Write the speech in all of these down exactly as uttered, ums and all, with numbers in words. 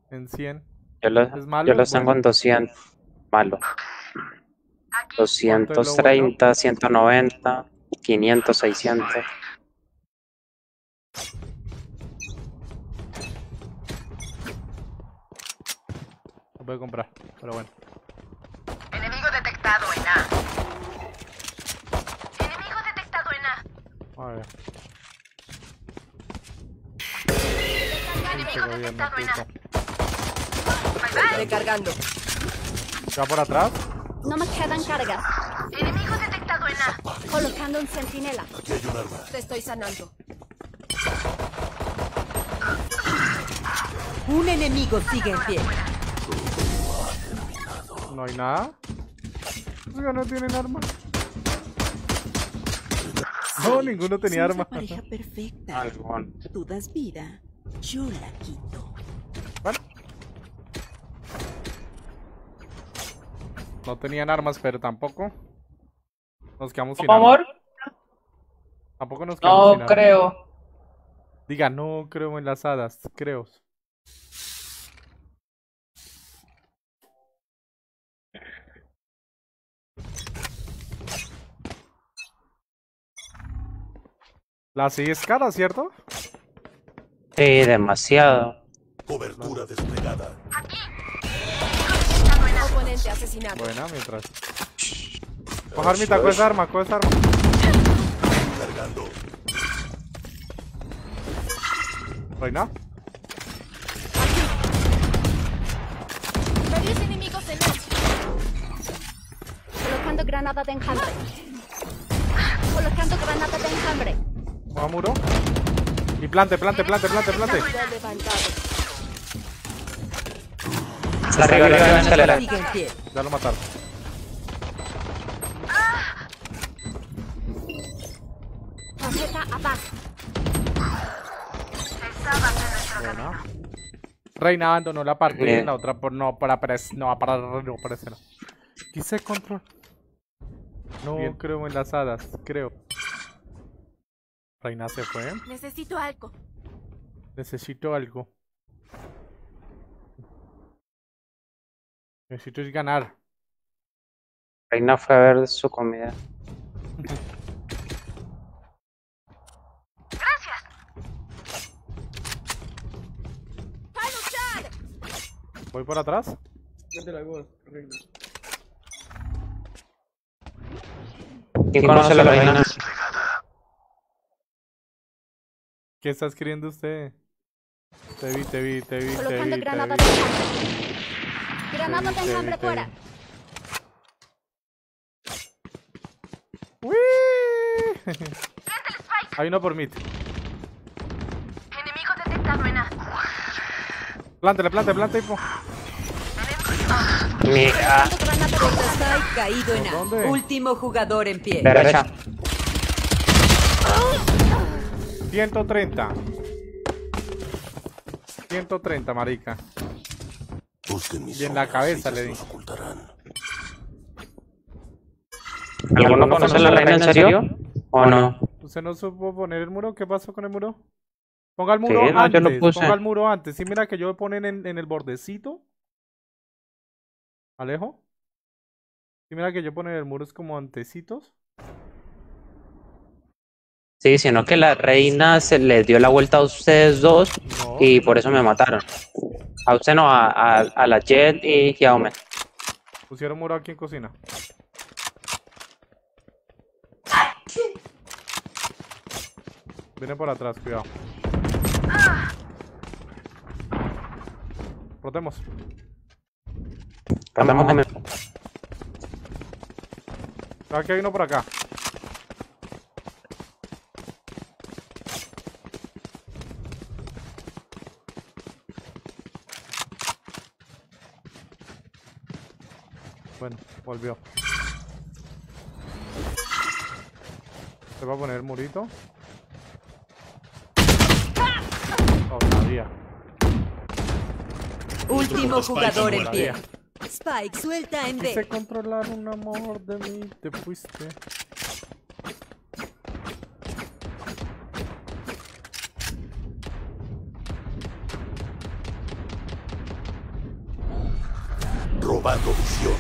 en cien. Yo, lo, ¿Es malo? yo Es los tengo bueno. en doscientos. Malo. ¿Cuánto es doscientos lo bueno? treinta, ciento noventa, quinientos, seiscientos. Lo puedo comprar, pero bueno. Enemigo detectado en A. Enemigo detectado en A. A ver. Enemigo Este gobierno, detectado en A. puto. Bye bye. Recargando. ¿Se va por atrás? No me quedan cargas. Enemigo detectado en A. Colocando un centinela. Te estoy sanando. Un enemigo sigue en pie. No hay nada. Oiga, no tienen arma. No, ninguno tenía Somos arma. la pareja perfecta. Algún. Tú das vida, yo la quito. Bueno. No tenían armas, pero tampoco. Nos quedamos sin ¿Cómo, arma. amor? Tampoco nos quedamos sin No arma. creo. Diga, no creo en las hadas, creo. La sí es cara, ¿cierto? Sí, demasiado. Cobertura desplegada. Oponente asesinado. Buena, mientras. Coger mi taco esa arma, coge esa arma. Cargando. Reina. Varios enemigos en A. Colocando granada de enjambre. Colocando granada de enjambre. Mueva muro. Y plante, plante, plante, plante, plante. Levantado. Está arriba, arriba, en la escalera. Sigue en pie. Ya lo mataron. Tarjeta abajo. Buena. Reina abandonó la partida Bien. y la otra por no para pres, no para no parece no. Quise control. No Bien. creo en las hadas, creo. Reina se fue. Necesito algo. Necesito algo. Necesito es ganar. Reina fue a ver su comida. Voy por atrás. ¿Quién conoce a la reina? ¿Qué está escribiendo usted? Te vi, te vi, te vi, te Colocando vi, te granada vi. de enjambre. Granada de Te vi, te enjambre vi, te fuera. vi. ¡Uy! Hay uno por mid. Enemigo detectado en A. Plántale, plante, plante, hipo. Mira, Colocando granada de enjambre. Spike caído en ¿Por A. dónde? Último jugador en pie. derecha. ciento treinta. ciento treinta, marica. Busquen mis Y en la sombras, cabeza ellas le di. nos ocultarán. ¿Alguno conoce a la reina en serio? ¿O no? ¿Usted no supo poner el muro? ¿Qué pasó con el muro? Ponga el muro Sí, no, yo antes. lo puse. Ponga el muro antes. Sí, mira que yo ponen en, en el bordecito. Alejo. Sí, mira que yo ponen el muro es como antecitos. Sí, sino que la reina se le dio la vuelta a ustedes dos No. y por eso me mataron. A usted no, a, a, a la Jet y a Omen. Pusieron muro aquí en cocina. Viene por atrás, cuidado. Rotemos. Andamos Omen. Aquí hay uno por acá. Bueno, volvió. Se va a poner el murito. Oh, sabía. Último jugador en pie. Sabía. Spike suelta en Quise B. controlar un amor de mí, te fuiste. Observando visión.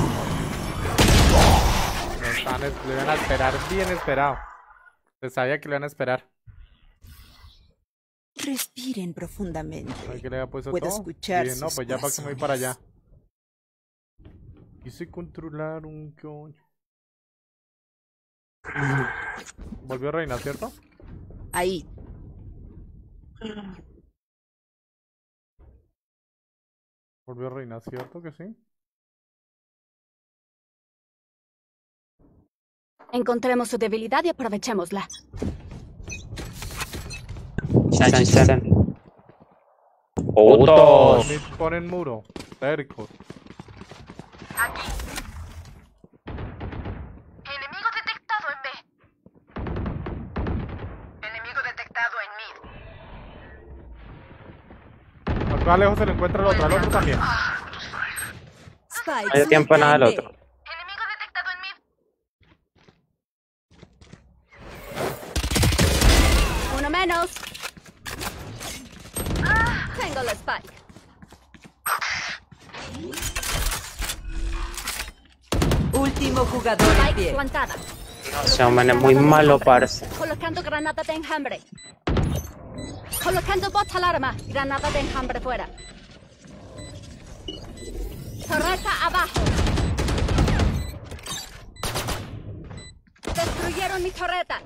No estaban es- lo iban a esperar bien esperado. Se sabía que lo iban a esperar. Respiren profundamente. Ay, que le había puesto Puedo todo. escuchar Dije, no, sus pues ya para que me voy para allá. corazones. Quise controlar un coño. Volvió Reina, ¿cierto? Ahí. Volvió Reina, ¿cierto que sí? Encontremos su debilidad y aprovechémosla. Chan, chan, chan. Putos. Mid ponen muro. Cercos. Aquí. Enemigo detectado en B. Enemigo detectado en mid. Acá lejos se le encuentra el otro, al otro también. Spike, No hay tiempo suelta nada en del B. otro. Enemigo detectado en mid. Uno menos. Tengo la spike. Último jugador en Spike pie. plantada. Ese hombre es muy malo, parce. Colocando granada de enjambre. Colocando bot alarma. Granada de enjambre fuera. Torreta abajo. Destruyeron mi torreta.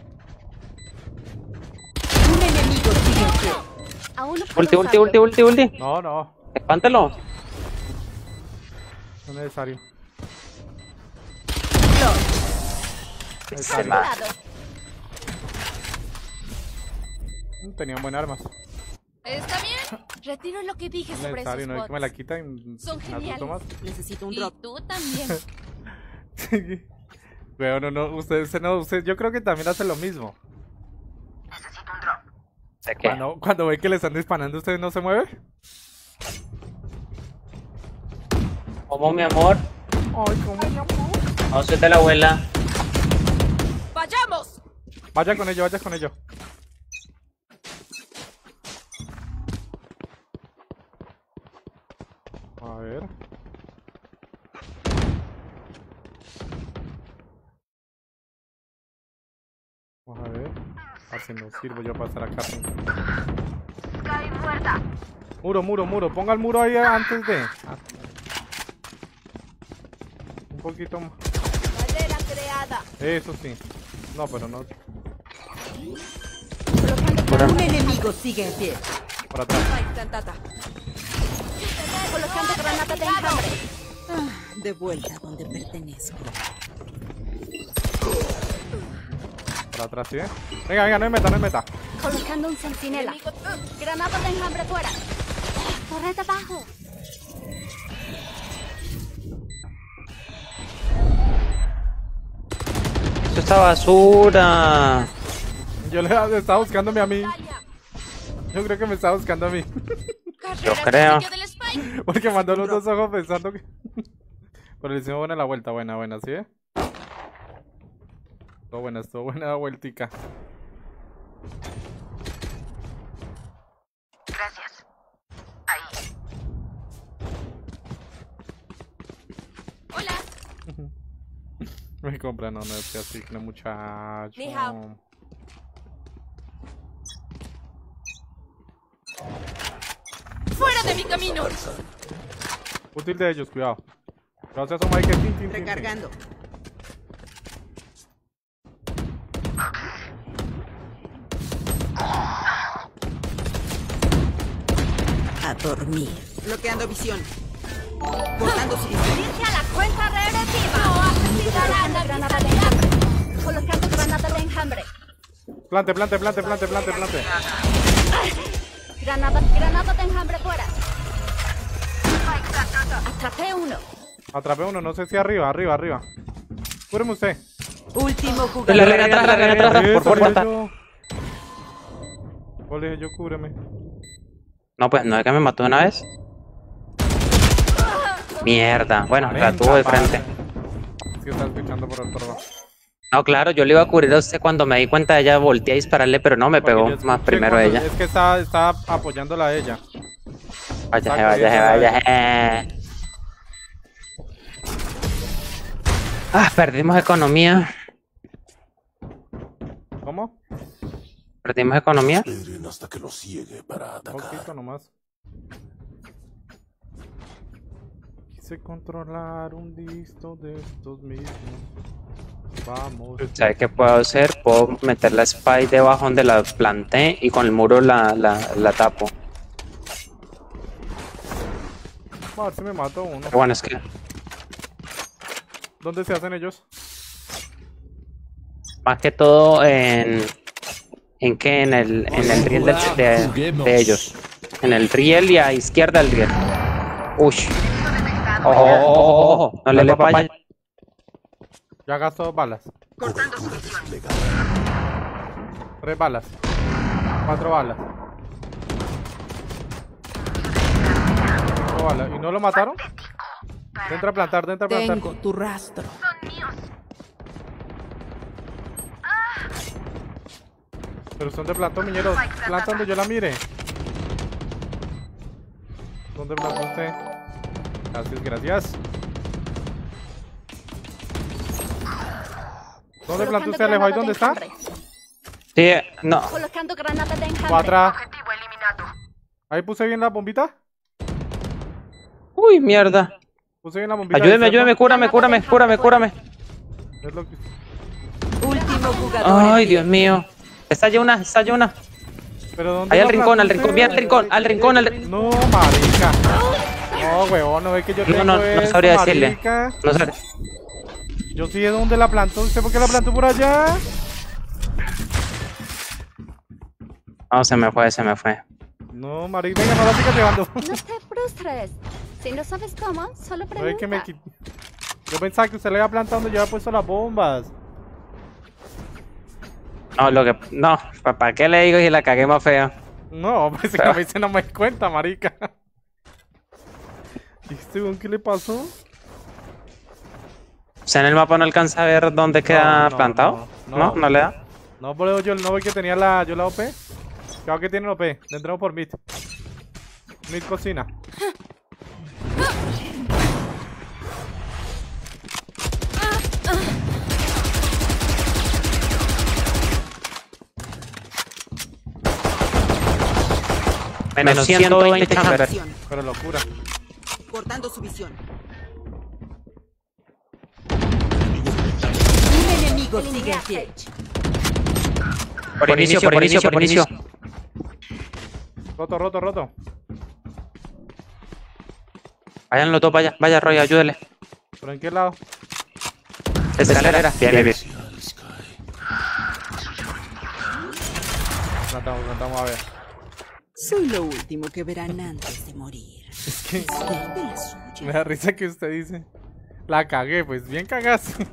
Un enemigo sigue en pie. Aún no puedo Ulti, ulti, usarlo. ulti, ulti, ulti. No, no. Espántalo. No es necesario. Necesario. Cuidado. Tenían buenas armas. ¿Está bien? Retiro lo que dije No es sobre esos necesario, no hay que me la bots. quitan y Son me geniales. asusto más. Necesito un Y drop. tú también. Pero no, no, usted, usted no, usted, yo creo que también hace lo mismo. Necesito un drop. ¿De qué? Cuando, cuando ve que le están disparando, ¿usted no se mueve? ¿Cómo, mi amor? Ay, cómo. No soy de la abuela. ¡Vayamos! Vaya con ello, vaya con ello. A ver. Vamos a ver. Así no sirvo yo para estar acá. Cae muerta. Muro, muro, muro. Ponga el muro ahí antes de. Ah. Un poquito más. Madera creada. Eso sí. No, pero no. Colocando, Un enemigo sigue en pie. Por atrás. Spike plantada. colocando granada de enjambre. Ah, de vuelta donde pertenezco. Por atrás, ¿sí? ¿Eh? Venga, venga, no hay meta, no hay meta. Colocando un centinela. Granada de enjambre fuera. Torreta abajo. Esto está basura. Yo le estaba buscándome a mí. Yo creo que me estaba buscando a mí. Yo creo. Porque mandó los dos ojos pensando que. Pero le hicimos buena la vuelta, buena, buena, ¿sí? Eh? Estuvo buena, estuvo buena la vueltica. Gracias. Ahí. Hola. Me compra, no, no es que así, no muchacho. Ni hao. ¡Fuera de mi camino! Útil de ellos, cuidado. Gracias a Mike, tin, tin, tin, tin. Recargando. A dormir. Bloqueando visión. Cortando su visión. ¡Irse a la cuenta regresiva! ¡No asesinarán la granada de enjambre! Colocando granada de enjambre. Plante, plante, plante, plante, plante, plante. Granada, granada de enjambre fuera. Atrapé uno. Atrapé uno, no sé si arriba, arriba, arriba. Cúreme usted. Último La jugador. reina atrás, la reina atrás. Por Eso, favor, corta. yo. O le dije yo, cúbreme. No, pues no es que me mató una vez. Mierda. Bueno, la tuvo de frente. Es que está escuchando por el otro. No, claro, yo le iba a cubrir a usted cuando me di cuenta de ella, volteé a dispararle, pero no, me Porque pegó yo más escuché primero cuando- ella. Es que estaba, estaba apoyándola a ella. Vaya, Está vaya, corriendo vaya. la- eh. Ah, perdimos economía. ¿Cómo? Perdimos economía. Esperen hasta que los ciegue para Un poquito atacar. nomás. Quise controlar un listo de estos mismos. Vamos. ¿Sabes qué puedo hacer? Puedo meter la spy debajo donde la planté y con el muro la, la, la tapo. A ver si me mato uno. Pero bueno, es que ¿Dónde se hacen ellos? más que todo en... ¿En qué? En el, en el riel de, de, de ellos. En el riel y a izquierda del riel. Uy. Ojo, ojo, ojo. No le le papaya. Ya gastó balas. Cortando su visión. Tres balas. Cuatro balas. Cinco balas. ¿Y no lo mataron? Entra a plantar, entra a plantar. Tengo tu rastro. Son míos. Pero son de plantón, miñeros. Planta donde yo la mire. ¿Dónde plantó usted? Gracias, gracias. ¿Dónde plantó usted, Alejo? ¿Ahí dónde está? Sí, no. Colocando granada de enjambre. Cuatro. Objetivo eliminado. Ahí puse bien la bombita. Uy, mierda. Puse bien la bombita. Ayúdeme, ahí, ¿cierto? ayúdeme, cúrame, cúrame, cúrame, cúrame. Es lo que... Último jugador. en Ay, pie. Dios mío. Estalla una, estalla una. ¿Pero dónde Ahí al la rincón, al plantó rincón, bien al usted? rincón, al rincón, al rincón. No, marica. No, weón, no ve que yo No, tengo no, no eso, sabría decirle. marica. No sé. Yo sí de dónde la plantó. ¿Usted por qué la plantó por allá? No, se me fue, se me fue. No, marica, venga, no la sigas llevando. No te frustres. Si no sabes cómo, solo No ve que me pregunta. quit- Yo pensaba que usted le había plantado donde yo había puesto las bombas. No, lo que... No, ¿para qué le digo si la cagué más fea? No, pues que a mí se no me cuenta, marica. ¿Y este weón qué le pasó? O sea, en el mapa no alcanza a ver dónde queda No, no, plantado. no, No, no. no, le da. No, pero yo no ve que tenía la, yo la O P. Claro que tiene la O P. Le entramos por mid. Mid cocina. Menos ciento veinte chamber. Visión. Pero locura. Cortando su visión. Un Un enemigo sigue en pie. Por inicio, por inicio, por inicio. Roto, roto, roto. Vayan los dos, vaya, vaya, Roy, ayúdele. ¿Pero en qué lado? Escalera. Bien, bien, bien. Plantamos, plantamos, a ver. Soy lo último que verán antes de morir. Es que Usted de la me suya. da risa que usted dice. La cagué, pues bien cagaste.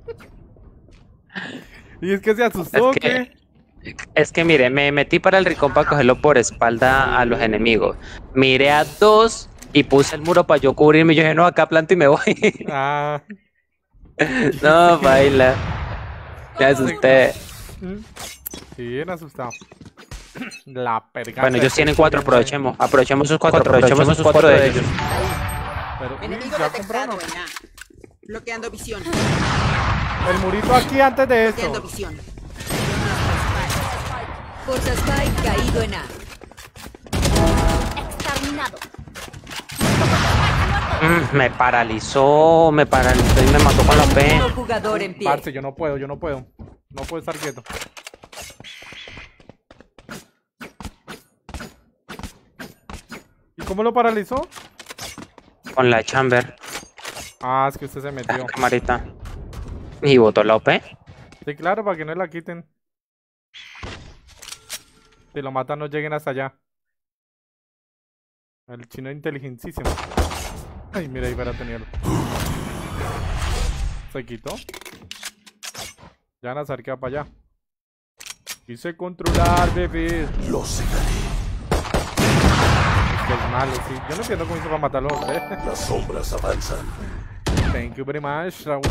Y es que se asustó, Es que- ¿qué? Es que mire, me metí para el rincón para cogerlo por espalda a los enemigos. Miré a dos y puse el muro para yo cubrirme. Yo dije, no, acá planto y me voy. Ah. No, baila. Me asusté. Sí, bien asustado. La perga. Bueno, ellos tienen cuatro, aprovechemos. Aprovechemos esos cuatro, aprovechemos esos cuatro de ellos. Pero, uy, Enemigo ya detectado compraron. en A. Bloqueando visión. El murito aquí antes de Bloqueando esto. visión. Forza Spike caído en A. Exterminado. Mm, me paralizó, me paralizó y me mató con la P. Último jugador en pie. Parce, yo no puedo, yo no puedo. No puedo estar quieto. ¿Y cómo lo paralizó? Con la chamber, Ah, es que usted se la metió. camarita. Y botó la O P. Sí, claro, para que no la quiten. Si lo matan, no lleguen hasta allá. El chino es inteligentísimo. Ay, mira, ahí para tenerlo. Se quitó. Ya Nazar queda para allá. Quise controlar, bebé. Los cegaré. Que es malo, sí. Yo no entiendo cómo hizo para matarlo a usted. Las sombras avanzan. Thank you very much, Raúl.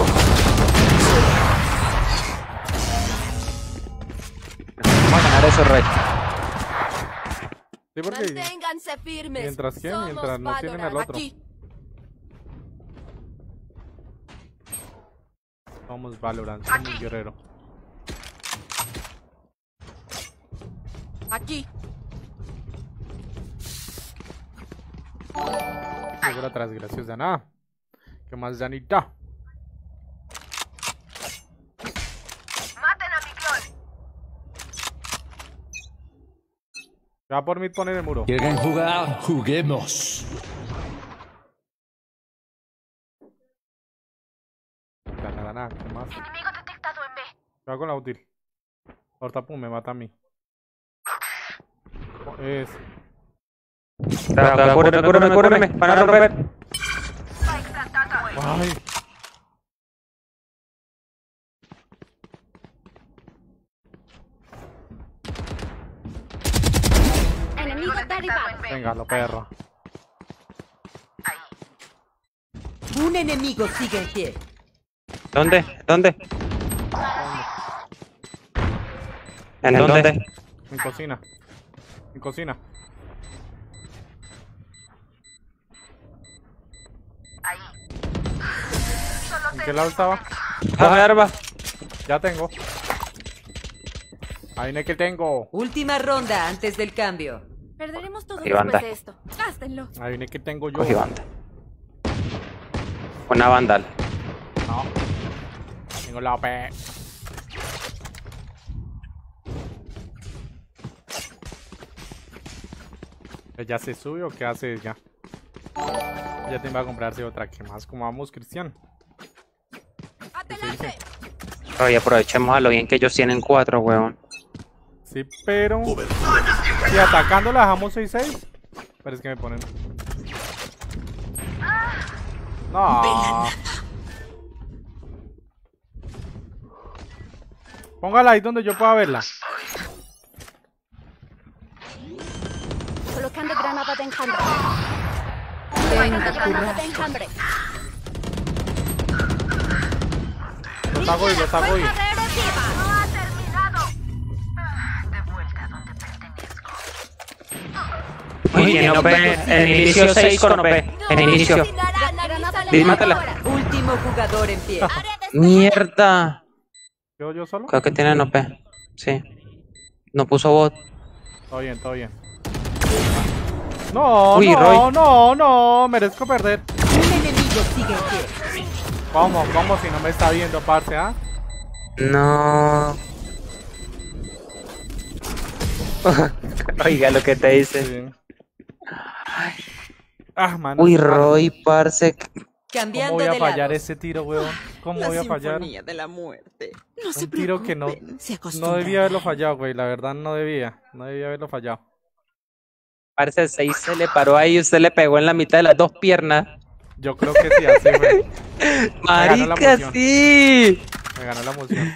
Vamos a ganar eso, Red. Sí, porque Manténganse firmes. mientras que, mientras no tienen al otro. Aquí. Somos Valorant, somos guerrero. Aquí. Seguro atrás, gracias Dana. ¿Qué más, Danita? Maten a mi clon. Va por mí, poner el muro. ¿Quieren jugar? Juguemos. Dana, Dana, ¿qué más? Enemigo detectado en B. Va con la útil. Ahorita pum, me mata a mí. Es. Cúrame, cúrame, cúrame. Van a romper. Spike plantado. Ay. Enemigo derribado. En B. Venga, lo perro. Un enemigo sigue en pie. ¿Dónde? ¿Dónde? ¿En dónde? En cocina. En cocina. Ahí. Solo ¿En qué lado estaba? Dame arma. Ya tengo. Ahí no es que tengo. Última ronda antes del cambio. Perderemos todo Y después banda. de esto. Gástenlo. Ahí no es que tengo yo. Cogí banda. Una vandal. No. Tengo la O P. ¿Ya se sube o qué hace ya? Ya te va a comprarse otra. ¿Qué más? ¿Cómo vamos, Cristian? ¡Adelante! Oye, aprovechemos a lo bien que ellos tienen cuatro, weón. Sí, pero... Si atacando la dejamos seis seis. Pero es que me ponen... No. Póngala ahí donde yo pueda verla. Colocando granada de enjambre. Colocando granada de enjambre. Los hago y los hago y... Barrera activa. No ha terminado. Ah, de vuelta donde pertenezco. Uy, en O P. En inicio seis con O P. En inicio. Granada Di, de mátala. Último jugador en pie. Mierda. ¿Yo, yo solo? Creo que tienen O P. Sí. No puso bot. Todo bien, todo bien. No, Uy, no, Roy. no, no, merezco perder. Un enemigo sigue en pie. ¿Cómo, cómo si no me está viendo, parce, ah? No. Oiga lo que te dice. Sí. Ah, mano. Uy, Roy, parce. ¿Cómo Cambiando voy a de fallar lados. ese tiro, weón? ¿Cómo La voy a fallar? sinfonía de la muerte. No se Un tiro que no, preocupen, se no acostumbrarán. debía haberlo fallado, güey. La verdad no debía. No debía haberlo fallado. Parce, el seis se le paró ahí y usted le pegó en la mitad de las dos piernas. Yo creo que sí, así, güey. ganó la Marica, emoción. sí. Me ganó la emoción.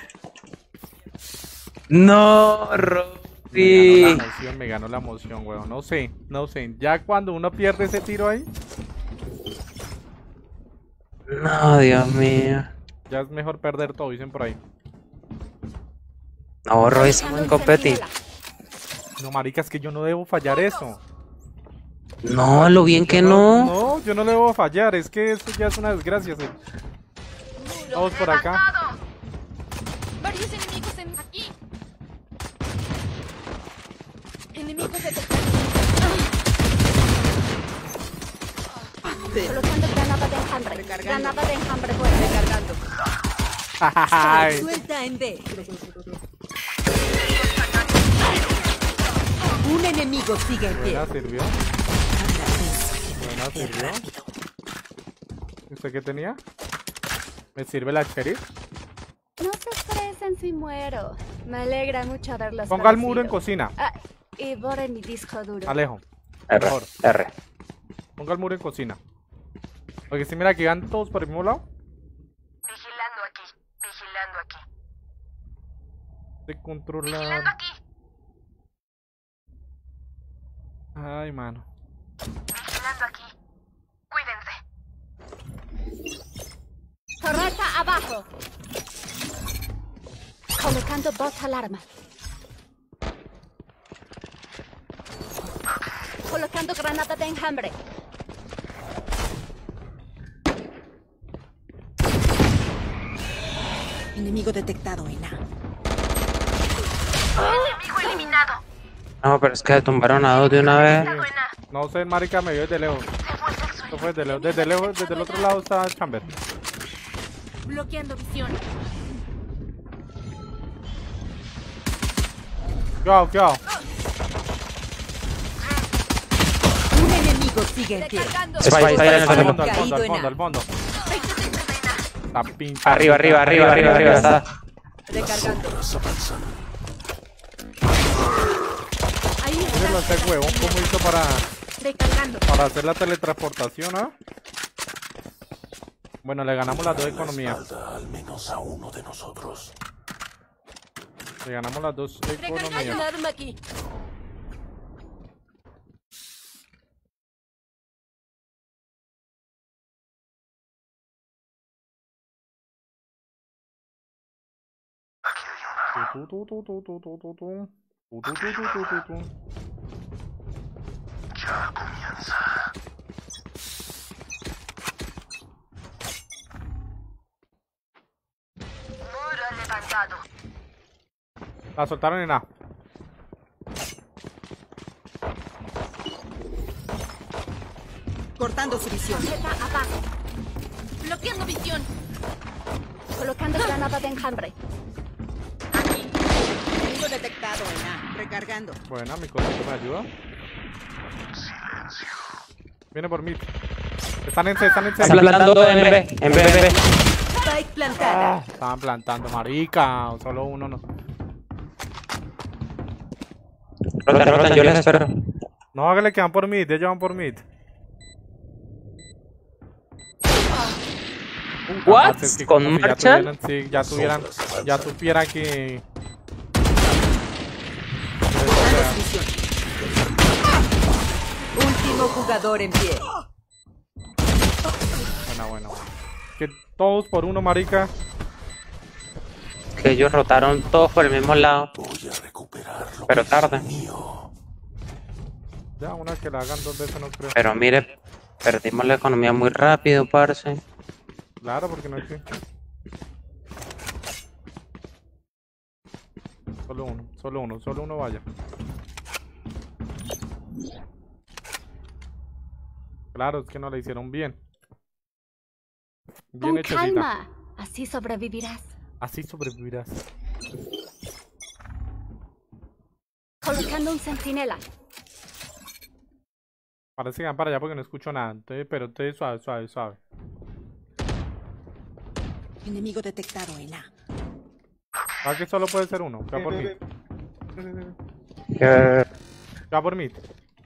No, Me ganó Roy. la emoción, me ganó la emoción, weón. No sé, no sé. Ya cuando uno pierde ese tiro ahí, No, Dios mío. ya es mejor perder todo, dicen por ahí. No, Roy, estamos en competi. No, marica, es que yo no debo fallar eso. No, lo bien que Yo no. No, yo no le debo fallar. Es que esto ya es una desgracia. Sí. Vamos por acá. Levantado. Varios enemigos en aquí. Enemigos detectados. Colocando granada de enjambre. Granada de enjambre fuera. Recargando. Ay. Suelta en B. Un enemigo sigue en pie. Buena, sirvió. Buena, sirvió. ¿Y usted qué tenía? ¿Me sirve la sheriff? No se estresen si muero. Me alegra mucho verlos. Ponga el muro en conocido. cocina. Ah, y borren mi disco duro. Alejo. R, Mejor. R. Ponga el muro en cocina. Porque si mira que van todos por el mismo lado. Vigilando aquí. Vigilando aquí. De controlar. Vigilando aquí. Ay, mano. Vigilando aquí. Cuídense. Torreta abajo. Colocando bot alarma. Colocando granada de enjambre. Enemigo detectado en A. Enemigo eliminado. No, pero es que tumbaron a dos de una vez. Detectado en A. No sé, marica, me vio desde lejos. Se vuelve al suelo. Esto fue desde lejos. Desde lejos, desde el otro lado está Chamber. Bloqueando visión. Cuidado, cuidado. Un enemigo sigue en pie. Recargando. Spy, Spy, Al al fondo, fondo. al fondo, Caído al en fondo, A. al fondo. veinte segundos en A. Está pinta. Arriba, arriba, arriba, arriba, arriba está. Recargando. Sombras avanzan. Ahí Mírenlo a está. este huevón, ¿cómo hizo para, Recargando. para hacer la teletransportación, ah? Bueno, le ganamos las dos La economías. espalda al menos a uno de nosotros. Le ganamos las dos Recargando un economías. arma aquí. Tu, tu, tu, tu, tu, tu, tu, tu. Tu, tu, tu, tu, tu, tu, tu. Muro levantado. La soltaron en A. Cortando su visión. Tarjeta abajo. Bloqueando visión. Colocando granada de enjambre. Enemigo detectado en A. Recargando. Buena, mi cosito me ayuda. Viene por mí. Están en C, están en C. Están plantando en B, en B, en B. Spike plantada. Estaban plantando, marica. Solo uno no. Rotan, rotan, yo les espero. No, hágale que van por mid, ellos van por mid. What? Es que ¿Con como si ya marcha? tuvieran- Sí, ya tuvieran, ya supieran que... Cortando su visión. Último jugador en pie. Bueno, bueno. Que todos por uno, marica. Que ellos rotaron todos por el mismo lado. Voy a recuperar lo Pero que tarde. es mío. Ya, una que la hagan dos veces no creo. Pero mire, perdimos la economía muy rápido, parce. Claro, porque no hay que... Solo uno, solo uno, solo uno vaya. Claro, es que no la hicieron bien. Bien Con hechecita. calma. Así sobrevivirás. Así sobrevivirás. Colocando un centinela. Parece que van para allá porque no escucho nada. Entonces, pero entonces suave, suave, suave. Enemigo detectado en A. Ah, que solo puede ser uno. Va por mí. Que- Va por mí.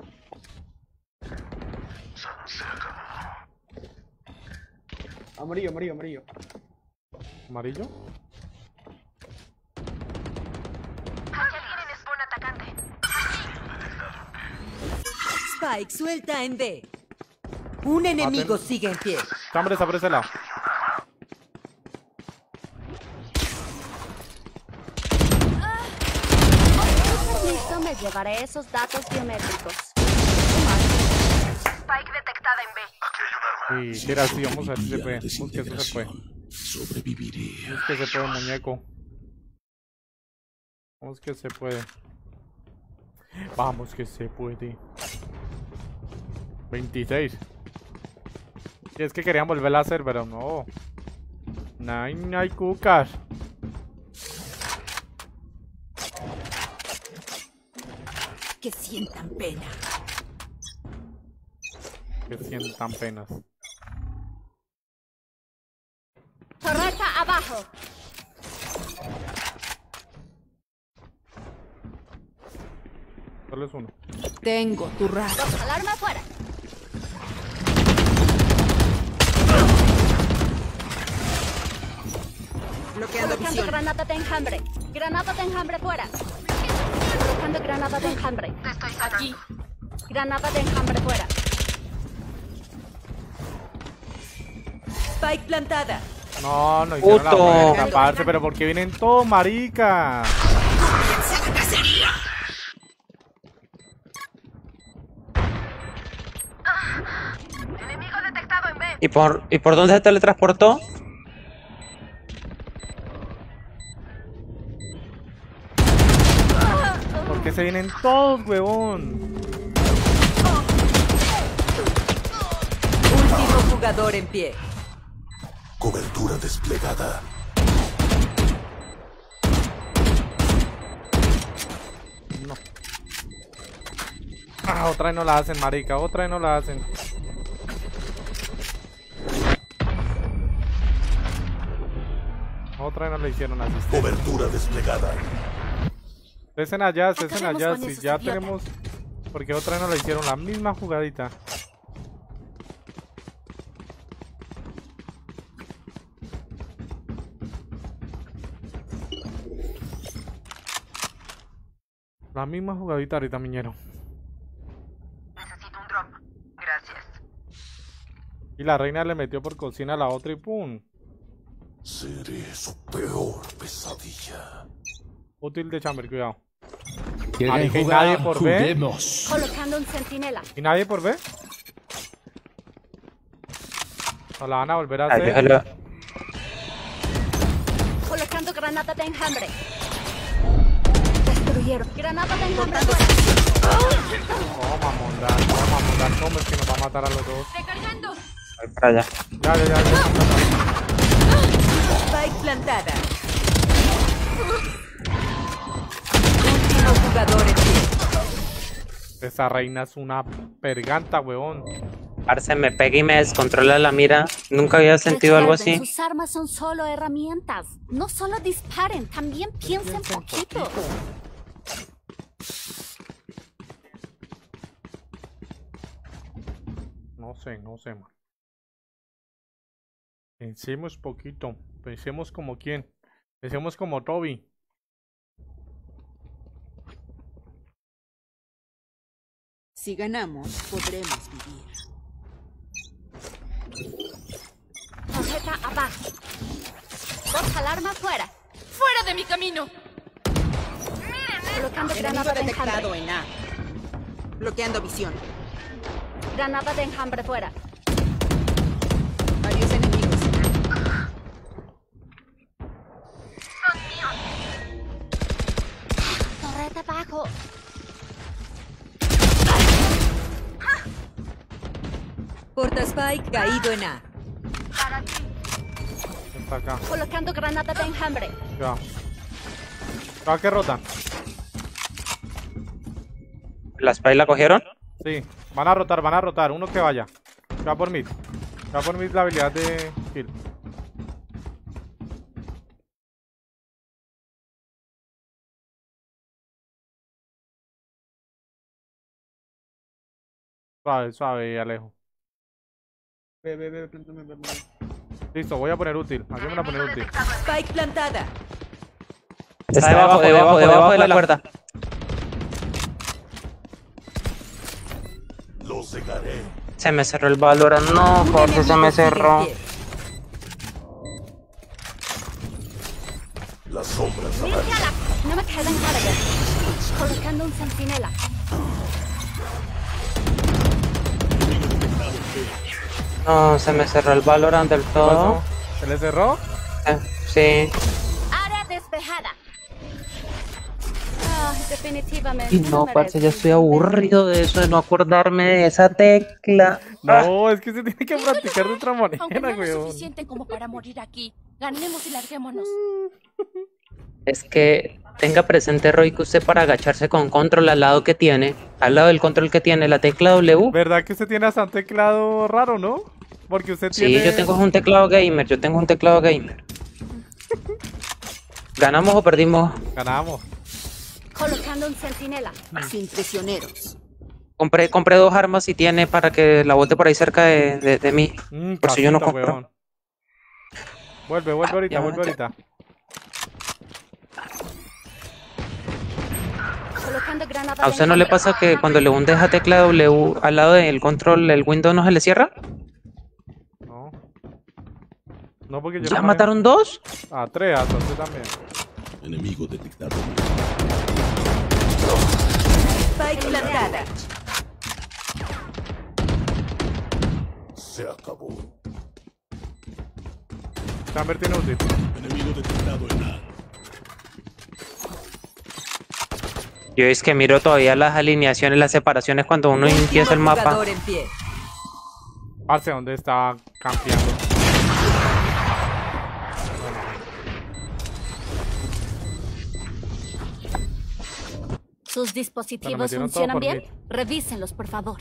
Amarillo, amarillo, amarillo. ¿Amarillo? Hay alguien en spawn atacante. Spike suelta en B. Un enemigo sigue en pie. Chambre está por ese lado. Listo, me llevaré esos datos biométricos. Spike detectada en B. Y tira así, vamos a ver si se puede. Señal de Vamos que eso se puede. desintegración. Sobreviviré. Vamos que se puede, muñeco. Vamos que se puede. Vamos que se puede. veintiséis. Y es que querían volverla a hacer, pero no. No hay, no hay cucas. Que sientan pena. Que sientan penas. Torreta abajo. Solo es uno. Tengo tu rastro. Alarma afuera. Bloqueando Colocando visión. granada de enjambre. Granada de enjambre fuera. Colocando granada de enjambre. Te estoy sanando. Aquí. Granada de enjambre fuera. Spike plantada. No, no hicieron la Puto. vuelta, parce, pero ¿por qué vienen todos, marica? Enemigo detectado en B. ¿Y por, ¿Y por dónde se teletransportó? se vienen todos, huevón. Último jugador en pie. Cobertura desplegada. Ah, otra vez no la hacen, marica. Otra vez no la hacen. Otra vez no le hicieron asistencia. Cobertura desplegada. Cesen allá, cesen Acabemos allá. con Si esos ya idiotas. tenemos. Porque otra vez no le hicieron la misma jugadita. La misma jugadita ahorita, miñero. Necesito un drop. Gracias. Y la reina le metió por cocina a la otra y pum. Seré su peor pesadilla. Útil de chamber, cuidado. ¿Quieren Marica, ¿y jugar? nadie por B? Juguemos. Colocando un centinela. ¿Y nadie por B? No la van a volver a Ay, hacer. déjalo. Colocando granada de enjambre. Destruyeron. Granada de enjambre fuera. No, mamón, Dan, no, mamón, Dan, ¿cómo es que nos va a matar a los dos? Recargando. Voy para allá. Ya, ya, ya, ya. Spike plantada. Último jugador en pie. Esa reina es una perganta, huevón. Parce, me pega y me descontrola la mira. Nunca había sentido algo Recuerden, así. Sus armas son solo herramientas. No solo disparen, también piensen poquito. No sé, no sé, man. Pensemos poquito. Pensemos como quién. Pensemos como Toby. Si ganamos, podremos vivir. Tarjeta abajo. Dos alarmas fuera. ¡Fuera de mi camino! Colocando granada de enjambre. en A. Bloqueando visión. Granada de enjambre fuera. Varios enemigos. Torreta abajo. Porta Spike caído en A. Está acá. Colocando granada de enjambre. Ya. ¿Sabes qué rota? ¿La spy la cogieron? Sí. Van a rotar, van a rotar. Uno que vaya. Va por mid. Va por mid la habilidad de kill. Suave, suave, Alejo. Ve, ve, ve, plántame, ve, ve. Listo, voy a poner útil. Aquí me voy a poner útil. Spike plantada. Está debajo, debajo, debajo de la cuerda. Lo cegaré. Se me cerró el Valorant. No, Un parce, se enemigo me sigue en cerró. pie. Las sombras Límpiala. No me quedan cargas. Colocando un centinela. No, se me cerró el Valorant del ¿Qué todo. pasó? ¿Se le cerró? Eh, sí. Área despejada. Ah, definitivamente. Y no, merece parce, ya un estoy beso. aburrido de eso, de no acordarme de esa tecla. No, es que se tiene que practicar de otra Aunque manera, no es weón. suficiente como para morir aquí. Ganemos y larguémonos. Es que tenga presente, Roy, que usted para agacharse con control al lado que tiene, al lado del control que tiene la tecla W. ¿Verdad que usted tiene hasta un teclado raro, no? Porque usted Sí, tiene... yo tengo un teclado gamer, yo tengo un teclado gamer. ¿Ganamos o perdimos? Ganamos. Colocando un centinela. Sin prisioneros. Compré, compré dos armas y tiene para que la bote por ahí cerca de, de, de mí. Mm, Por si yo no casito, compro. weón. Vuelve, vuelve ahorita, ya, vuelve ya. ahorita. Colocando granada ¿A de usted no le enjambre. pasa que cuando le hunde esa tecla W al lado del control, el window no se le cierra? No. No, porque yo ¿Ya no manejo- mataron dos? Ah, tres, hasta usted también. Enemigo detectado. Spike plantada. Se acabó. Chamber tiene útil. Enemigo detectado en A. Yo es que miro todavía las alineaciones, las separaciones cuando uno Último empieza el mapa. jugador en pie. Parce, ¿dónde está campeando? ¿Sus Pero dispositivos metieron todo funcionan por bien? mí. Revísenlos, por favor.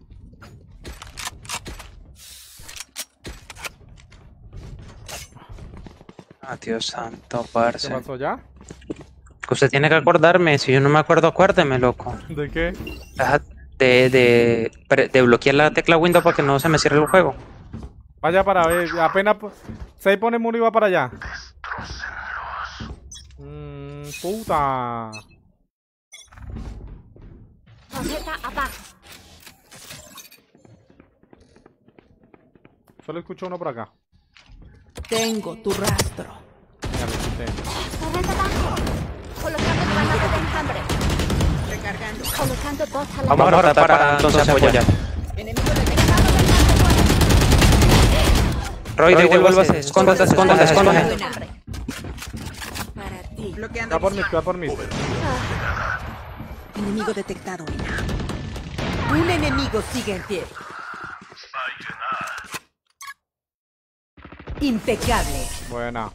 Ah, Dios santo, ¿Qué parce. pasó ya? Que usted tiene que acordarme, si yo no me acuerdo, acuérdeme, loco. ¿De qué? Deja De, de, pre- de bloquear la tecla Windows para que no se me cierre el juego. Vaya para ver, apenas po- se pone muro y va para allá. Mmm, puta. Tarjeta abajo. Solo escucho uno por acá. Tengo tu rastro. Ya lo quité. Tarjeta abajo. Colocando granada de enjambre. Recargando. Colocando dos alarmas. Vamos a rotar para entonces apoyar. Enemigo detectado. Roy, devuélvase. Escóndase, escóndase, escóndase. Para ti. Bloqueando. Va por mí, va por mí. Enemigo detectado. Un enemigo sigue en pie. Impecable. Buena.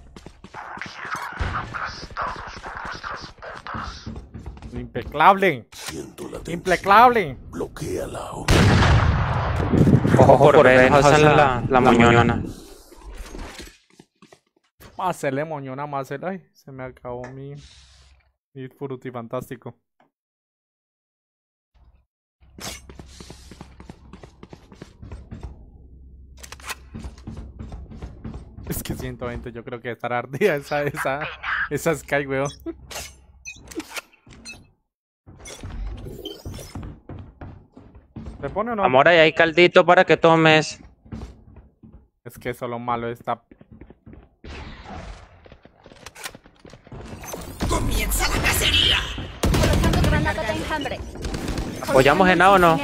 Impecable. Siento la tensión. Impecable. Bloquéala. Ojo, por ahí nos hacen la, la moñona. Hacerle moñona más el. Ay, se me acabó mi. Mi fruti fantástico. Es que ciento veinte, yo creo que estará ardida esa, esa, esa Sky, weón. ¿Se pone o no? Amor, ahí hay caldito para que tomes. Es que eso lo malo está. Colocando granada de enjambre. ¿Apoyamos en A o no?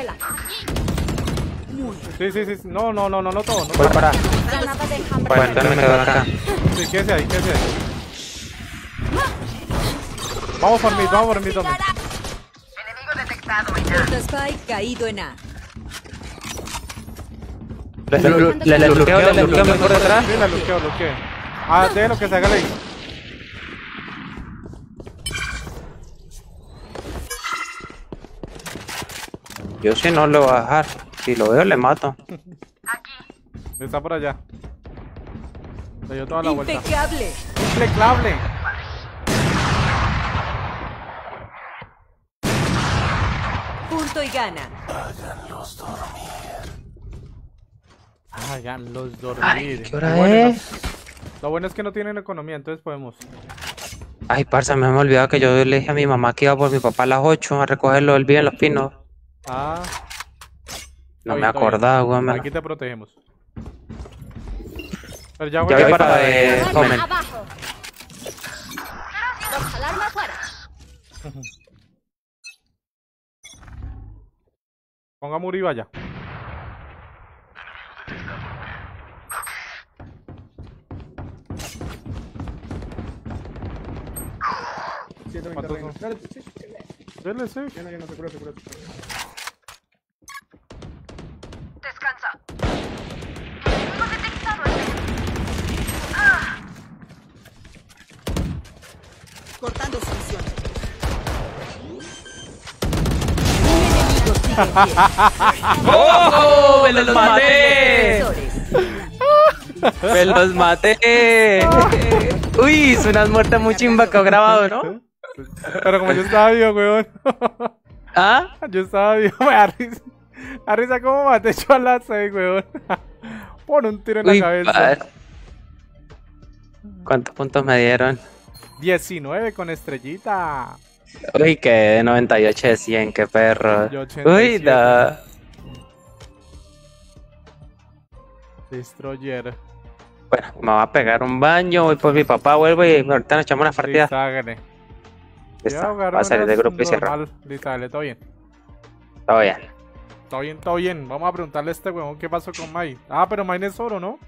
Sí, sí, sí. No, no, no, no, no todo. No Voy todo. para. Granada de enjambre. Bueno, entonces me quedo acá. Sí, quédese ahí, quédese ahí. Vamos por mí, vamos por mí, Tommy. Enemigo detectado en A. Porta Spike caído en A. Le, le, le bloqueo, le bloqueo por detrás. Sí, la luqueo, luqueo. Ah, déjalo que se haga ley. Yo si no lo voy a dejar. Si lo veo, le mato. Está por allá. Le dio toda la vuelta. Impecable. Impecable. Punto y gana. Háganlos dormir. Ay, ¿qué Lo hora bueno es? no- Lo bueno es que no tienen economía, entonces podemos. Ay, parce, me hemos olvidado que yo le dije a mi mamá que iba por mi papá a las ocho a recogerlo del bien en los pinos. Ah. No bien, me está bien. acordaba, güey. me- Aquí te protegemos. Pero ya Ya voy voy para de Alarma Homen. abajo. Dos alarmas fuera. Ponga muro y vaya. ciento veinte ¿Cuántos reina. son? Dale, sí, sí. Dele, sí. Ya no, ya no, se cura, se cura. Descansa. Enemigo detectado en A. Cortando su visión. Un enemigo sigue en pie. ¡Oh! ¡Me los maté! Defensores. ¡Me los maté! Uy, es una muerte muy chimba que he grabado, ¿no? Pero como yo estaba vivo, weón. ¿Ah? Yo estaba vivo, me da risa. Da risa como maté yo a las seis, weón. Pon un tiro en Uy, la cabeza. padre. ¿Cuántos puntos me dieron? diecinueve con estrellita. Uy, que noventa y ocho de cien, qué perro. Yo ochenta y Uy, siete. da. Destroyer. Bueno, me va a pegar un baño, voy por mi papá, vuelvo y ahorita nos echamos una partida. Listo, hágale. Listo, va a salir del grupo y cerrar. normal. Listo, dale, todo bien. Todo bien. Todo bien, todo bien. Vamos a preguntarle a este weón qué pasó con Mai. Ah, pero Mai es oro, ¿no?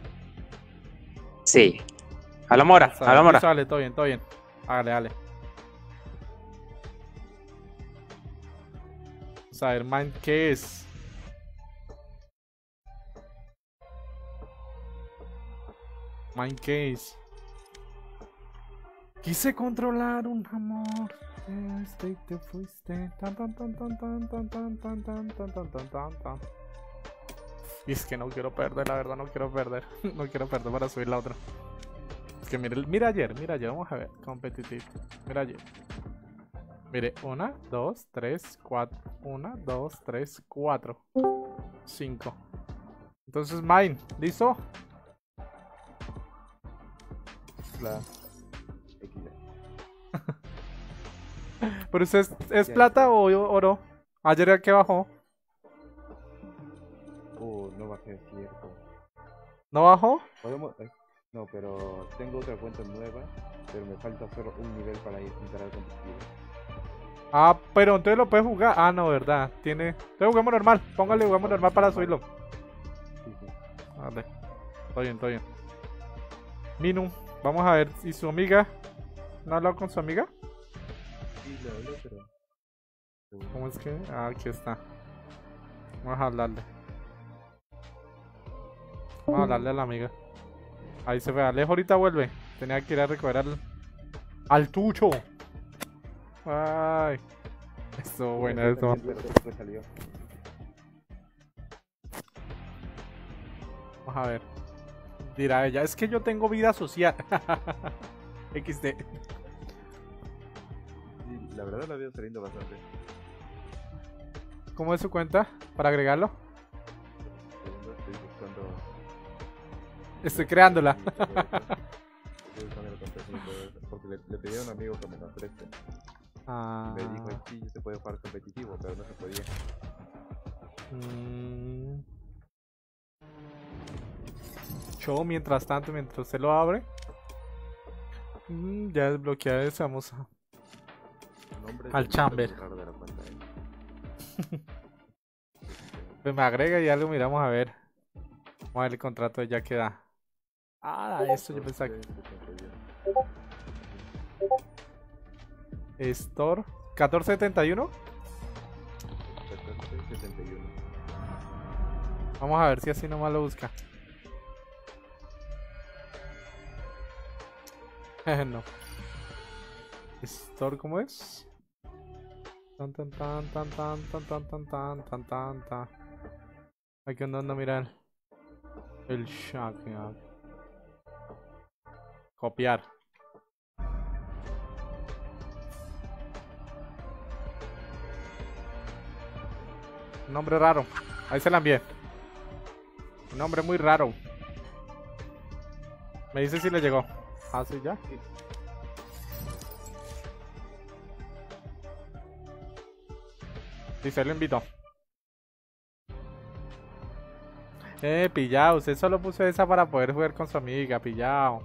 Sí. A la mora, Listo, a la mora. listo, dale, todo bien, todo bien. Hágale, dale. a ver, Mind, ¿qué es? Mind, ¿qué es? Quise controlar un amor. Este y te fuiste. Tan tan tan tan tan tan tan tan tan tan tan tan tan tan. Y es que no quiero perder, la verdad no quiero perder. No quiero perder para subir la otra. Es que mire, mira ayer, mira ayer, vamos a ver. Competitive. Mira ayer. Mire, una, dos, tres, cuatro. Una, dos, tres, cuatro. Cinco. Entonces, Mine, ¿listo? La... ¿Pero usted es, es plata o oro? ¿Ayer a qué bajó? Oh, no bajé, cierto. ¿No bajó? Podemos... eh, No, pero tengo otra cuenta nueva, pero me falta solo un nivel para ir a entrar al competitivo. Ah, pero entonces lo puede jugar. Ah, no, verdad. Tiene. Entonces jugamos normal. Póngale, jugamos normal para subirlo. Sí, sí. Vale. Todo bien, todo bien. Minu, vamos a ver. ¿Y su amiga? ¿No ha hablado con su amiga? Sí, lo hablé, pero... ¿Cómo es que? Ah, aquí está. Vamos a hablarle. Vamos a hablarle a la amiga. Ahí se fue. Alejo ahorita vuelve. Tenía que ir a recoger al... al tucho. Ay. Esto, bueno, esto. Vamos a ver. Dirá ella, es que yo tengo vida social. equis de. Sí, la verdad la veo saliendo bastante. ¿Cómo es su cuenta? ¿Para agregarlo? Segundo, estoy buscando... Estoy creándola. Estoy buscando la contraseña y todo eso, porque le, le pedí a un amigo que me la preste. Ah. Me dijo, sí, se puede jugar competitivo, pero no se podía. Mm. Yo, mientras tanto, mientras usted lo abre, mm, ya desbloquear eso, vamos a... Nombre al chamber. de la cuenta, ¿eh? Pues me agrega y ya lo miramos a ver. Vamos a ver el contrato ya queda. Ah, esto yo pensaba que... Store catorce setenta y uno. catorce setenta y uno. Vamos a ver si así nomás lo busca. No. Store, ¿cómo es? Tan tan tan tan tan tan tan tan tan tan tan tan. Hay que andando a mirar el shock. Copiar. Un nombre raro. Ahí se la envié. Un nombre muy raro. Me dice si le llegó. Ah, sí, ya. Sí, se lo invitó. Eh, pillado. Usted solo puso esa para poder jugar con su amiga. Pillado.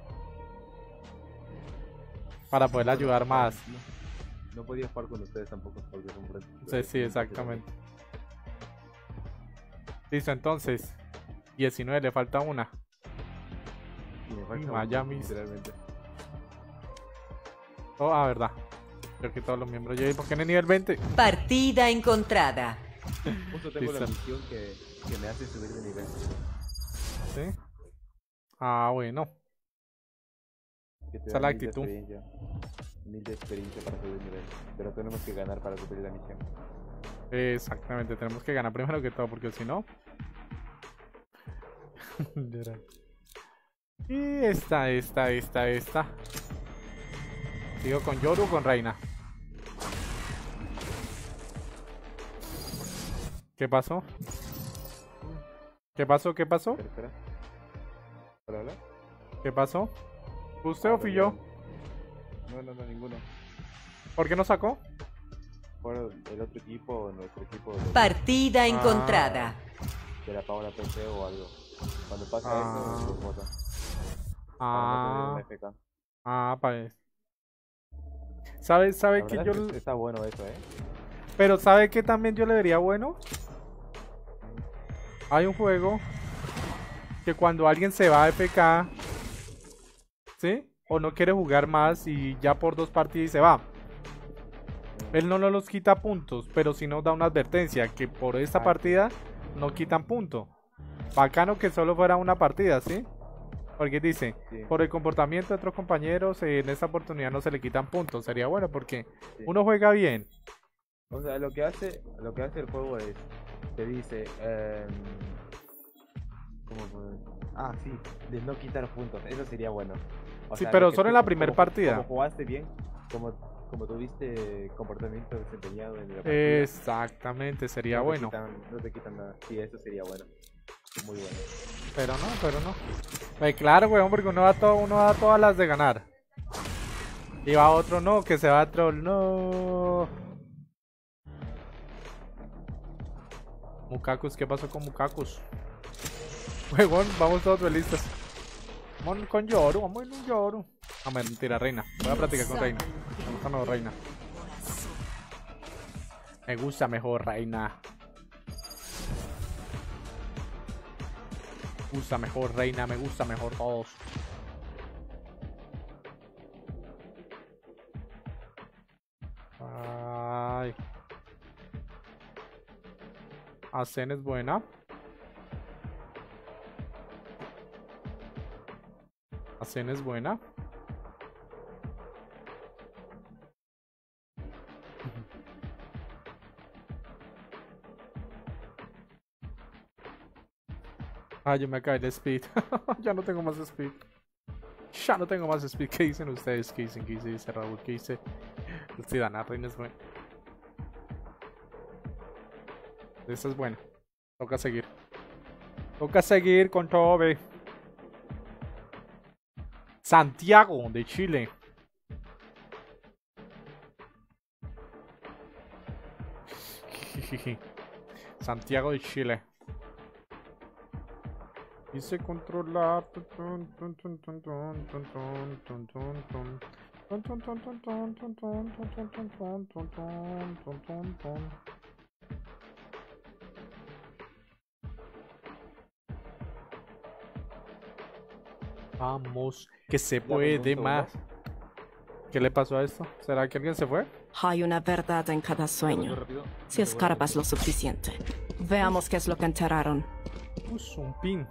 Para poderla ayudar más. No, no podía jugar con ustedes tampoco. Porque son friends. Sí, sí, exactamente. Listo, entonces. diecinueve, le falta una. Y me falta Miami. literalmente. Oh, ah, verdad. Creo que todos los miembros ya. ¿Por qué en el nivel veinte? Partida encontrada. Justo tengo Listo. la misión que, que me hace subir de nivel. ¿Sí? Ah, bueno. Que te Esa es da la mil de actitud. experiencia. Mil de experiencia para subir de nivel. Pero tenemos que ganar para cumplir la misión. Exactamente, tenemos que ganar primero que todo, porque si no... Y esta, esta, esta, esta. Sigo con Yoru o con Reina. ¿Qué pasó? ¿Qué pasó? ¿Qué pasó? Espera, espera. ¿Para hablar? ¿Qué pasó? ¿Usted o fui yo? No, no, no, ninguno. ¿Por qué no sacó? Por el otro equipo o nuestro equipo de, Partida encontrada. de la Paola P C o algo. Cuando pasa Ah. eso, nos vota. Ah, F K. ah, pues. ¿Sabe, sabe La que verdad yo... es que está bueno eso, eh. Pero ¿sabe que también yo le vería bueno? Hay un juego que cuando alguien se va a F K, ¿sí? O no quiere jugar más y ya por dos partidas y se va. Él no nos los quita puntos, pero sí nos da una advertencia que por esta partida no quitan punto. Bacano que solo fuera una partida, ¿sí? Porque dice, Sí. por el comportamiento de otros compañeros, eh, en esta oportunidad no se le quitan puntos. Sería bueno porque Sí. uno juega bien. O sea, lo que hace, lo que hace el juego es, te dice, eh, ¿cómo puedo? Ah, sí, de no quitar puntos, eso sería bueno. O Sí, sea, pero de que solo en tú- la primera como- partida. Como jugaste bien, como, como tuviste comportamiento desempeñado en la partida. Exactamente, sería no te bueno. quitan- no te quitan nada, sí, eso sería bueno. Muy bueno. Pero no, pero no. Pues claro, weón, porque uno da, todo, uno da todas las de ganar. Y va otro no, que se va a troll, no. Mukakus, ¿qué pasó con Mukakus? Weón, vamos todos realistas. Vamos con Yoru, vamos en un Yoru. No, mentira, Reina. Voy a practicar con Reina. Me gusta mejor Reina. Me gusta mejor Reina. Me gusta mejor Reina, me gusta mejor todos. Ay. Asen es buena. Asen es buena. Ah, yo me acabé de speed. Ya no tengo más speed. Ya no tengo más speed. ¿Qué dicen ustedes? ¿Qué dicen? ¿Qué dice? Dice Raúl. ¿Qué dice? Sí, Dana Reina es buena. Esta es buena. Toca seguir. Toca seguir con Tobe. Santiago de Chile. Santiago de Chile. Quise controlar. Vamos, que se puede más. ¿Qué le pasó a esto? ¿Será que alguien se fue? Hay una verdad en cada sueño. Si escarpas lo suficiente. Veamos qué es lo que enterraron. Uy, un pin.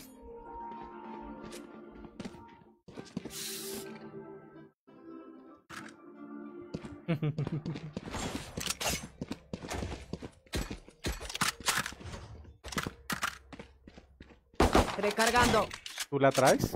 Recargando. ¿Tú la traes?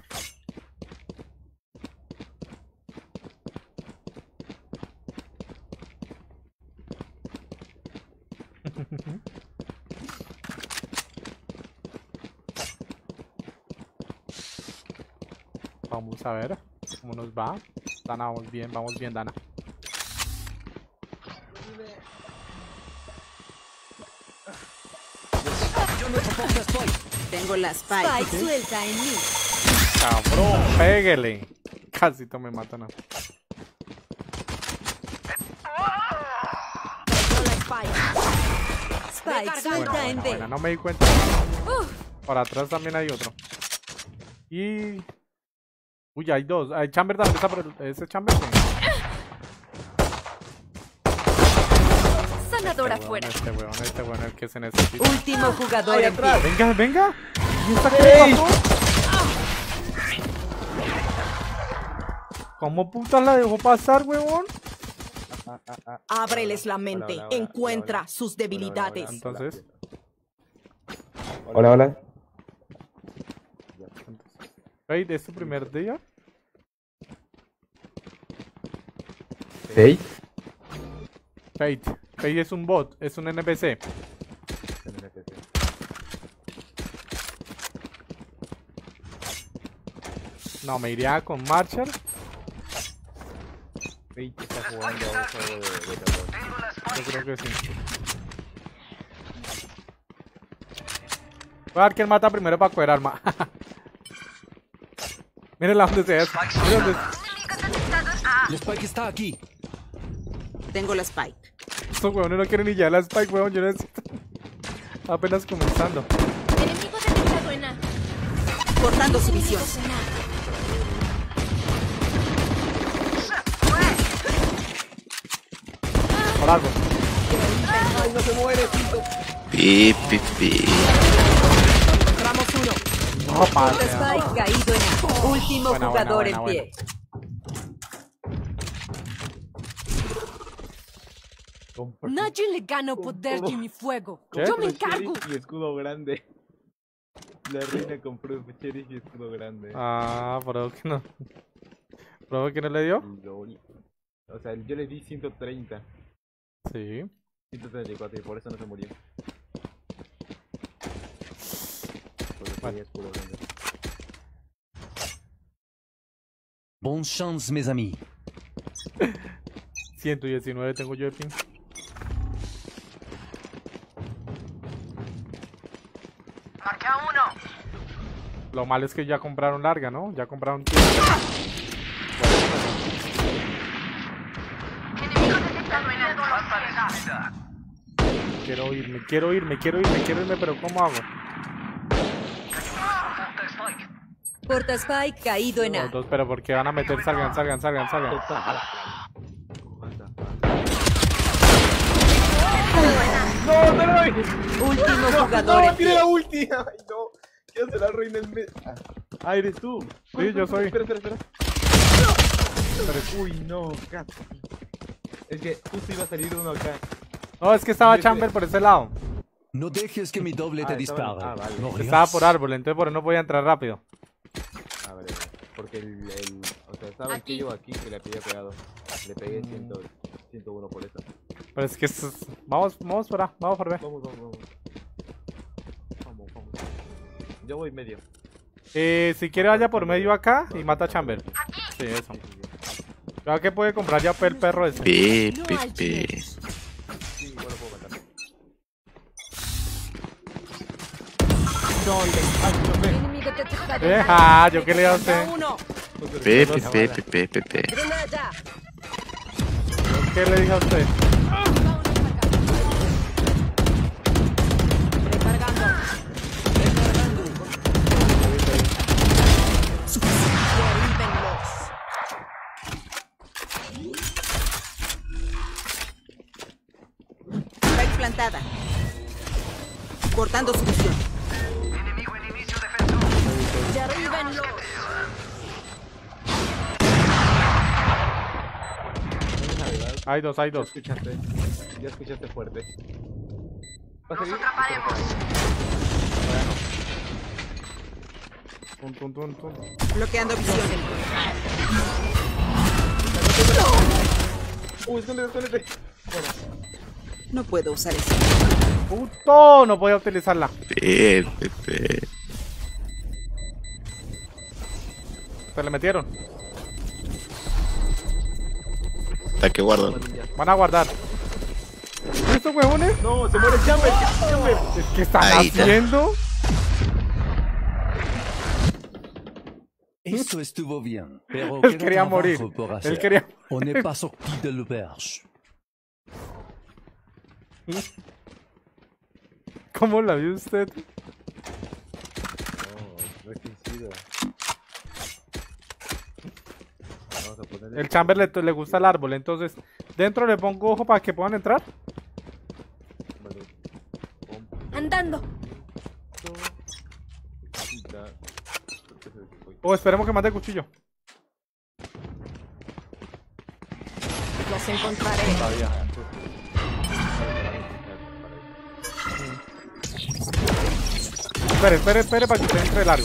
Vamos a ver cómo nos va. Dana, vamos bien, vamos bien, Dana. Tengo la spike. Spike suelta en mí. Cabrón, péguele. Casi to me matan. Tengo la spike. Spike suelta Buena, en buena, D. buena, no me di cuenta. Por atrás también hay otro. Y... Uy, hay dos. Hay Chamber también está por el... Ese Chamber. Sanadora Este fuera. weón, este weón, este weón, el que se necesita. Último jugador en pie. Venga, venga. ¿Y esta qué le pasó? ¿Cómo puta la dejó pasar, huevón? Ah, ah, ah. Ábreles la Hola, mente. hola, hola, Encuentra hola, hola. sus Hola, hola, debilidades. hola. Entonces, Hola, hola. Fade, ¿es tu primer día? ¿Hey? Fade. Fade es un bot, es un N P C. No, me iría con Marshall. Fate está jugando a un juego de, de terror. Yo creo que sí. Voy a ver quién mata primero para coger arma. Mírenla donde se es. Miren dónde... El Spike está aquí. Tengo la spike. Estos huevones no quieren ni ya la spike, huevón. Yo necesito. Apenas comenzando. Enemigo detectado en A. Cortando su visión. árbol. Ay, no se muere, Tito. Pi, pi, pi. Encontramos uno. No, padre. Spike caído en A. Último Buena, jugador buena, en buena, pie. Nadie le gana poder de mi fuego. ¿Qué? Yo me encargo. Y escudo grande. La reina compró Cherry y escudo grande. Ah, pero que no. ¿Pero que no le dio? Lol. O sea, yo le di ciento treinta. Sí. ciento treinta y cuatro y por eso no se murió. Porque Vale. tenía escudo grande. Bonne chance, mes amis. ciento diecinueve tengo yo de ping. Marqué a uno. Lo malo es que ya compraron larga, ¿no? Ya compraron. Enemigo detectado en alto. Quiero irme, quiero irme, quiero irme, quiero irme, pero ¿cómo hago? Porta Spike caído en Los A. dos, pero porque van a meter, salgan, salgan, salgan, salgan. ¡No, no lo doy! Último ¡No, jugador no! en ¡Tiene pie. la ulti! ¡Ay, no! ¿Qué hace la reina en medio? Ah, ah, eres tú. Sí, yo soy. Espera, espera, espera. Uy, no, casi. Es que justo iba a salir uno acá. No, es que estaba Chamber por ese lado. No dejes que mi doble te Ah, estaba- dispare. ah, vale. Morirás. Estaba por árbol, entonces por eso no podía entrar rápido. A ver, a ver. Porque el, el. O sea, estaba el Aquí. tío aquí que le había pegado. Le pegué cien, ciento uno por eso. Pero es que esto es- vamos, vamos por A, vamos por B. Vamos, vamos, vamos. Vamos, vamos. Yo voy medio. Eh, si quiere vaya por medio acá y mata a Chamber. Sí, eso. Creo que puede comprar ya el perro ese. Pi, No pi, hay pi. chilenos. Sí, igual lo puedo matar. Enemigo detectado. Eh, ah, yo qué le iba a hacer. Uno. Pi, pi, pi, pi, pi, pi, pi. Granada. ¿Yo qué le dije a usted? Recargando. Derríbenlos. Spike plantada. Cortando su visión. Enemigo en inicio defensivo. Derríbenlos. Hay dos, hay Ya dos. escuchaste. Ya escuchaste fuerte. ¿Vas a Nos ir? atraparemos. Tun, tun, tun, tun. Bloqueando visión. Uy, escóndete, escóndete. No puedo usar eso. ¡Puto! No podía utilizarla. Pi, pi, pi. Se le metieron. Hasta que guardan. Van a guardar. ¿Estos huevones? No, se muere Chamber. Chamber. ¿Qué están Ahí está. haciendo? Esto estuvo bien, pero Él queda quería morir. trabajo por Él hacer. quería On n'est pas sorti de l'auberge. ¿Cómo la vio usted? No, restringido. Vamos a ponerle. El Chamber le, le gusta el árbol, entonces dentro le pongo ojo para que puedan entrar. Vale. Pom, Andando. quita. ¿Por qué se fue? O esperemos que mate el cuchillo. Los encontraré. Todavía. Espere, espere, espere para que usted entre largo.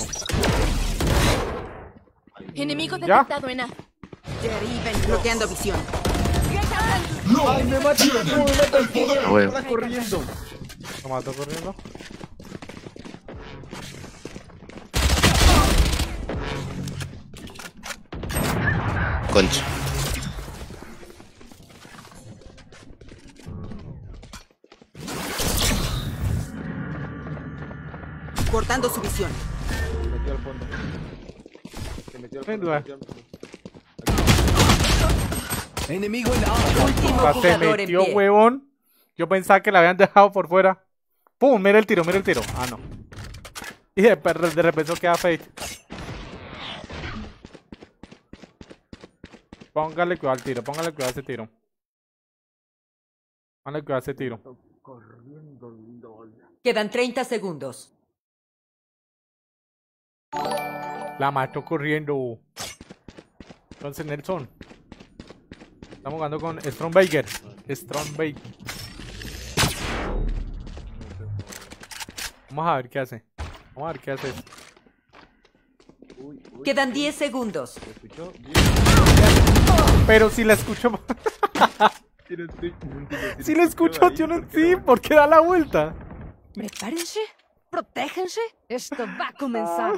Enemigo ¿Ya? detectado en A. Derríbenlos. Bloqueando visión. ¡Ay, me mata! ¿Cómo me mata el poder? Ah, huevo. Está corriendo. Lo mató corriendo. Concha. Cortando su visión. Se metió al fondo. Se metió al Sin fondo. duda. se metió al fondo. Enemigo en A. Último O sea, se jugador en metió, pie. huevón. Yo pensaba que la habían dejado por fuera. ¡Pum! Mira el tiro, mira el tiro. Ah, no. Y de, de repente queda Fate. Póngale cuidado al tiro, póngale cuidado a ese tiro. Vale, que hace tiro. Quedan treinta segundos. La mató corriendo. Entonces, Nelson. Estamos jugando con Strong Baker. Strong Baker. Vamos a ver qué hace. Vamos a ver qué hace. Quedan diez segundos. Pero si la escucho. Si la escucho, yo no sé por qué da la vuelta. Prepárense, protéjense. Esto va a comenzar.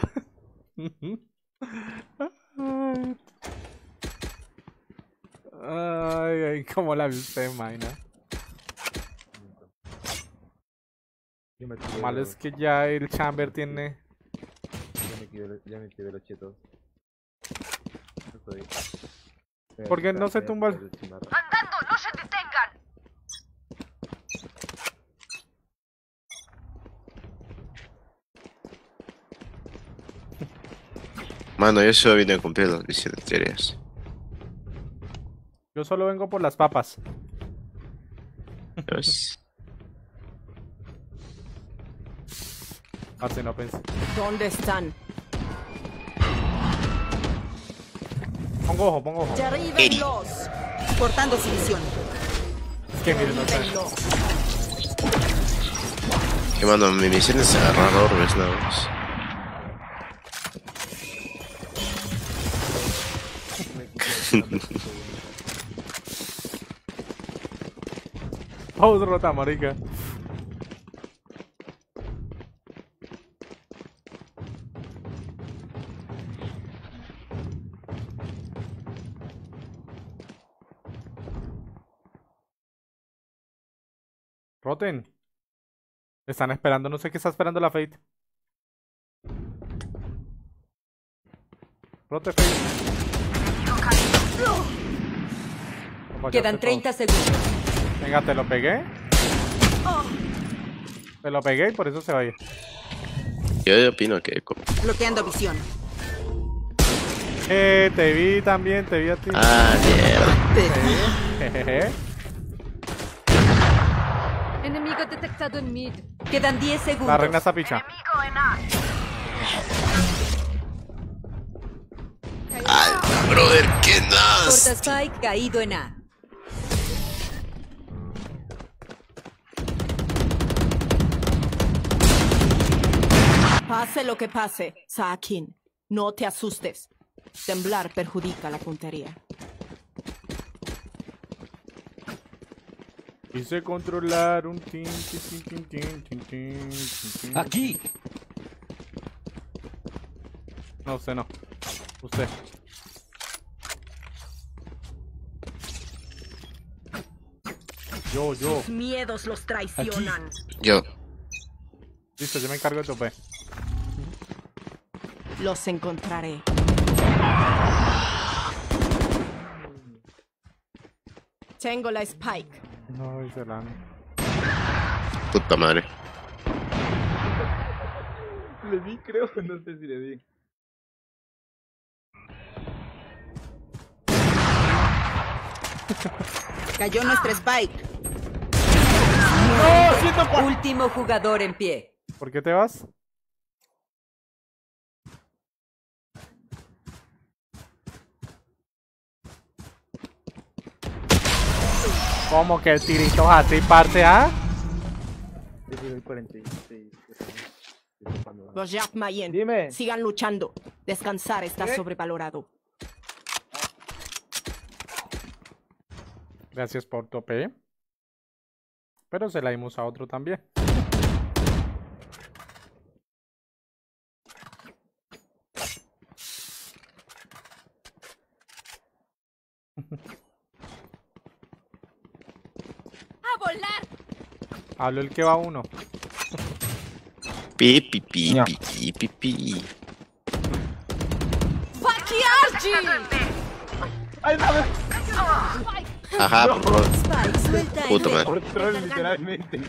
Ay, ay, cómo la vi usted, Maina. Lo malo es que ya el Chamber tiene. Ya me quedé, ya me quedé los chetos. Estoy. ¿Por qué no se tumba el... ¡Andando! ¡No se detengan! Mano, yo solo vine a cumplir las misiones diarias. Yo solo vengo por las papas. Dios. Así no pensé. ¿Dónde están? Pongo ojo, pongo ojo. ¡Derríbenlos! Cortando su visión. Es que miren, no sé. ¡Derríbenlos! Que mano, mi misión es agarrar orbes nada más. Vamos, rota, marica. Roten. Están esperando, no sé qué está esperando la Fate. Rote Fate. Opa, ya Quedan sé treinta todo. segundos. Venga, te lo pegué. Te lo pegué y por eso se va a ir. Yo opino que... Bloqueando visión. Eh, te vi también, te vi a ti. Ah, mierda. Jejeje. Enemigo detectado en mid. Quedan diez segundos. La reina está picha. Enemigo en A. Ay, brother, qué Corta nas. Spike caído en A. Pase lo que pase, Saakin, no te asustes. Temblar perjudica la puntería. Quise controlar un tin, tin, tin, tin, tin, tin, tin, tin. Aquí. No, usted no. Usted. Yo, yo. Sus miedos los traicionan. Yo. Listo, yo me encargo de tope. Los encontraré. Tengo la Spike. No, dice la... Puta madre. Le di, creo, no sé si le di. Cayó nuestra Spike. Último jugador en pie. ¿Por qué te vas? ¿Cómo que tiritos así, parce, ah? Yo soy el cuarenta y seis. Bojack Mayen, Dime. sigan luchando. Descansar está ¿Qué? sobrevalorado. Gracias por tope. Pero se la dimos a otro también. ¡A volar! Hablo el que va uno. Pi, pi, pi, Ya. pi, pi, pi, pi. ¡Vaquiarji! ¡Ay, no! Ajá, por favor. Spike suelta en Puta B. madre. Por troll, literalmente.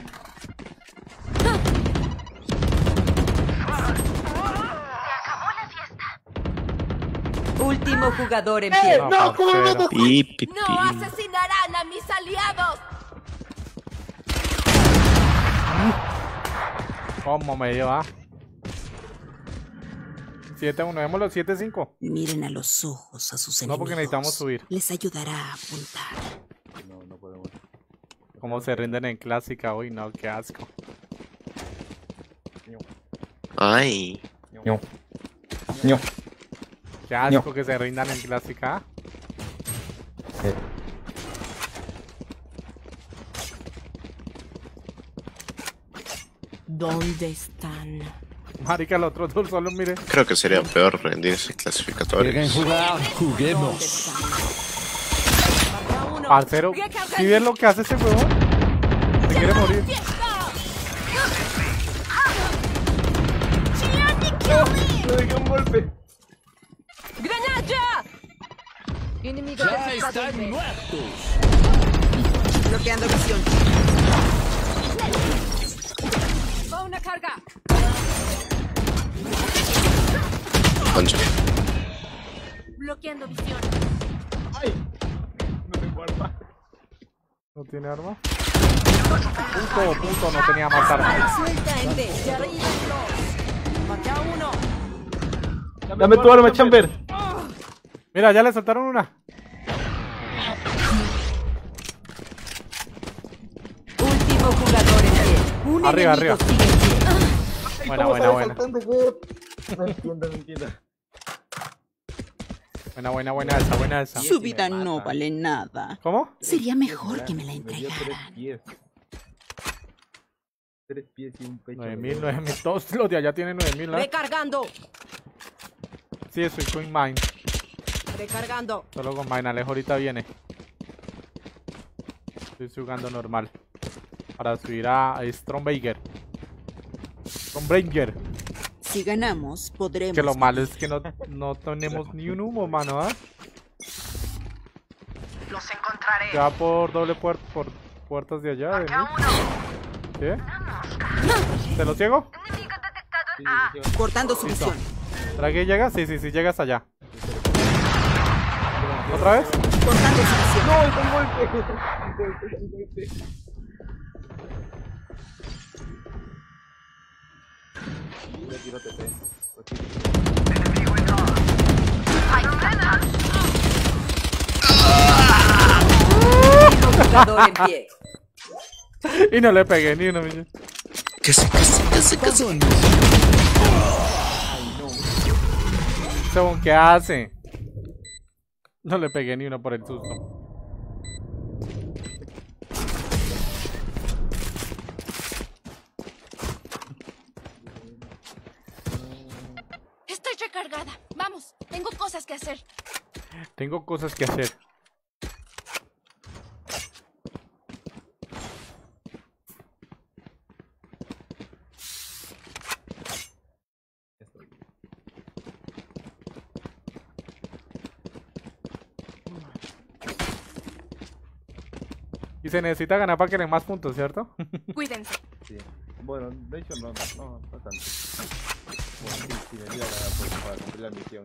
Se acabó la fiesta. Último jugador en pie. No, ¿cómo me metes? Pi, pi, pi. ¡No asesinarán a mis aliados! ¿Cómo me dio, ah? siete uno, démoslo siete cinco. Miren a los ojos a sus enemigos. No, porque necesitamos subir. Les ayudará a apuntar. No, no podemos. ¿Cómo se rinden en clásica? Uy, no, qué asco. Ay. No. No. Qué asco que se rindan en clásica. Sí. ¿Dónde están? Marica, el otro dos solo, mire. Creo que sería peor rendirse en clasificatorios. ¿Quieren jugar? Juguemos. Parcero, ¿sí ves lo que hace ese huevón? Se quiere morir. Le dejé un golpe. ¡Granada! Enemigo Ya detectado en están B. muertos. Bloqueando visión. Va una carga. Concha. Bloqueando visión. Ay. No tengo arma. ¿No tiene arma? Punto, punto, no tenía más arma. Suelta en B. Maté a uno. Dame tu arma, Chamber. Mira, ya le soltaron una. Último jugador en pie. Un Arriba, enemigo arriba. sigue en pie. Buena, buena, buena. No entiendo, no entiendo. Buena, buena, buena esa, buena esa. Su vida no vale nada. ¿Cómo? Sería mejor que me la Me dio tres entregaran. pies. Tres pies y un pecho. nueve mil, nueve mil. Todos los de allá tienen nueve mil, ¿no? Recargando. Sí, soy con mine. Recargando. Solo con mine. Alejo ahorita viene. Estoy jugando normal. Para subir a Stromberger. Stromberger. Si ganamos, podremos. Que lo malo es que no, no tenemos ni un humo, mano, ¿ah? Los encontraré. Ya por doble puerta, por puertas de allá, de mí. ¿Sí? ¿Te lo ciego? Enemigo detectado en A. Cortando su Listo. visión. ¿Será que llegas? Sí, sí, sí, llegas allá. ¿Otra vez? Cortando su visión. No, es un golpe. Un golpe, un golpe. Le tiro T P. Enemigo en A. Hay granada. Último jugador en pie. Y no le pegué ni uno, mire. Casi, casi, casi, casi. Según, ¿qué hace? No le pegué ni uno por el susto. Estoy recargada. Vamos, tengo cosas que hacer. Tengo cosas que hacer. Y se necesita ganar para que den más puntos, ¿cierto? Cuídense. Sí. Bueno, de hecho no, no, no tanto. Bueno, sí, sí, me voy a ganar por, para cumplir la misión.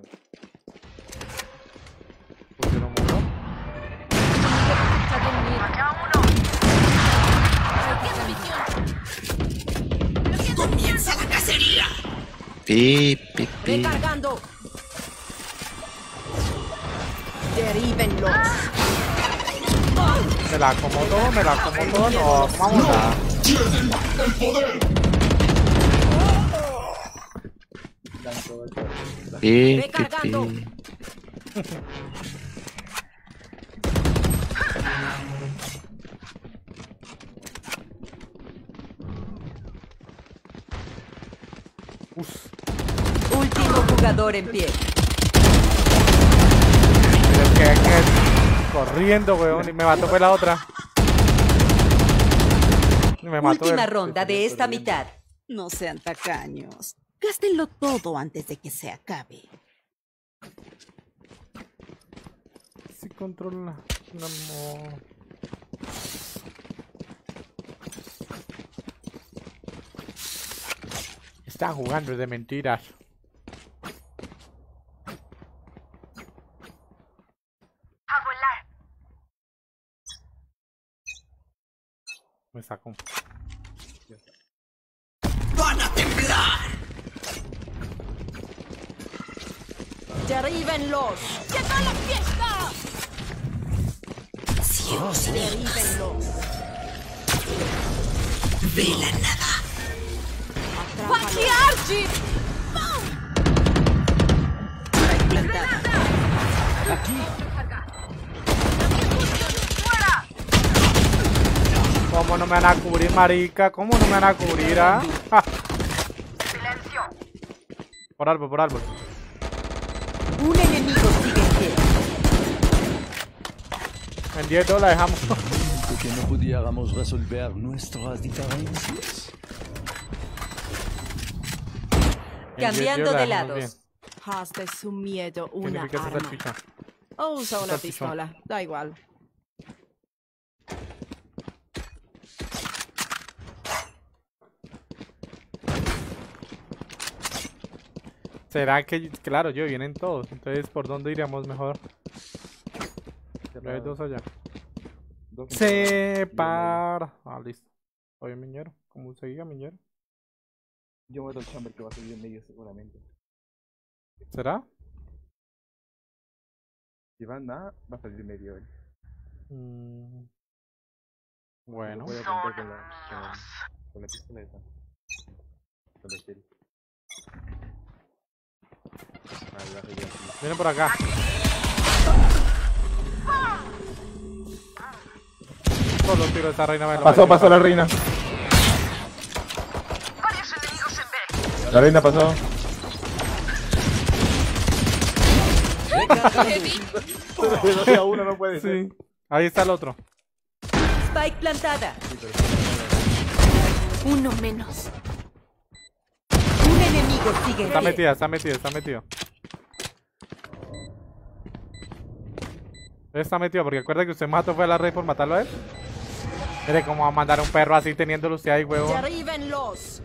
¿Por qué no murió? ¡Comienza la cacería! Pi, pi, pi. Recargando. Derívenlos. Me la como todo, me la como todo, no, vamos a... Pi, pi, Recargando. pi. Último jugador en pie. Pero que, que corriendo, weón, y me mató fue la otra. Y me mató Última el- ronda de esta mitad. No sean tacaños. Gástenlo todo antes de que se acabe. Sí controla. No, no. Está jugando es de mentiras. A volar. Me sacó. ¡Van a Derríbenlos. ¡Llegó la fiesta! Derríbenlos. Ve la nada. ¡Patriarchi! Plantada. ¿Cómo no me van a cubrir, marica? ¿Cómo no me van a cubrir, ah? Ah. Silencio. Por árbol, por árbol. Un enemigo sigue en pie. En diez la dejamos. Que no pudiéramos resolver nuestras diferencias. Cambiando de lados. Haz de su miedo ¿Qué una significa esa arma. salchicha? O usa una Salchichón. pistola. Da igual. ¿Será que, claro, yo vienen todos? Entonces, ¿por dónde iríamos mejor? Hay dos allá. Dos en Separa. Ah, listo. Oye, Miñero. ¿Cómo seguía, Miñero? Yo meto el chamber que va a salir en medio seguramente. ¿Será? Si van a, va a salir en medio él. Mm. Bueno. Voy a apuntar con la, con, con la pistoleta. Con el sheriff. Ah, ya, ya, ya. Vienen por acá. Solo tiro esta reina. Me lo Pasó, metió. pasó la reina. Varios enemigos en B. La reina pasó. De dos a uno no puede ser. Sí. Ahí está el otro. Spike plantada. Uno menos. Un enemigo sigue en Está pie. metida, está metido, está metido. Está metido, porque recuerda que usted mató fue a la red por matarlo a él. Mire cómo va a mandar a un perro así teniéndolo usted ahí, huevón. Derríbenlos.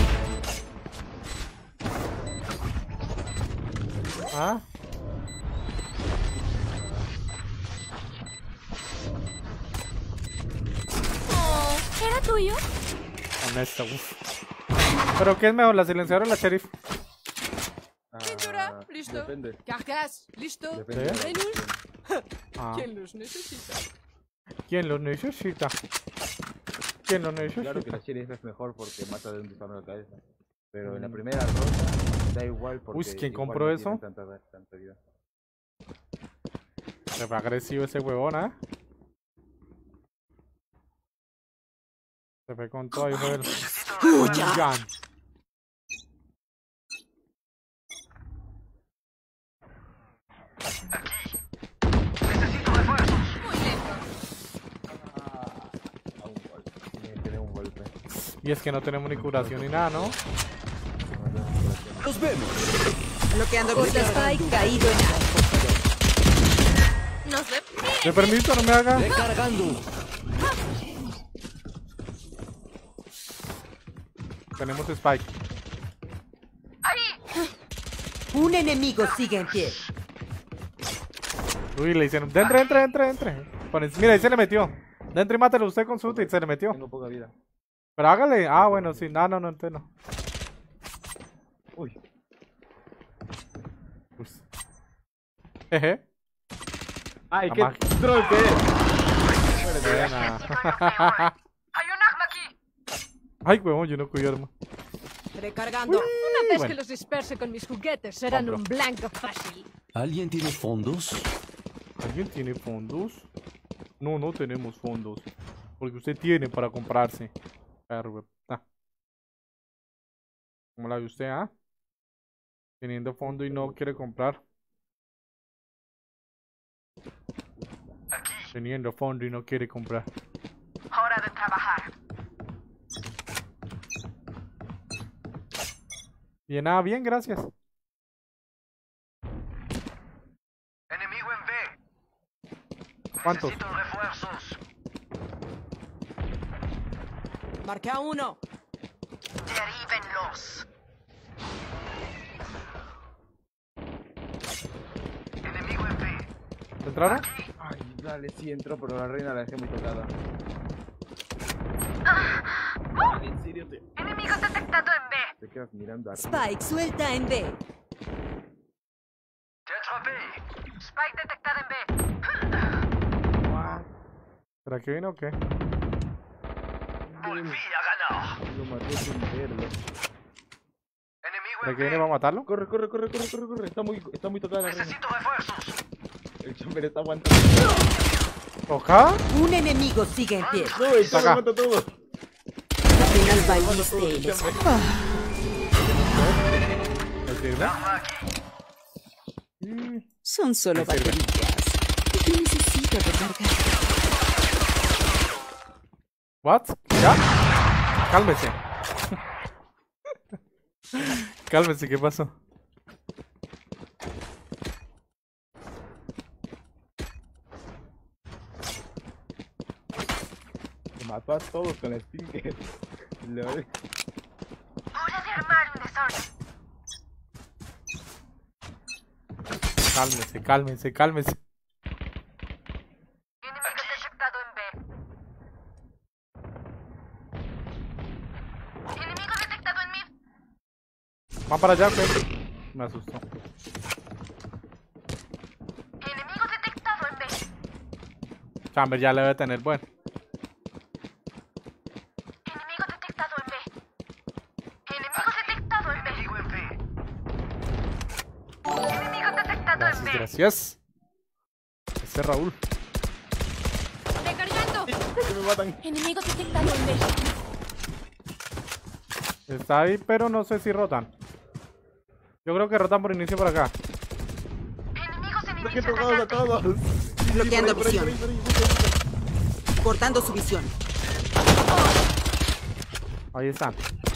¿Ah? Oh, ¿era tuyo? Honesto, uf. ¿Pero qué es mejor, la silenciadora o la sheriff? Ah, Pintura, listo. Depende. Cargas, listo. Depende. ¿Sí? Menús. Ah. ¿Quién los necesita? ¿Quién lo necesita? ¿Quién lo necesita? Claro que la sheriff es mejor porque mata de un disparo en la cabeza. Pero en la Mm. primera ronda da igual porque. Uy, ¿quién igual compró no eso? tienen Tanta, tanta vida. Se fue agresivo ese huevón, ¿ah? Se fue con todo, hijo del... Jan. Necesito refuerzos. Muy lento. A un golpe. Tiene que tener un golpe. Y es que no tenemos ni curación ni nada, ¿no? Nos vemos. Bloqueando con Spike caído en A. Nos ve. De permiso, no me haga. Recargando. Tenemos Spike. Un enemigo sigue en pie. Uy, le hicieron. Dentro, entre, entre, entre. Ponen- Mira, ahí se le metió. Dentro y mátelo usted con su ulti, se le metió. Tengo poca vida. Pero hágale. Ah, bueno, sí. No, no, no, entonces no. Uy. Pues. Jeje. Ay, La qué magia. troll que es. Buena. Hay un arma aquí. Ay, huevón, yo no cuido arma. Recargando. Una vez Bueno. que los disperse con mis juguetes, serán Compro. un blanco fácil. ¿Alguien tiene fondos? ¿Alguien tiene fondos? No, no tenemos fondos. Porque usted tiene para comprarse. Perro, ah. ¿Cómo la ve usted, ah? Teniendo fondo y no quiere comprar. Teniendo fondo y no quiere comprar. Hora de trabajar. Bien, ah, bien, gracias. Enemigo en B. ¿Cuántos? Necesito refuerzos. Marqué a uno. Derríbenlos. Enemigo en B. ¿Entraron? Ay, dale, sí entró, pero la reina la dejé muy tocada. ¿En serio te, Enemigo detectado en B. te quedas mirando arriba? Spike suelta en B. Te Spike detectado en B. ¿Será que vino o qué? Volví a ganar. Lo maté sin verlo. ¿Será que viene para matarlo? Corre, corre, corre, corre, corre, corre. Está muy, está muy tocada la reina. Necesito refuerzos. El chamber está aguantando. ¿Toca? Un enemigo sigue en pie. No, el chamber mata todo. Apenas valiste el escudo. ¿Me sirve? Son solo baterías. ¿Qué necesito recargar? ¿What? ¿Ya? Cálmese. Cálmese, ¿qué pasó? Mató a todos con la Stinger. Hora de armar un desorden. Cálmese, cálmese, cálmese. Enemigo detectado en B. Enemigo detectado en mid. Va para allá, ¿qué? Me asustó. Enemigo detectado en B. Chamber ya le debe tener bueno. Enemigo detectado en B. Enemigo detectado en B. Enemigo en B. Enemigo detectado en Gracias, B. gracias. Ese es Raúl. ¡Recargando! Me matan. Enemigo detectado en B. Está ahí, pero no sé si rotan. Yo creo que rotan por inicio por acá. Enemigos en ¿Por qué inicio tocados a atacante. todos? Bloqueando visión. Cortando su visión. Ahí están.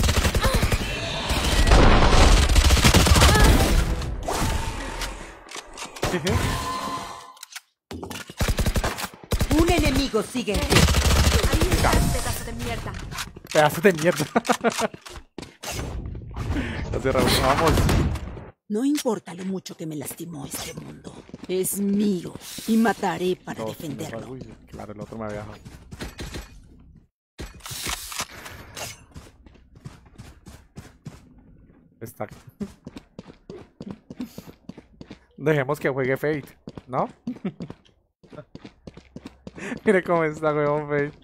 Un enemigo sigue en pie. Ahí estás, pedazo de mierda. Pedazo de mierda. Gracias, Raúl. Vamos. No importa lo mucho que me lastimó este mundo. Es mío y mataré para Dos, defenderlo. Uy, claro, el otro me había dejado. Está. Dejemos que juegue Fate, ¿no? Mire cómo está, huevón, Fate.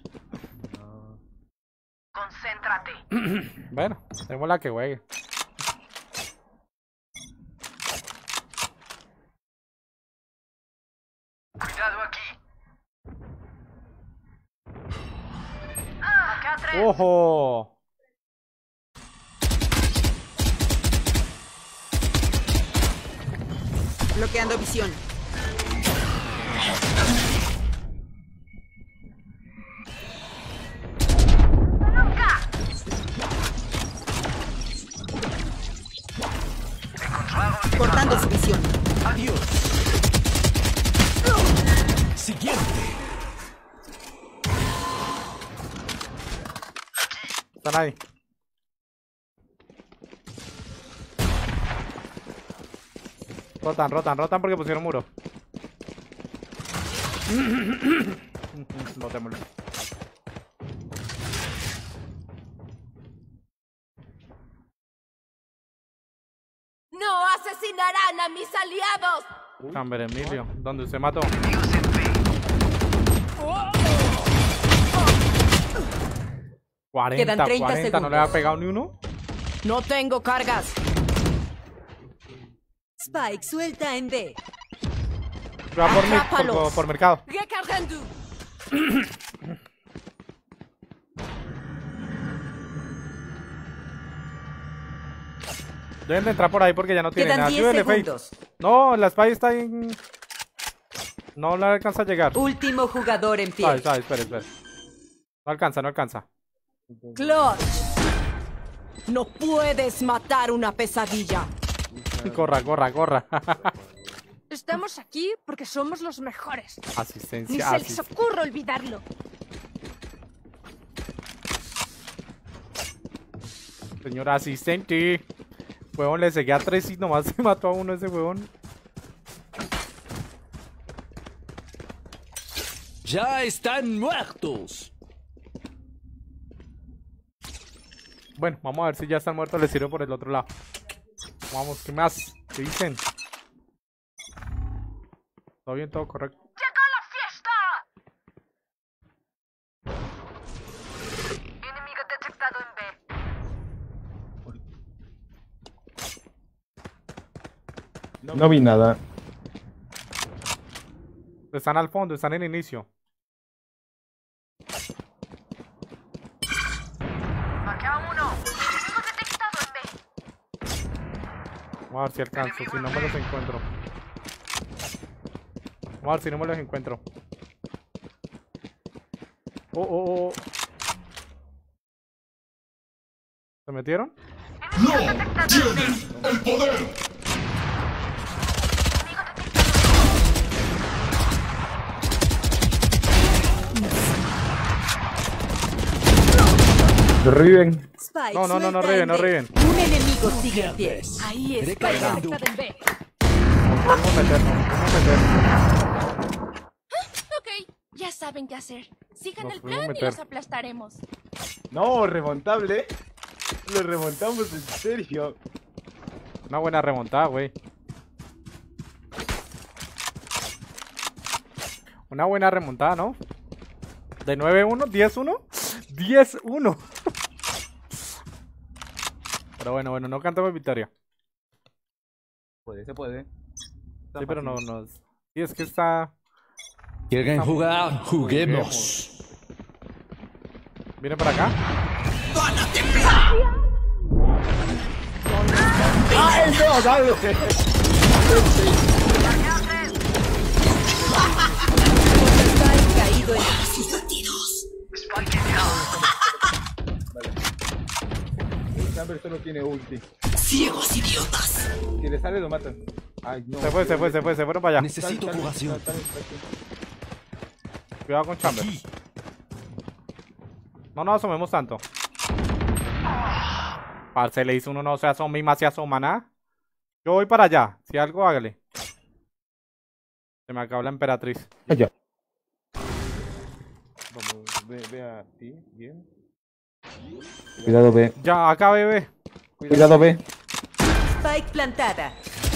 Concéntrate. Bueno, tenemos la que juegue. Cuidado aquí. Ah, acá tres. ¡Ojo! Bloqueando visión. Cortando su visión. Adiós. Siguiente. Están ahí. Rotan, rotan, rotan porque pusieron muro. Botémoslo. ¡No asesinarán a mis aliados! Chamber, Emilio, ¿dónde usted mató? cuarenta, Quedan treinta cuarenta, ¿no le segundos. ha pegado ni uno? No tengo cargas. Spike suelta en B. Va por, mí, por, Atrápalos. por, por mercado. ¡Recargando! Deben de entrar por ahí porque ya no tienen Quedan nada. diez Ayúdele, Fate. segundos. No, la Spy está en... No le alcanza a llegar. Último jugador en pie. Sabe, sabe, espera, espera. No alcanza, no alcanza. Clutch. No puedes matar una pesadilla. Corra, corra, corra. Estamos aquí porque somos los mejores. Ni Asistencia, se les asistencia. ocurre olvidarlo. Señora asistente. Huevón, le seguía a tres y nomás se mató a uno ese huevón. Ya están muertos. Bueno, vamos a ver si ya están muertos. Les sirve por el otro lado. Vamos, ¿qué más? ¿Qué dicen? Todo bien, todo correcto. ¡Llegó la fiesta! Enemigo detectado en B. No vi nada. Están al fondo, están en inicio. Marca uno. Enemigo detectado en B. Vamos a ver si alcanzo, si no me los encuentro. Vamos a ver si no me los encuentro. Oh, oh, oh. ¿Se metieron? ¡No tienes el poder! Riven. Spike, No, no, no, no suelta riven, en no B. riven. Un enemigo sigue en pie. Ahí está. Recargando. Detectado en B. Vamos a meternos, vamos a meternos. Ok, ya saben qué hacer. Sigan Nos el podemos plan y meter. los aplastaremos. No, remontable. Lo remontamos en serio. Una buena remontada, güey. Una buena remontada, ¿no? De nueve uno, diez uno. diez uno. Pero bueno, bueno, no cantamos victoria. Puede, se puede. Sí, pero no nos... Sí, es que está... ¿Quieren jugar? Juguemos. ¿Viene para acá? ¡Ay, no! ¡Dale! Spike caído en Sus latidos. El Chamber solo tiene ulti. Ciegos idiotas. Si le sale lo matan. Ay, no. Se fue, se fue, se fue, se fueron para allá. Necesito Sale, sale, curación. sale, sale, sale. Cuidado con Chamber. Aquí. No nos asomemos tanto. Parce, le hizo uno, no se asoma y más se asoma, ¿nada? Yo voy para allá. Si algo, hágale. Se me acabó la emperatriz. Allá. Vamos, ve, ve a ti, bien. Cuidado, ve. Ya, acá, bebé. Cuidado, ve. Spike plantada.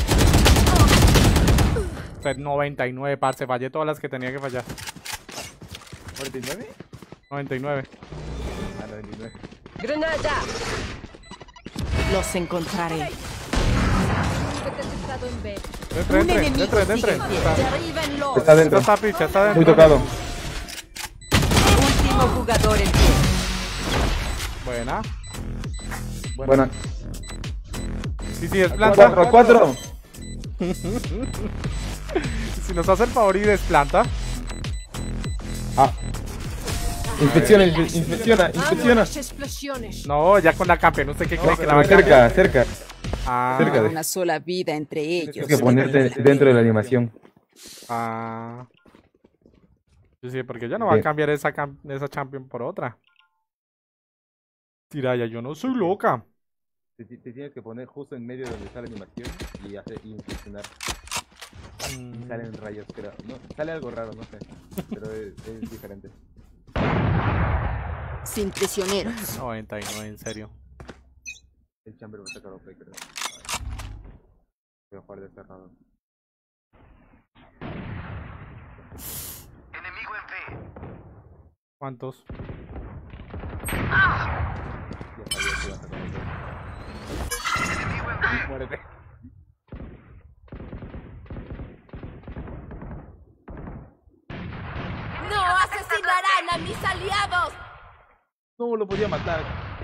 Set noventa y nueve, parce. Fallé todas las que tenía que fallar. ¿cuarenta y nueve? noventa y nueve. Ah, noventa y nueve. Granada. Los encontraré. Enemigo detectado en B. Dentro, Un dentro, enemigo dentro, sigue dentro. en pie. Derríbenlos. Está dentro. Está picha, está dentro. Muy tocado. Último jugador en pie. Buena. Buena. Sí, sí, es planta. Cuatro, cuatro. Si nos hace el favor y desplanta. Ah. Inspecciona, inspe- inspecciona, inspecciona. explosiones. No, ya con la campeona. ¿Usted qué cree que la va a Cerca, cambiar? cerca. Ah, cerca de- Una sola vida entre ellos. Tienes que ponerte dentro de la animación. ah. Sí, sí, porque ya no va a Bien. cambiar esa, cam- esa champion por otra. Tiraya, yo no soy loca. Te, te tienes que poner justo en medio donde está la animación y hacer y inspeccionar. Mm, Salen rayos, creo. No, sale algo raro, no sé. Pero es, es diferente. Sin prisioneros. noventa y nueve, en serio. El Chamber va a sacar O P, creo. Voy a jugar de cerrado. Enemigo en B. ¿Cuántos? Ya sabía que iba a sacar O P. Enemigo en B. Muérete. ¡No asesinarán a mis aliados! No lo podía matar.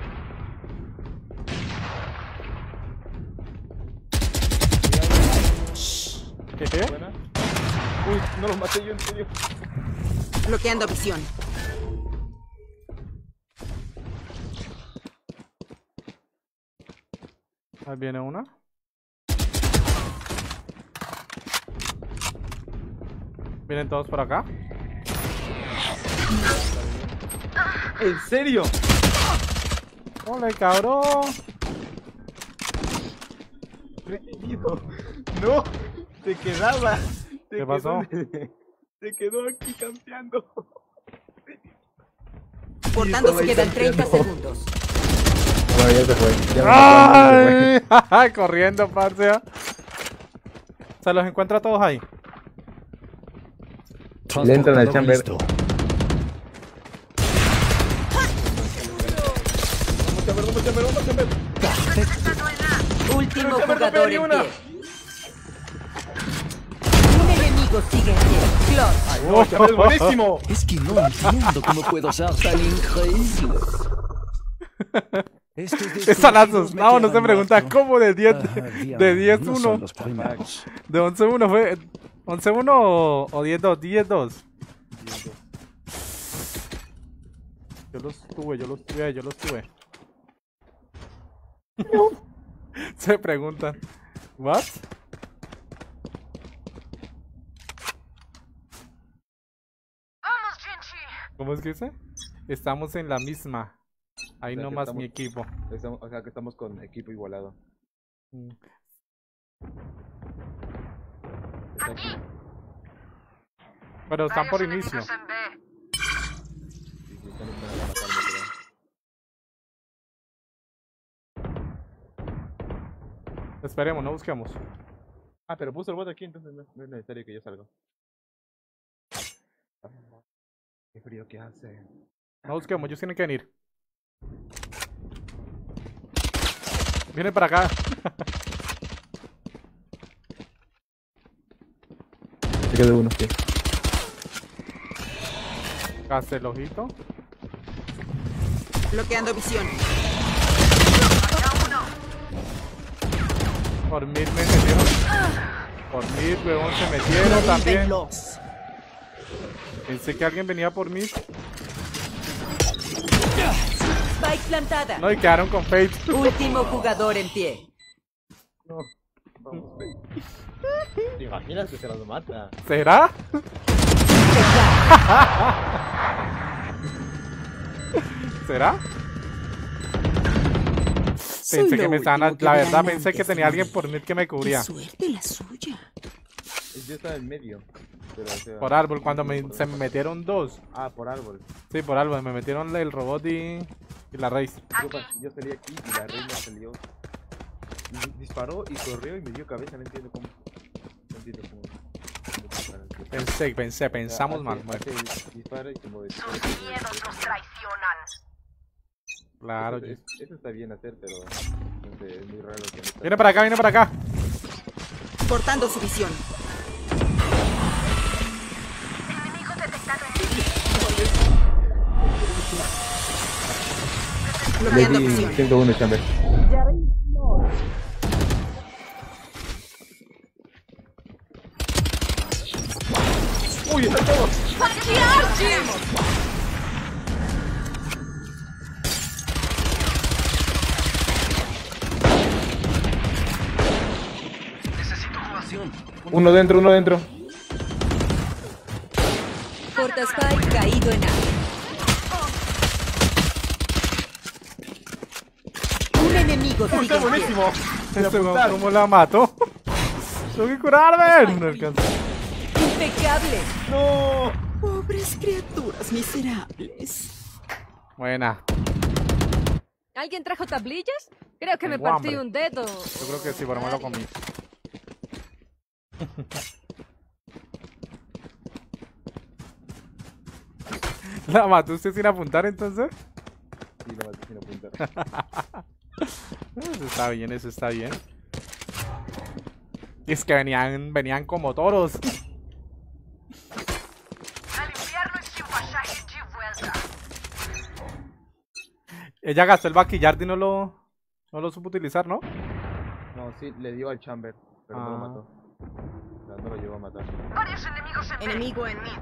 ¿Qué, qué? Buena. Uy, no los maté yo en serio. Bloqueando visión. Ahí viene una. ¿Vienen todos por acá? ¿En serio? ¡Ole, cabrón! Rendido. No, te quedaba. Te ¿Qué pasó? Quedó, te quedó aquí campeando. Portándose Sí, quedan estaba ahí treinta campeando. segundos. Bueno, ya se fue. Ya me mató, ya se ¡Ay! Corriendo, parce. Se los encuentra a todos ahí. Le entran al chamber. Último jugador en pie. Un enemigo sigue en pie. Close. ¡Oh, chamber, buenísimo! Es que no entiendo cómo puedo ser tan increíble. Estanazos. No, no se pregunta cómo de diez de diez uno. De once uno fue once uno o, o diez dos, diez dos. Yo los tuve, yo los tuve, yo los tuve. Se preguntan. ¿What? ¿Cómo es que dice? Estamos en la misma. Ahí O sea, nomás estamos- mi equipo. Estamos- o sea que estamos con equipo igualado. Mm. Está aquí. Pero están por inicio. Sí, sí, están esperando a matarme, pero- Esperemos, no busquemos. Ah, pero puso el bot aquí, entonces no, no es necesario que yo salga. Ah, qué frío que hace. No busquemos, ellos tienen que venir. Vienen para acá. Se quedó uno, sí. Casta el ojito. Bloqueando visión. Por mid me metieron. Por mid, weón, se metieron también. Revívenlos. Pensé que alguien venía por mid. Spike plantada. No, y quedaron con Fate. Último jugador en pie. No. Vamos, ve. ¿Te imaginas que se los mata? ¿Será? ¿Será? Pensé que me estaban... a- La verdad pensé que tenía alguien por mid que me cubría. Suerte la suya. Yo estaba en medio. Pero, o sea, Por árbol, cuando me, se me metieron dos. Ah, por árbol. Sí, por árbol, me metieron el robot y, y la raíz. Yo, pas- yo salí aquí y la reina salió. Y disparó y corrió y me dio cabeza, no entiendo cómo. No entiendo cómo. cómo dispara. Pensé, pensé, pensamos O sea, mal. hace- Bueno, hace dispara y como de- Sus miedos los traicionan. claro. Eso, yo- es- eso está bien hacer, pero no sé, es muy raro que no está- Viene para acá, viene para acá. Cortando su visión. Enemigos detectados en mí. Bloqueando visión. ciento uno, chamber. ¡Uy, están todos! Uno dentro, uno dentro. Porta Spike caído en A. Un enemigo sigue ¡Está en pie. buenísimo! Este weón, ¿cómo la mató? Tengo que curarme. No alcanzo. Impecable. ¡No! Pobres criaturas miserables. Buena. ¿Alguien trajo tablillas? Creo que me Tengo partí hambre. un dedo. Yo creo que sí, pero me lo comí. ¿La mató usted sin apuntar entonces? Sí, lo maté sin apuntar. Eso está bien, eso está bien. Y es que venían, venían como toros. El invierno es su pasaje de vuelta. Ella gastó el Backyard y no lo, no lo supo utilizar, ¿no? No, sí, le dio al chamber, pero no lo Ah. mató. O sea, no lo llegó a matar. Varios enemigos en B. Enemigo en mid.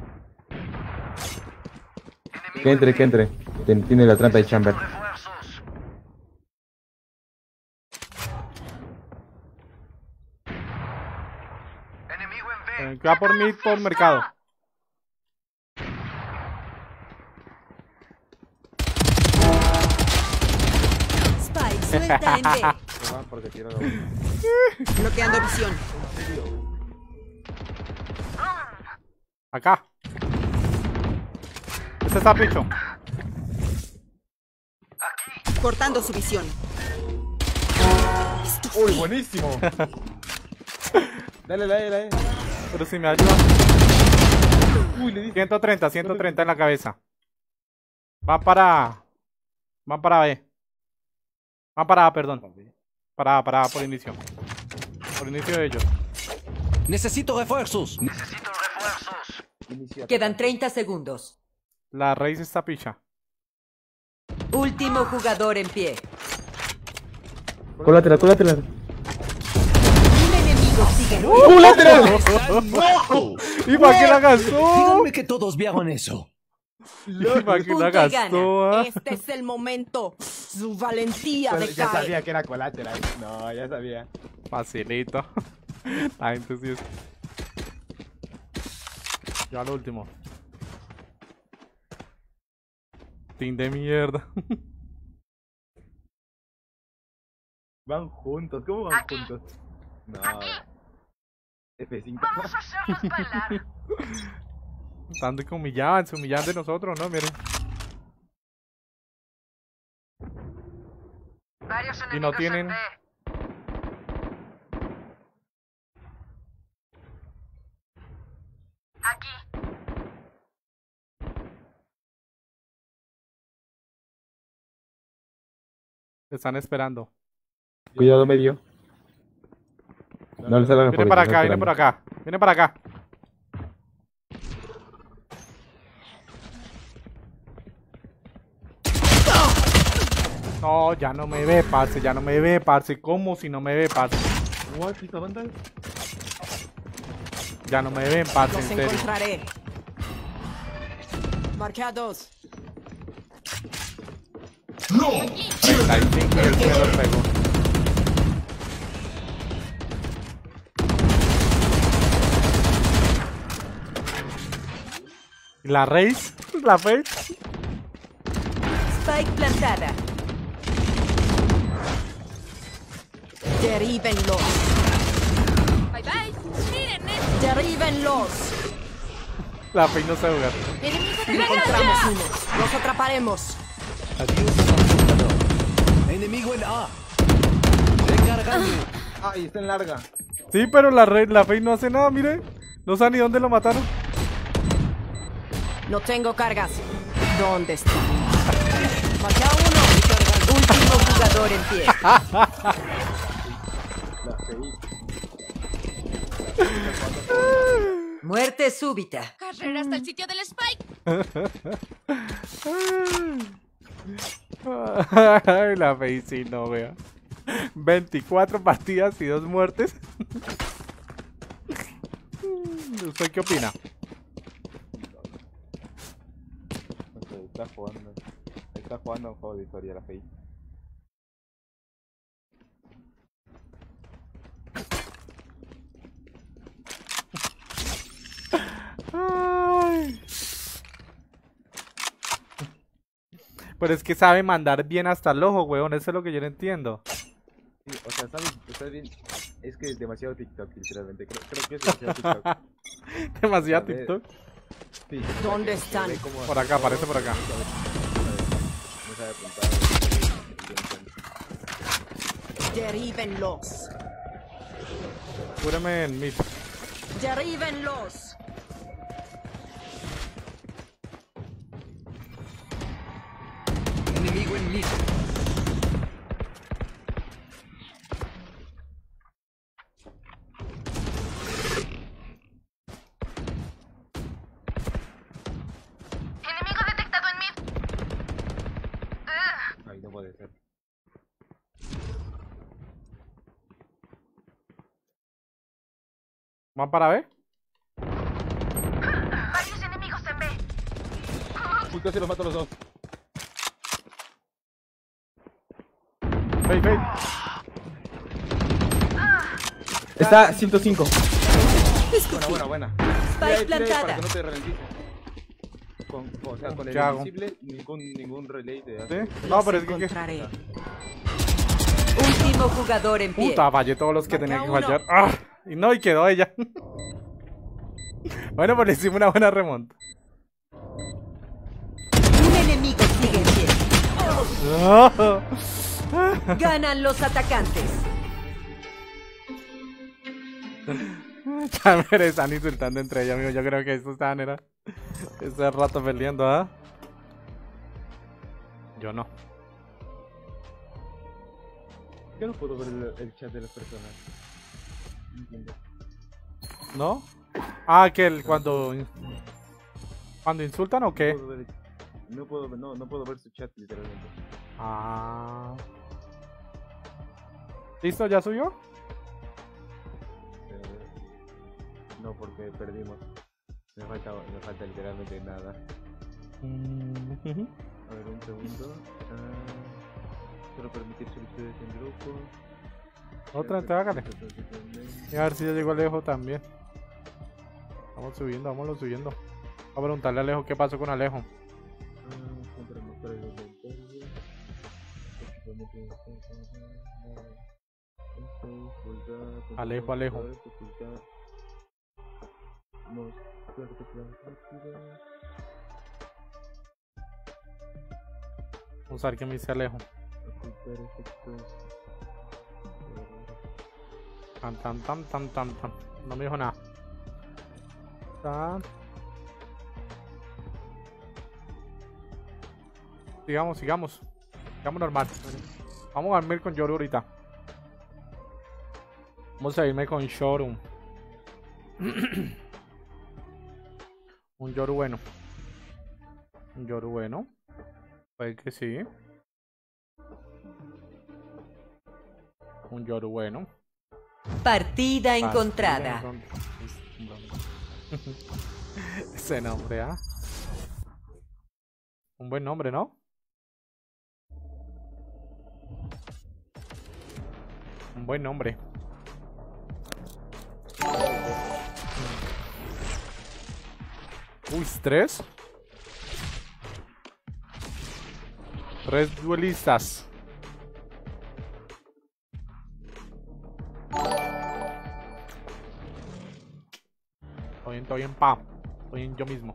Que entre, que entre. Tien- Tiene la trampa de chamber. Refuerzos. Enemigo en B. Eh, que va por mí, por mercado. Spike suelta en B. Se van porque tiró la bomba. Bloqueando visión. Acá. Este está picho. Cortando su visión. ¡Uy, buenísimo! Dale, dale, dale. Pero si me ayuda. Uy, le di. ciento treinta, ciento treinta en la cabeza. Va para... Van para B. Van para A, perdón. Para A, para A, por inicio. Por inicio de ellos. Necesito refuerzos. Necesito refuerzos. Quedan treinta segundos. La raíz está picha. Último jugador en pie. Colátera, colátera. Un enemigo sigue. ¡Colátera! ¡No! ¿Y para qué la gastó? Díganme que todos vieron eso. ¿Y para qué Punto la y gastó? gana. ah? Este es el momento. Su valentía Bueno, de ya caer. sabía que era colátera. No, ya sabía. Facilito. La gente sí es. Ya lo último. Team de mierda. Van juntos, ¿cómo van Aquí. juntos? No. Aquí. F cinco. Vamos a hacerlos bailar. Tanto que humillaban, se humillaban de nosotros, ¿no? Miren. Varios Y no enemigos tienen- en B. Aquí. Te están esperando. Cuidado medio. No le salgan Vienen para acá, vienen por acá. Vienen para acá. No, ya no me ve, parce, ya no me ve, parce. ¿Cómo si no me ve, parce? What, esta banda? Ya no me ven, parce, en Los serio. encontraré. Marqué a dos. treinta y cinco y el que los pegó. ¿Y la raíz? ¿La raíz? Spike plantada. Derríbenlos. Bye bye. Miren esto. Derríbenlos. La raíz no sabe jugar. Enemigo de Encontramos uno. Los atraparemos. Adiós, computador. Enemigo en A. Recargando. Ay, está en larga. Sí, pero la raíz la raíz no hace nada, mire. No sabe ni dónde lo mataron. No tengo cargas. ¿Dónde está? Marqué a uno. Último jugador en pie. La seguí. Muerte súbita. Carrera hasta el sitio del Spike. Ay, la raíz sí, no, vea. veinticuatro partidas y dos muertes. ¿Usted qué opina? No sé, está jugando. Está jugando un juego de historia la Face. Ay. Pero es que sabe mandar bien hasta el ojo, weón. Eso es lo que yo no entiendo. Sí, o sea, ¿sabes? Está bien. Es que es demasiado TikTok, literalmente. Creo, creo que es demasiado TikTok. Demasiado A ver. TikTok. Sí, ¿Dónde se están? ve como- Por acá, aparece por acá. No sabe apuntar. Derríbenlos. Cúreme en mid. Derríbenlos. Enemigo en mid. Enemigo detectado en mid. Ugh. Ay, no puede ser. ¿Van para B? Varios enemigos en B. Uy, casi los mato a los dos. Fake, fake. Está ciento cinco. Buena, buena, buena. Spike Tira ahí, tira ahí plantada. para que no te ralentice. Con, con- o sea, con el ¿Qué hago? invisible, ningún, ningún relay de ¿Sí? No, pero es que... que- Encontraré. Último jugador en pie. Puta, fallé todos los que tenía que Marca fallar. ¡Ah! Y no, y quedó ella. Bueno, pues le hicimos una buena remonta. Un enemigo sigue en pie. No. Ganan los atacantes. Chamber están insultando entre ellos, amigo. Yo creo que estos estaban era ese rato peleando, ¿ah? ¿eh? Yo no. Yo no puedo ver el, el chat de las personas. No entiendo. ¿No? Ah, que el, cuando cuando insultan o qué? No puedo ver, no puedo ver, no, no puedo ver su chat literalmente. Ah. ¿Listo? ¿Ya subió? Eh, no, porque perdimos. Me falta, me falta literalmente nada. Mm -hmm. A ver, un segundo. Ah, solo permitir solicitudes en grupo. Otra, te hágale. Y a ver si ya llegó Alejo también. Vamos subiendo, vámonos subiendo. Vamos a preguntarle a Alejo qué pasó con Alejo. Alejo, Alejo. Vamos a ver qué me dice Alejo. Tan tan tan tan tan tan. No me dijo nada. Tan. Sigamos, sigamos. Sigamos normal. Vamos a irme con Yoru ahorita. Vamos a irme con Showroom. Un Yoru bueno. Un Yoru bueno. Puede que sí. Un Yoru bueno. Partida encontrada. Ese nombre, ¿ah? ¿eh? Un buen nombre, ¿no? Un buen nombre. Uy, tres. Tres duelistas. Todo bien, todo bien, pa. Todo bien yo mismo.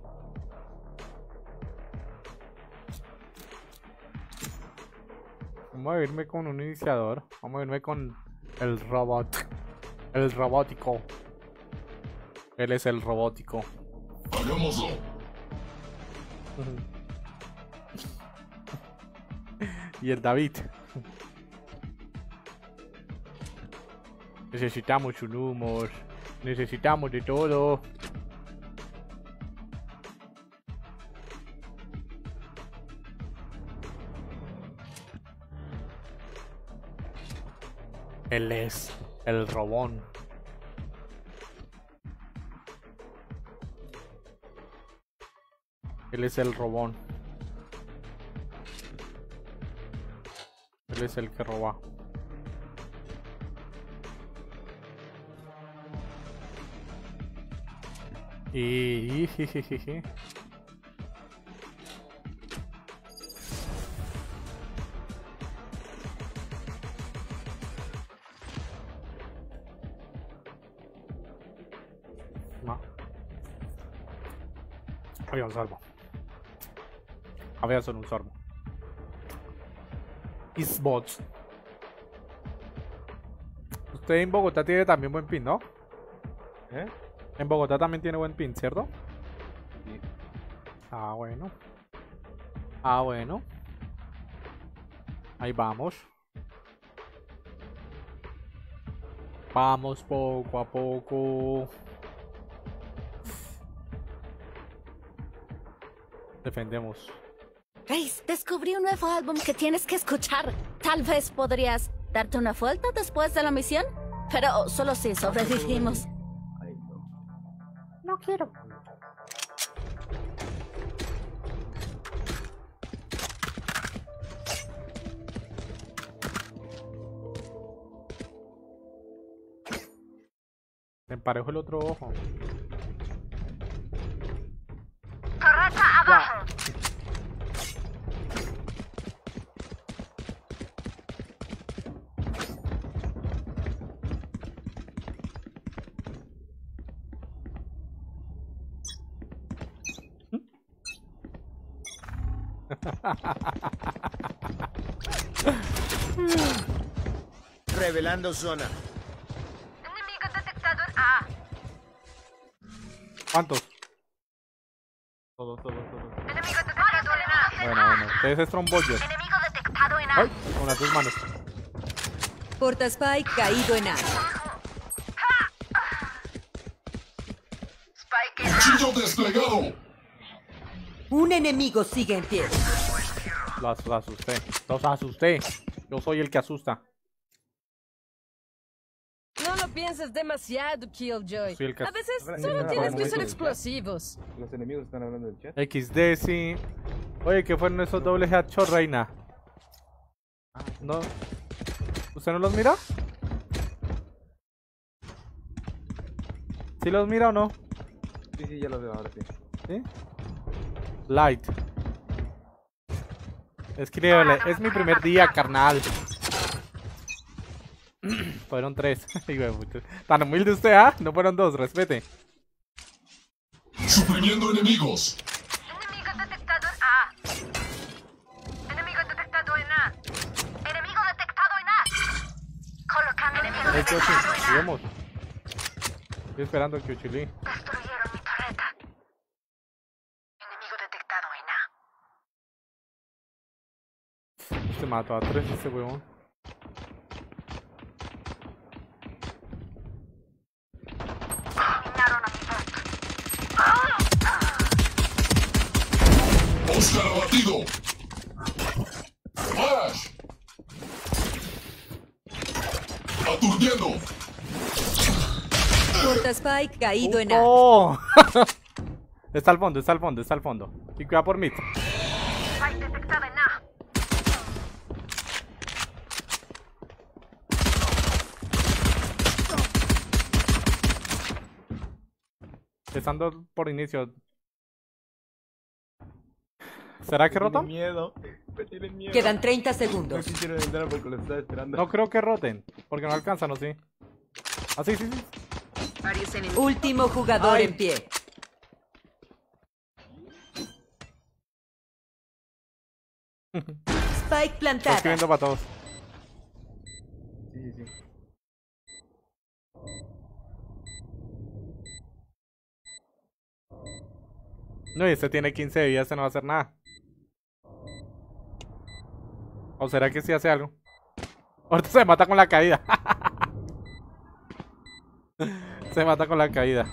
Vamos a irme con un iniciador. Vamos a irme con el robot. El robótico. Él es el robótico. Hagámoslo. Y el David. Necesitamos un humor. Necesitamos de todo. Él es el robón. Él es el robón. Él es el que roba. Y... no. Había un sorbo. Había solo un sorbo. Isbots. Usted en Bogotá tiene también buen pin, ¿no? ¿Eh? En Bogotá también tiene buen pin, ¿cierto? Sí. Ah, bueno. Ah, bueno. Ahí vamos. Vamos poco a poco. Defendemos. Grace, descubrí un nuevo álbum que tienes que escuchar. Tal vez podrías darte una vuelta después de la misión, pero solo si sobrevivimos. Ay, no. No quiero. Me emparejo el otro ojo. Torreta abajo. Revelando zona. Enemigo detectado en A. ¿Cuántos? Todos, todos, todos. Enemigo detectado en A. Bueno, bueno. Ustedes es trombollos. Enemigo detectado en A. Ay, con las dos manos. Porta Spike caído en A. Spike en A. ¡Cuchillo desplegado! Un enemigo sigue en pie. Los asusté. Los asusté. Yo soy el que asusta. No lo pienses demasiado, Killjoy. Soy el que A veces Ahora, solo ahora tienes vamos que a ser ver. explosivos. Los enemigos están hablando del chat. equis de, sí. Oye, ¿qué fueron esos dobles headshots, reina? ¿No? ¿Usted no los mira? ¿Sí los mira o no? Sí, sí, ya los veo ahora sí. ¿Sí? Light. Escríbele, es mi primer día, carnal. Fueron tres. Tan humilde usted, ¿ah? No fueron dos, respete. Suprimiendo enemigos. Enemigo detectado en A. Enemigo detectado en A. Enemigo detectado en A. Colocando enemigo Hey, Kyoshi, detectado en A. sigamos. Estoy esperando a Kyochili. Destruyeron mi torreta. Enemigo detectado en A. Se mató a tres ese huevón. Eliminaron a mi bot. Oscar abatido. Flash. Aturdiendo. Porta Spike caído en A. ¡Oh! Está al fondo, está al fondo, está al fondo. Y cuida por mí. Spike detectada en A. Estando por inicio. ¿Será que rotan? Miedo. Me tienen miedo. Quedan treinta No segundos. quisieron entrar porque los estaba esperando. No creo que roten. Porque no alcanzan, ¿o sí? Ah, sí, sí, sí. Varios enemigos. Último jugador Ay. en pie. Spike Estoy plantada. escribiendo para todos. Sí, sí, sí. No, y este tiene quince de vida, este no va a hacer nada. ¿O será que sí hace algo? Ahorita se mata con la caída. Se mata con la caída.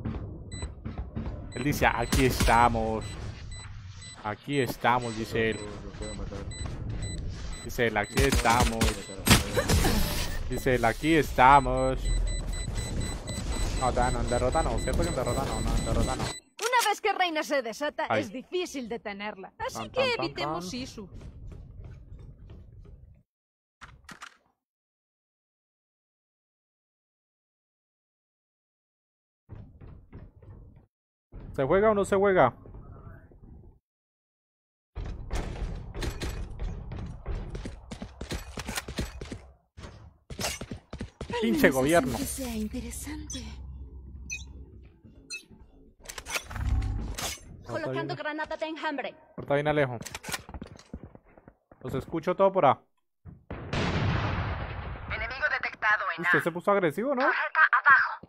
Él dice, aquí estamos. Aquí estamos, dice él. Lo puedo matar. Dice él, aquí estamos. Dice él, aquí estamos. No, no, en derrota no, ¿cierto que en derrota no? No, en derrota no. Una vez que Reina se desata, Ay. es difícil detenerla. Así Tan, que tan, tan, evitemos tan. Isu. ¿Se juega o no se juega? Pinche gobierno. Que sea interesante. Colocando granada de enjambre. Está bien Alejo. Los escucho todo por A. Enemigo detectado en A. Usted se puso agresivo, ¿no? Torreta abajo.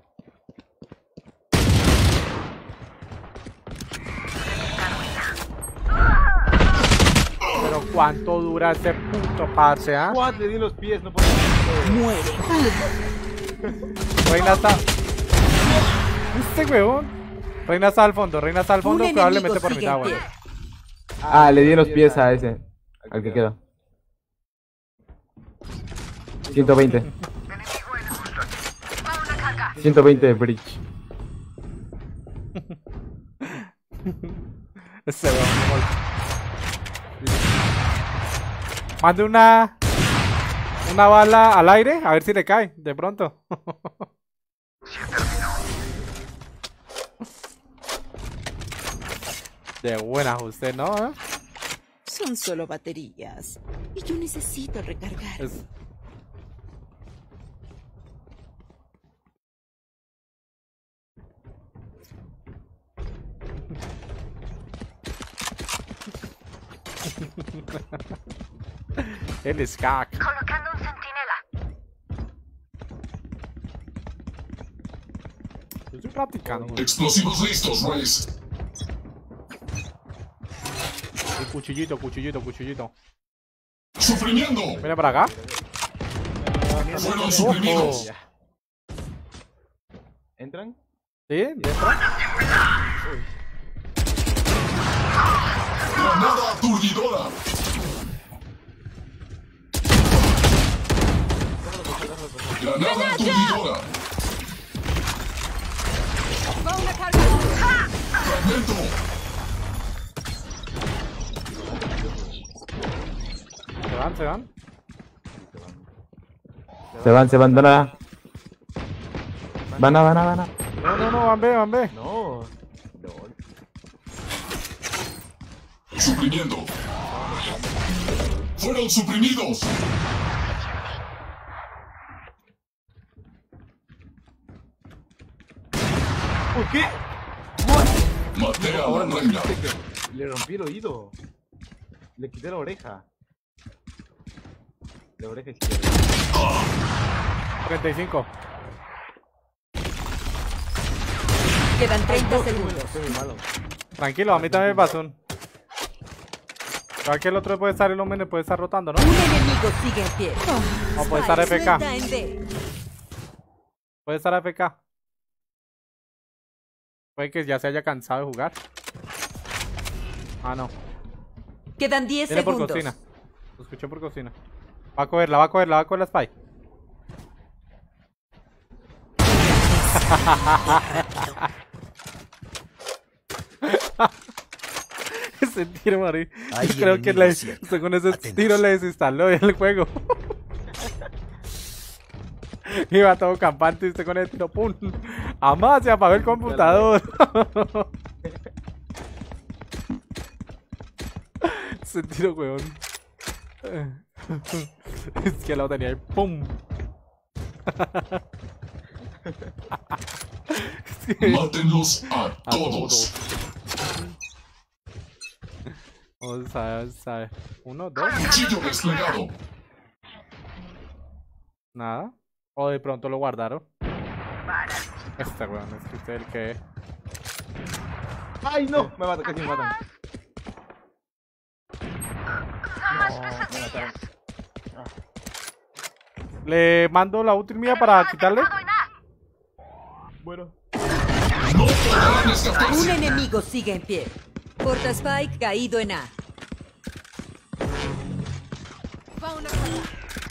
Pero cuánto dura ese puto pase, ¿ah? What? Le di los pies, no puedo. Muere. Reina está. Este huevón. Reina está al fondo, Reina está al fondo, Un probablemente enemigo por sigue mitad, en bueno. pie. Ah, le di los pies a ese. Al que quedó. ciento veinte. Enemigo en justo aquí. Va una carga. ciento veinte de bridge. Ese huevón. Mande una. Una bala al aire, a ver si le cae, de pronto. De buenas usted, ¿no? ¿Eh? Son solo baterías. Y yo necesito recargar. Es... El skak. Colocando un centinela. Yo estoy practicando. Explosivos listos, Race. El cuchillito, cuchillito, cuchilllo. Suprimiendo. Mira para acá. Fueron suprimidos. ¿Entran? Sí, entra. Granada aturdidora. Granada aturdidora. Va una carga. Fragmento. Se van, se van. Se van, se van, van a... Van a, van a, van a. No, no, no, van B, van B. No. Suprimiendo. Fueron suprimidos. ¿Por qué? Maté a Ahora la no reina. viste que le rompí el oído. Le quité la oreja. La oreja izquierda. treinta y cinco. Quedan treinta segundos. Soy muy malo. Tranquilo, a mí también me pasó un... Aquí el otro puede estar, el hombre puede estar rotando, ¿no? Un enemigo sigue en pie. O puede estar F K. Suelta en B. Puede estar F K. Puede que ya se haya cansado de jugar. Ah, no. Quedan diez Viene por segundos. cocina. Lo escuché por cocina. Va a cogerla, va a cogerla, va a coger la spy. Ese tiro, Mari. Hay Creo que le, enemigos cerca. según ese Atentos. tiro le desinstaló el juego. Iba todo campante y usted con el tiro, ¡pum! ¡Amá! Se apagó el computador. Ese tiro, weón. Es que lo tenía ahí, ¡pum! Es que- Mátenlos a A todos. Vamos a ver, vamos a ver. Uno, dos. Cuchillo desplegado. Nada. O de pronto lo guardaron. Este weón, es que usted el que... ¡Ay, no! Me matan, casi me matan. Le mando la útil mía para quitarle. Bueno. No podrán Un escaparse. enemigo sigue en pie. Porta Spike caído en A. Va una carga.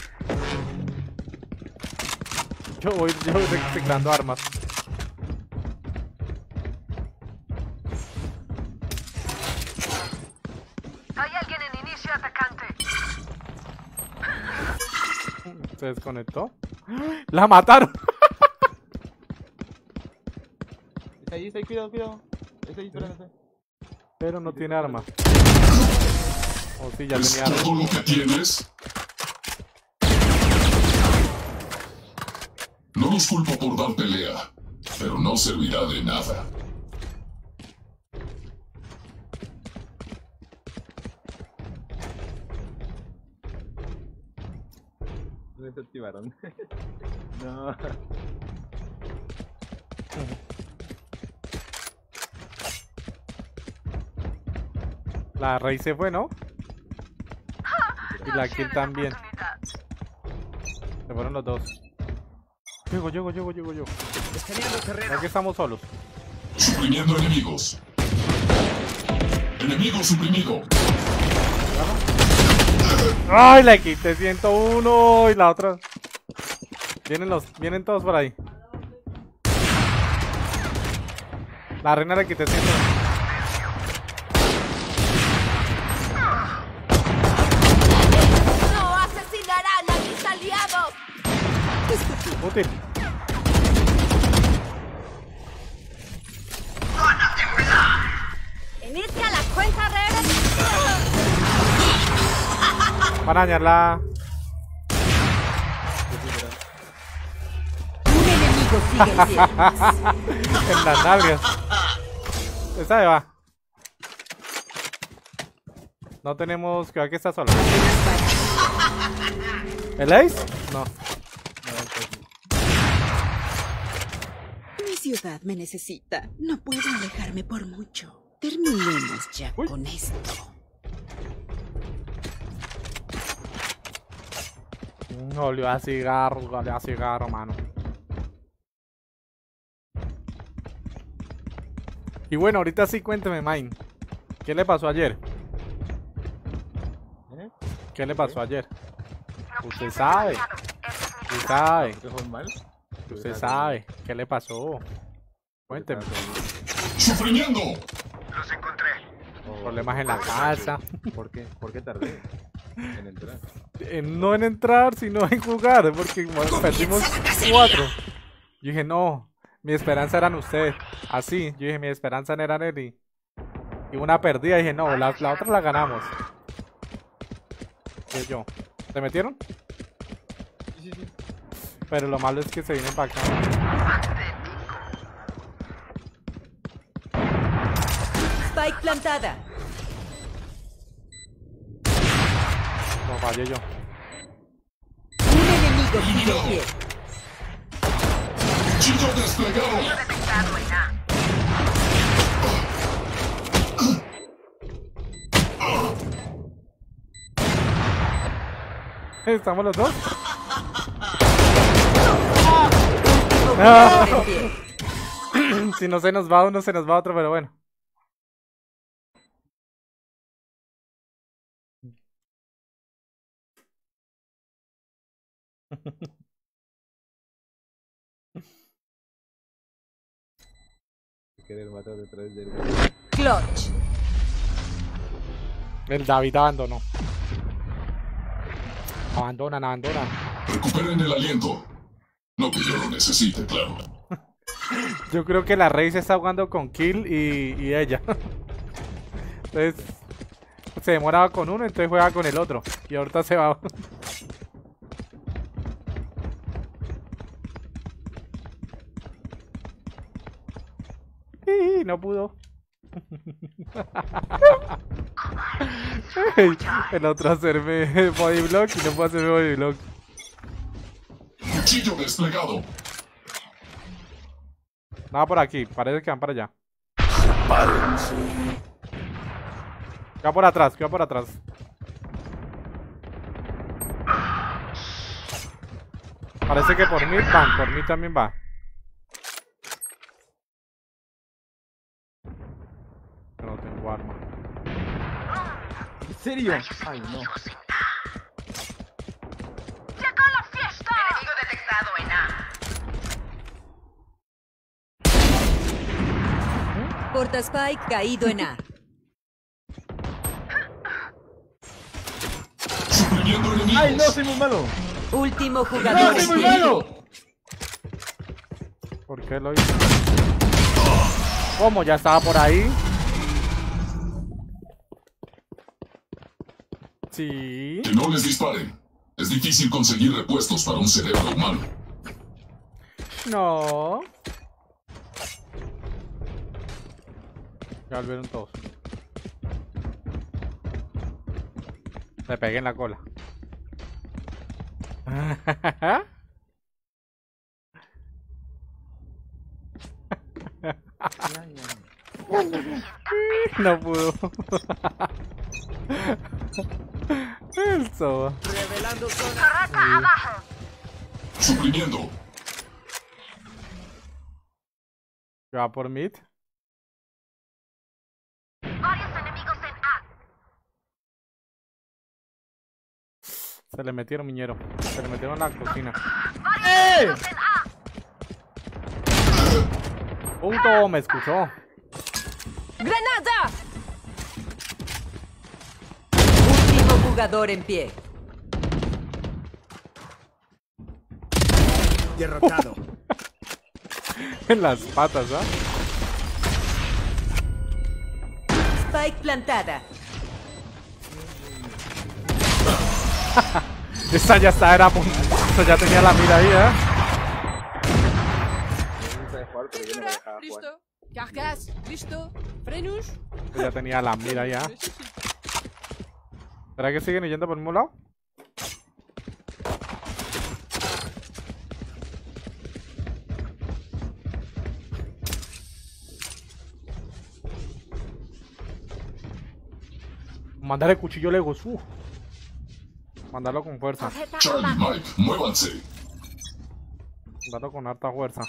Yo voy, yo voy reciclando armas. Hay alguien en inicio atacante. Se desconectó. ¡La mataron! Está ahí, está ahí, cuidado, cuidado. Está ahí, espérate. Pero no tiene arma. O sí, ya ¿Es tenía arma. todo lo que tienes? No los culpo por dar pelea, pero no servirá de nada. No se activaron. No. La Rey se fue, ¿no? Y la kill también. Se fueron los dos. Llego, llego, llego, llego yo. Aquí estamos solos. Suprimiendo enemigos. Enemigo suprimido. ¡Ay! Le quité ciento uno y la otra. Vienen los, vienen todos por ahí. La reina le quité ciento uno. ¡No asesinarán a mis aliados! Útil. Inicia la cuenta regresiva. Van a dañar la... Un enemigo sigue en pie. en las nalgas. Esa se va. No tenemos... que aquí está solo. ¿El Ace? No. ciudad me necesita. No puedo alejarme por mucho. Terminemos ya Uy. con esto. No, olió a cigarro, olió a cigarro, mano. Y bueno, ahorita sí cuénteme, Mine. ¿Qué le pasó ayer? ¿Eh? ¿Qué le pasó ayer? Usted sabe. Usted sabe. Usted sabe. ¿Qué le pasó? Cuénteme. ¡Sufrimiento! Los encontré. Problemas en la casa. ¿Por qué? ¿Por qué tardé en entrar? En, no en entrar, sino en jugar. Porque bueno, perdimos cuatro. Yo dije, no. Mi esperanza eran ustedes. Así. Yo dije, mi esperanza era él y... Y una perdida. Dije, no, la, la otra la ganamos. Y yo. ¿Se metieron? Sí, sí, sí. Pero lo malo es que se vienen para acá. Spike plantada. No fallé yo. Un enemigo sigue en pie. ¡Cuchillo desplegado! Detectado en A. ¿Estamos los dos? Ah. Si no se nos va uno, se nos va otro, pero bueno. Querer matar detrás del... Clutch. El David abandonó. Abandonan, abandonan. Recuperen el aliento. No que yo lo necesite, claro. Yo creo que la Rey se está jugando con Kill y, y ella. Entonces se demoraba con uno, entonces juega con el otro. Y ahorita se va. Y no pudo. El otro hacerme body block y no puedo hacerme body block. Cuchillo desplegado. Nada por aquí, parece que van para allá. Queda por atrás, queda por atrás. Parece que por mí van, por mí también va. No tengo arma. ¿En serio? Ay, no. ¡Llegó la fiesta! Enemigo detectado en A. Porta Spike caído en A. ¡Ay, no! ¡Soy muy malo! Último jugador. ¡No, soy muy malo! ¿Por qué lo hice? ¿Cómo? ¿Ya estaba por ahí? Sí. Que no les disparen. Es difícil conseguir repuestos para un cerebro humano. No. Ya volvieron todos. Le pegué en la cola. No pudo. El Soba. Revelando zona. Torreta abajo. Suprimiendo. ¿Va por mid? Varios enemigos en A. Se le metieron, miñero. Se le metieron en la cocina. Varios enemigos en A. Punto, me escuchó. ¡Granada! Último jugador en pie. Derrotado. En las patas, ¿ah? Spike plantada. Esa ya está, era punto. Esa ya tenía la mira ahí, ¿eh? Listo. Cargas, listo. Frenos. Esa ya tenía la mira ya. ¿Será que siguen yendo por el mismo lado? mandar el cuchillo Legos. Uh. Mandarlo con fuerza. Charlie, Mike, muévanse. Mandarlo con harta fuerza.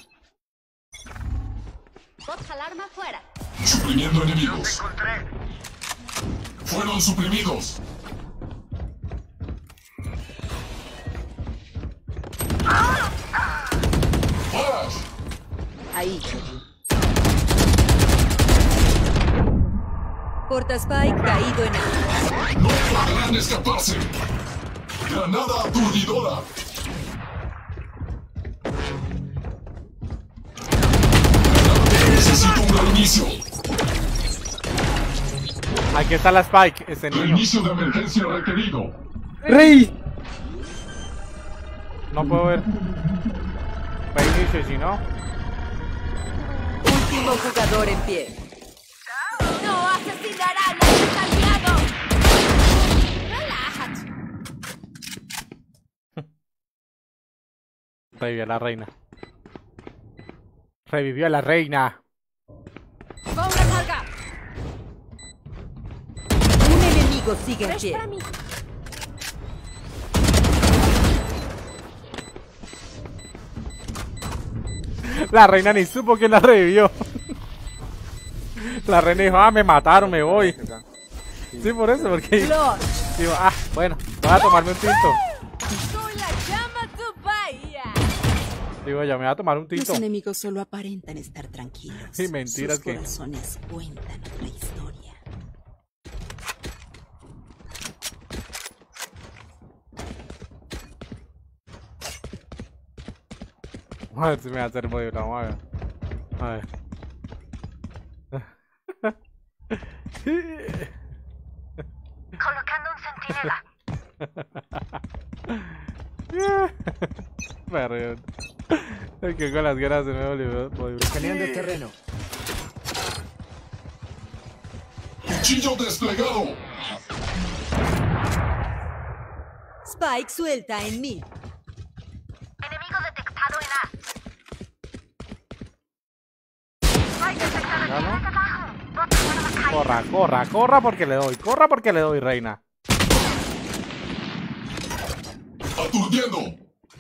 Bot alarma fuera. Suprimiendo enemigos. Fueron suprimidos. ¡Flash! Ahí. Porta Spike caído en A. ¡No podrán escaparse! ¡Granada aturdidora! Necesito un reinicio. Aquí está la Spike, ese niño. Reinicio de emergencia requerido. ¡Rey! No puedo ver. Reinicio, si no. Último jugador en pie. ¡No asesinarán a sus aliados! ¡Relájate! Revivió a la reina. Revivió a la reina. ¡Va una carga! Un enemigo sigue en ¡Es pie. para mí! La reina ni supo quién la revivió. La reina dijo, ah, me mataron, me voy. Sí, por eso, porque digo, ah, bueno, voy a tomarme un tinto. ¡Soy la llama tu bahía! Digo, ya me voy a tomar un Los tinto. enemigos solo aparentan estar tranquilos. Sí, mentiras Sus que... corazones cuentan otra historia. A ver si me va a hacer muy bien, vamos a ver. A ver. Colocando un centinela. Me río. Es que con las ganas de nuevo voy Escaneando el terreno. ¡Cuchillo desplegado! Spike suelta en mí. Enemigo detectado en A. Spike detectado en ¿Ya no? B abajo. Bot alarma caída. Corra, corra, corra porque le doy. Corra porque le doy, reina. ¡Aturdiendo!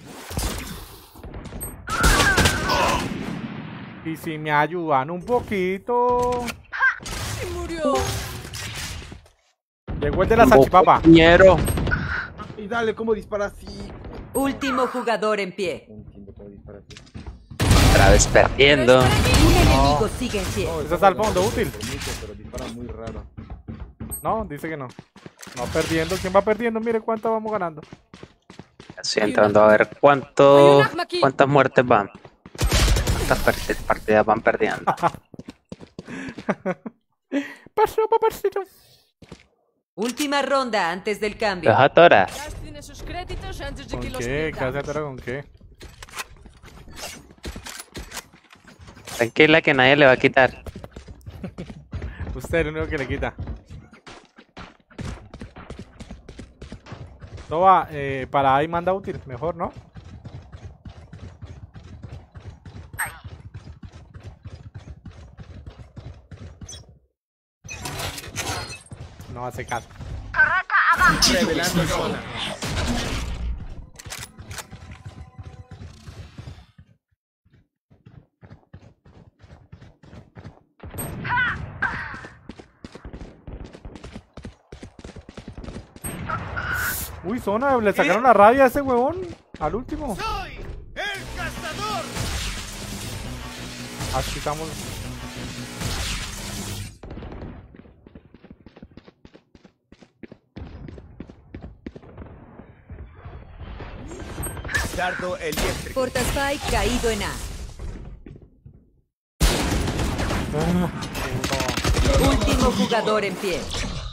Y si me ayudan un poquito. ¡Se murió! Llegó el de la salchipapa. Compañero. Y dale, ¿cómo dispara así? Último jugador en pie. No entiendo cómo dispara así. Otra vez perdiendo. Un enemigo sigue en pie. Eso está al fondo, útil. Pero dispara muy raro. No, dice que no. No perdiendo. ¿Quién va perdiendo? Mire cuánto vamos ganando. Estoy entrando a ver cuánto, cuántas muertes van. Cuántas part- partidas van perdiendo. Pasó, papacito. Última ronda antes del cambio. Deja Tora. Gasten esos créditos antes de ¿Con que los qué? ¿Qué hace perdamos. Atora con qué? Tranquila que nadie le va a quitar. Usted es el único que le quita. Toba, eh, para ahí manda útil, mejor, ¿no? No hace caso. Torreta abajo. Revelando zona. Uy, zona, le sacaron la rabia a ese huevón. Al último. ¡Soy el cazador! Así estamos. Dardo eléctrico. Porta Spike caído en A. Último jugador en pie.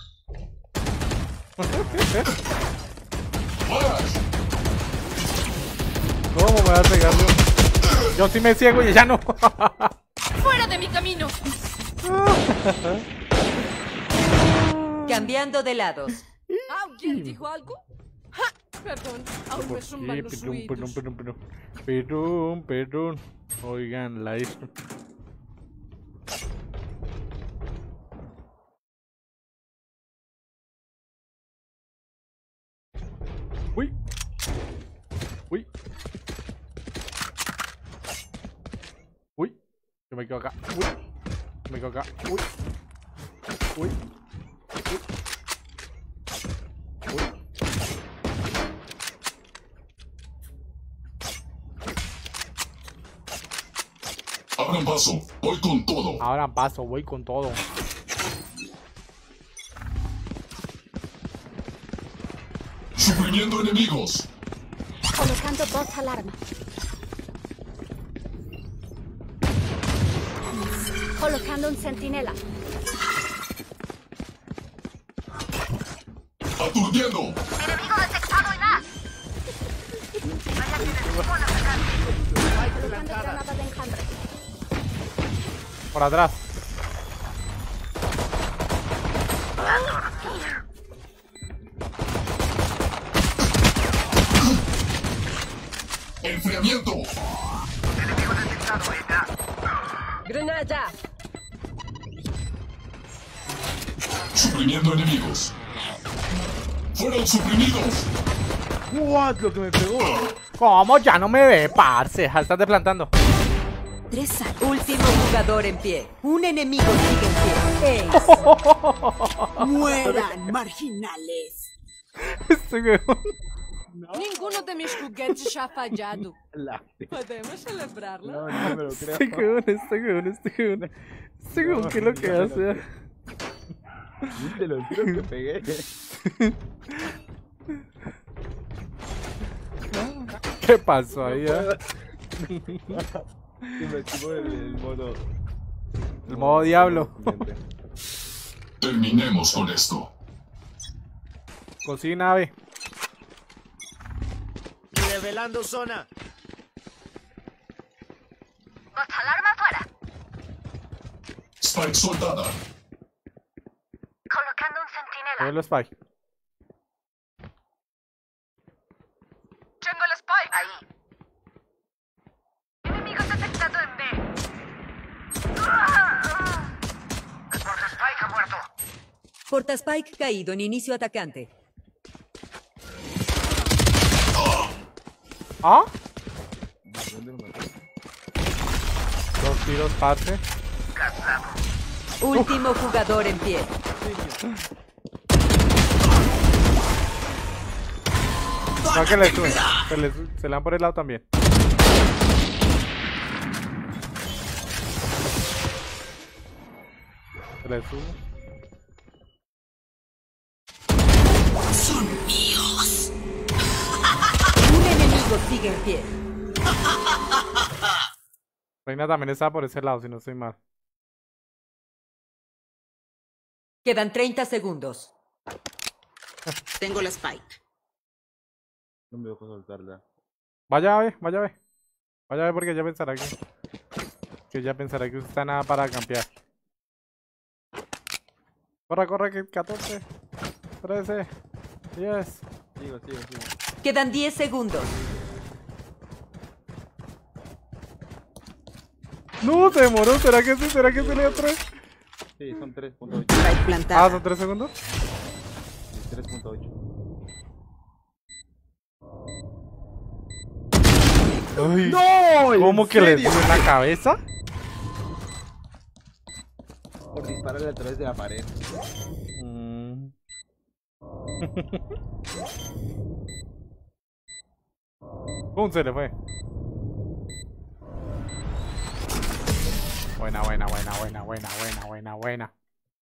¿Cómo me va a pegar yo? Yo sí me ciego y ella no. ¡Fuera de mi camino! Cambiando de lados. ¿Alguien dijo algo? ¡Ja! Perdón, aún me zumban los Perdón, perdón, oídos. perdón, perdón. Perdón, perdón. Oigan, la hizo. Yo me quedo acá. Uy. Me quedo acá. Uy. Uy. Uy. Uy. Abran paso, voy con todo. Abran paso, voy con todo. Suprimiendo enemigos. Colocando dos alarmas. Colocando un centinela. Aturdiendo. Enemigo detectado en A. Vaya que necesito atacar. Colocando granada de enjambre. Por atrás. Enfriamiento. Enemigo detectado en A. Granada. Suprimiendo enemigos. Fueron suprimidos. What, lo que me pegó. ¿Cómo? Ya no me ve, parce. Ja, estás desplantando. Tres al último jugador en pie. Un enemigo sigue en pie. Ace. Mueran, marginales. Este weón. Ninguno de mis juguetes ha fallado. La... ¿Podemos celebrarlo? No, no me lo creo. Este weón, este weón, este weón. Este weón, ¿qué es lo que hace? ¿Viste los tiros que pegué? ¿Qué pasó ahí? No eh? Y me activó el, el modo. El modo diablo. Terminemos con esto. Cocina, ave. Revelando zona. Dos alarmas fuera. Spike soldada. Colocando un centinela. Ve los spy. Tengo el spike. Ahí. Enemigo detectado en B. El porta spike ha muerto. Porta Spike caído en inicio atacante. ¿Ah? Dos tiros, parce. Último jugador en pie. No, que le suben. Se le, se le dan por el lado también. Se le sube. Son míos. Un enemigo sigue en pie. Reina también está por ese lado, si no estoy mal. Quedan treinta segundos. Tengo la Spike. No me dejo soltarla. Vaya a ver, vaya a ver. Vaya a ver porque ella pensará que... Que ella pensará que usted está nada para campear. Corre, corre, que catorce, trece, diez. Sigo, sigo, sigo. Quedan diez segundos. No, se demoró. ¿Será que sí? ¿Será que se le dio tres? Sí, son tres punto ocho. Ah, ¿son tres segundos? Sí, tres punto ocho. Ay, ¡No! ¿cómo ¿en que le serio? dio en la cabeza? Por dispararle a través de la pared. Mm. ¡Pum! Se le fue. Buena, buena, buena, buena, buena, buena, buena, buena.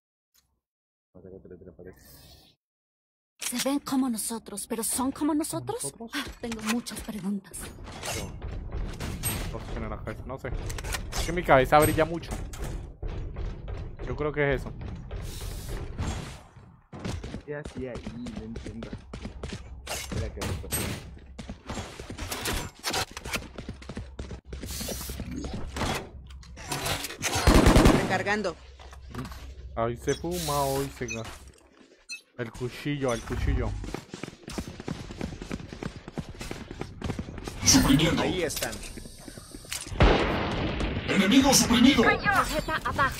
Se ven como nosotros, pero ¿son como nosotros? ¿Nosotros? Ah, tengo muchas preguntas. Posicionar la cabeza, no sé. Es que mi cabeza brilla mucho. Yo creo que es eso. ¿Qué hacía ahí? No entiendo. Espera que me pasó. Recargando. Ahí se fuma, hoy se gasta. El cuchillo, el cuchillo. Suprimiendo. Ahí están. Enemigo suprimido. Tarjeta abajo.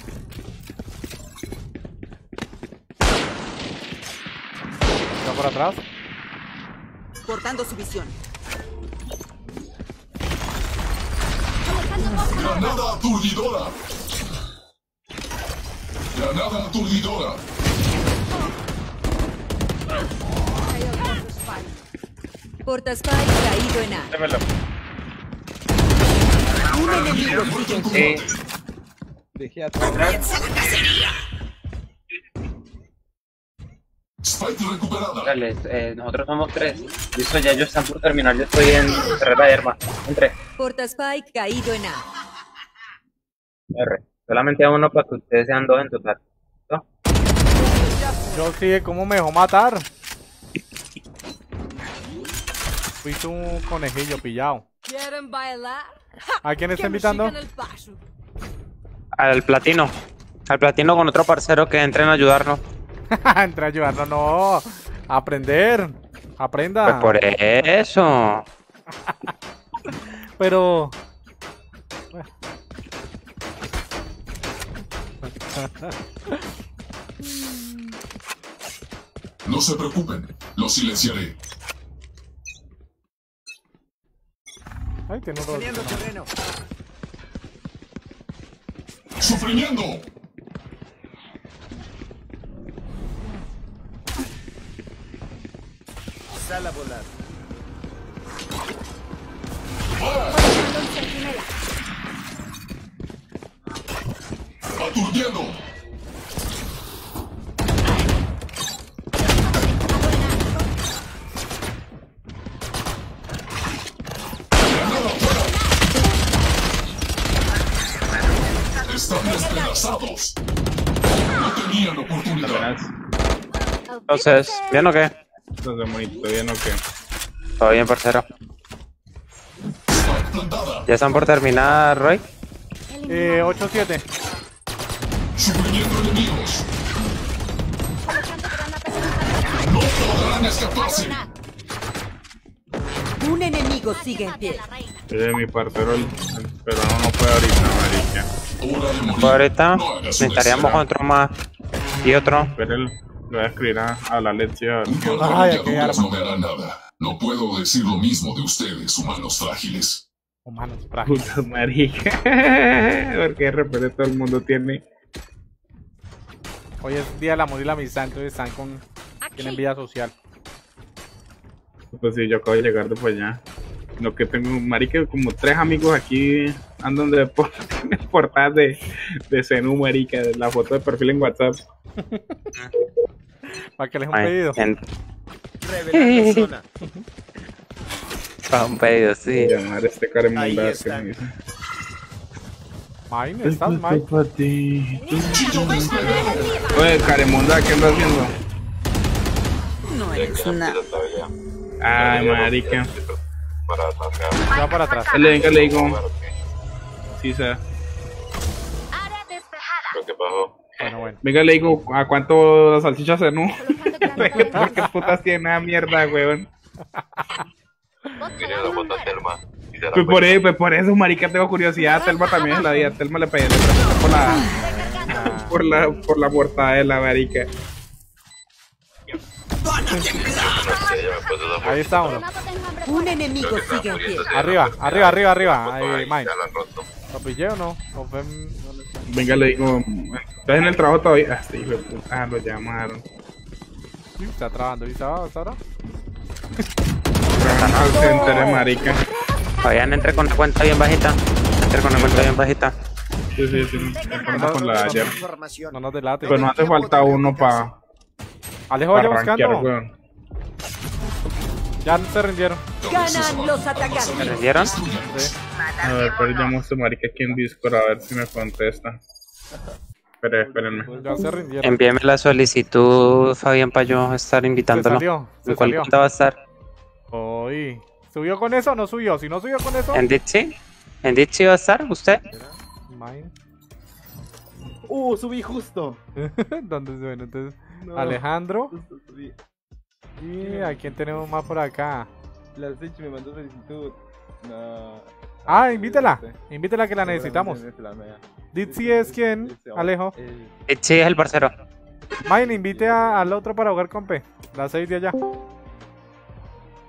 ¿Está por atrás? Cortando su visión. Colocando dos Granada aturdidora. Granada aturdidora. Porta Spike caído en A. Un enemigo sigue en pie. Dejé atrás. Spike recuperada. Dale, eh, nosotros somos tres. Listo, ya ellos están por terminar. Yo estoy en Herrera de Herma. Entré. Porta Spike caído en A. R. Solamente a uno para que ustedes sean dos en total. ¿No? Yo sí, ¿cómo me dejó matar? Fuiste un conejillo pillado. ¿Quieren bailar? ¿A quién está invitando? Al platino. Al platino con otro parcero que entren a ayudarnos. Entre a ayudarnos, no. Aprender. Aprenda. Pues por eso. Pero... No se preocupen, lo silenciaré. Ay, tengo dos. terreno. ¡Sufrimiento! Sal a volar. ¡Aturdiendo! Están despedazados. No tenían oportunidad. Entonces, ¿bien o qué? Entonces, bonito, ¿bien o qué? Todo bien, parcero. ¿Ya están por terminar, Roy? Eh, ocho siete. Suprimiendo enemigos. No podrán escaparse. Un enemigo sigue en pie. Oye, mi parcero, el, el peruano no puede ahorita, marica. Pues ahorita necesitaríamos otro más y otro. Pero él lo voy a escribir a, a la lección. Ay, no me hará nada. No puedo decir lo mismo de ustedes, humanos frágiles. Humanos frágiles. Puta marica. Porque de repente todo el mundo tiene. Hoy es día del amor y la amistad, entonces están con... tienen vida social. Pues sí, yo acabo de llegar de por allá. Lo que tengo, marica, como tres amigos aquí andan de por, portadas de, de Zenú, marica, la foto de perfil en WhatsApp. Para que les un pedido. En... Revelando zona. Para un pedido, sí. Llamar a este cara Ahí que está. me dice. Mine, ¿estás, Mine? Oye, Caremunda, ¿qué andas haciendo? No eres nada. Ay, marica. Va para atrás. Le digo, le digo. Sí, se. ¿Qué pasó? Bueno, bueno. Venga, le digo, ¿a cuánto salchichas Zenú? ¿Qué putas tiene nada mierda, weón? Quería la foto a Telma. Pues por, eso, pues por eso, marica, tengo curiosidad. Telma también es la vida. Telma le pedí le pregunté por la, por la, por la portada de la marica. Ahí está uno. Un enemigo sigue en pie. Arriba, arriba, arriba, arriba. Ahí, Mine. ¿Lo pillé o no? ¿O fue... Venga, le digo, ¿estás en el trabajo todavía? Ah, sí, hijo de puta, lo llamaron. Sí, está trabajando. ¿Y está ahora? Al center de marica. Vayan, entre con la cuenta bien bajita. Entre con la cuenta bien bajita. Sí, sí, sí. Me pongo con la de ayer. No nos delate. Pero no hace falta uno para. Alejo, vaya buscando. Ya se rindieron. Ganan los atacantes. ¿Se rindieron? Sí. A ver, pero llamo a este marica aquí en Discord a ver si me contesta. Esperen, espérenme. Ya se rindieron. Envíeme la solicitud, Fabián, para yo estar invitándolo. Se salió, se ¿En cuál salió. cuenta va a estar? Uy. ¿Subió con eso o no subió? Si no subió con eso... ¿En Ditzy? ¿En Ditzy va a estar usted? Mine. Uh, subí justo. ¿Dónde se ven? Entonces, No. Alejandro. Justo subí. Y a quién tenemos más por acá. La Sech me mandó solicitud. No. Ah, invítela. Invítela que la necesitamos. Seguramente la mea. Ditzy es quien, Alejo. Ditzy es el parcero. Mine, invite a- al otro para jugar con P. Las seis de allá.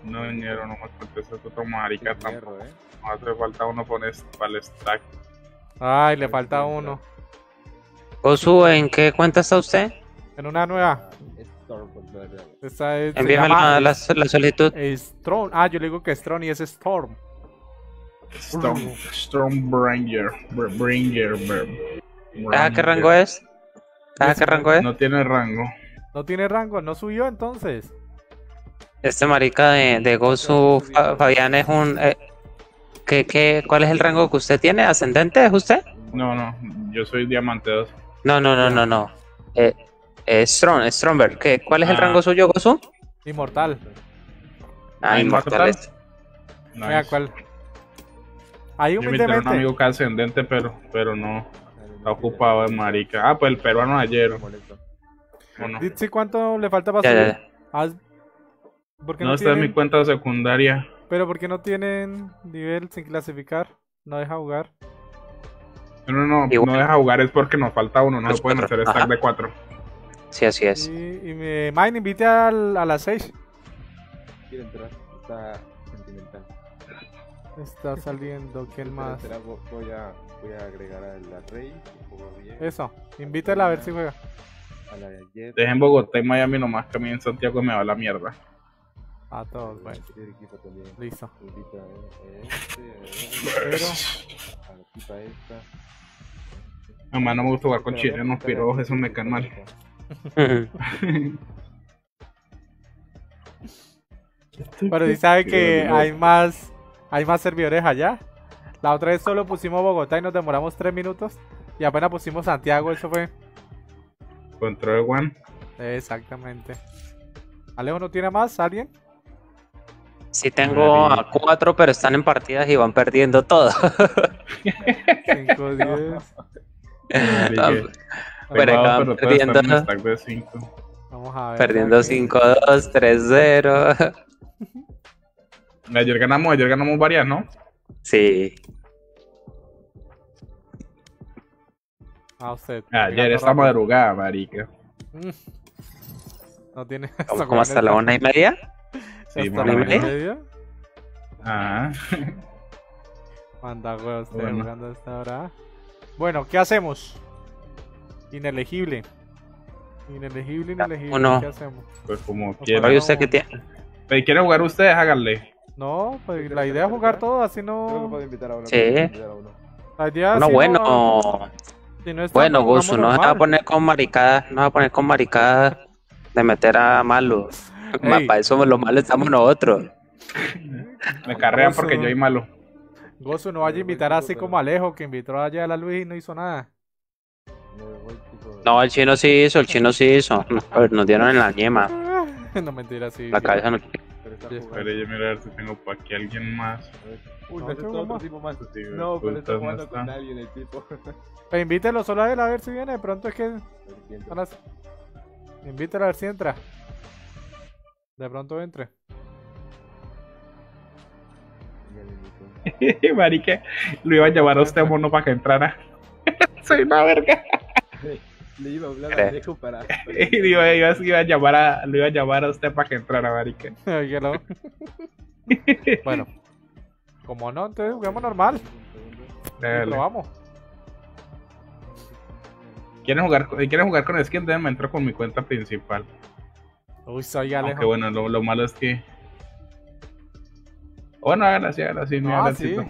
No, ñero, no me contestas tu marica tampoco. No hace falta uno para el stack. Ay, le falta uno. Gosu, ¿en qué cuenta está usted? En una nueva. Esta es. Envíame la, la, la solicitud. Storm. Ah, yo le digo que Storm y es Storm. Storm. Stormbringer. Bringer. ¿Ah, qué rango es? ¿Ah, qué rango es? No tiene rango. No tiene rango, no subió entonces. Este marica de, de Gosu Fa- Fabián es un... Eh, ¿qué, qué, ¿Cuál es el rango que usted tiene? ¿Ascendente es usted? No, no, yo soy diamante dos. No, no, no, no, no. Eh, eh, Strong, Stromberg. ¿Qué, ¿Cuál es el Ah. rango suyo, Gosu? Inmortal. Ah, inmortal. este. Mira, ¿cuál? Ahí Yo me enteré un humildemente. amigo que es ascendente, pero, pero no. Está ocupado de marica. Ah, pues el peruano de ayer. ¿O no? Ditsi, ¿cuánto le falta para Ya, ya, subir? ya. Haz- ¿Por qué No no, está en mi tienen... cuenta secundaria. Pero ¿por qué no tienen nivel sin clasificar? No deja jugar. No, no, no, no deja jugar, es porque nos falta uno. No Los se pueden cuatro, hacer stack ajá. de cuatro. Sí, así es. Y, y me... Mine, invite al, a las seis. Quiere entrar, está sentimental. Está saliendo, ¿quién Espera, más? espera, vo- voy a, voy a agregar a la Rey, que jugó bien. Eso, invítela a ver si juega. A la de ayer. Dejen Bogotá y Miami nomás, que a mí en Santiago me va la mierda. A todos, bueno. El equipo también. Listo. Invita a este, a este, a la tipa esta. Mamá, no me gusta jugar con chilenos, pero eso me caen mal. Pero si sabe que hay más, hay más servidores allá. La otra vez solo pusimos Bogotá y nos demoramos tres minutos. Y apenas pusimos Santiago, eso fue. Control One. Exactamente. Alejo, ¿no tiene más? ¿Alguien? Sí tengo a cuatro, pero están en partidas y van perdiendo todo. cinco, diez. Pero Pegado, acaban pero todos perdiendo, están en stack de cinco. Vamos a ver. perdiendo cinco dos, tres cero. Ayer ganamos, ayer ganamos varias, ¿no? Sí. A usted. Ayer esta madrugada, marica. Mm. No tiene. ¿Cómo, cómo hasta la una y media? Sí, ¿Hasta más la o una y menos. media? Ah. Manda huevo, estoy Bueno. jugando hasta ahora. Bueno, ¿qué hacemos? Inelegible. Inelegible, inelegible. Uno. ¿Qué hacemos? Pues como Oye, quieran. Oye, ¿usted qué tiene? Si quieren jugar ustedes, háganle. No, pues la idea es jugar todo, así no. Sí. La idea No, sí bueno. Si no está, Bueno, jugamos Gosu, no se va a normal. poner con maricadas, no se va a poner con maricadas de meter a malos. Ey. Para eso los malos estamos nosotros. Me carrean Gosu. porque yo soy malo. Gosu no vaya a invitar así como Alejo, que invitó allá a la Luis y no hizo nada. No, el chino sí hizo, el chino sí hizo. A ver, nos dieron en la yema. No, mentira, sí. La sí. cabeza no. Espera, yo mirar a ver si tengo por aquí alguien más. Uy, No, no, es tengo otro más. tipo más. Sí, No, pero está putas, no jugando con está. alguien el tipo. Pues invítelo solo a él a ver si viene. De pronto es que. Ahora sí. Invítelo a ver si entra. De pronto entre. Marica, lo iba a llamar a usted mono para que entrara. Soy una verga. Le iba a hablar a Alejo para. Y digo, iba, iba a llamar a, lo iba a llamar a usted para que entrara, marica. Óigalo. Bueno. Como no, entonces juguemos normal. Dale. Y probamos. ¿Quieren jugar, con- si quieren jugar con skin? Déjenme entrar con mi cuenta principal. Uy, soy Alejo. Aunque bueno, lo, lo malo es que... Bueno, háganlo así, háganlo así, mira, Ah, el sí. éxito.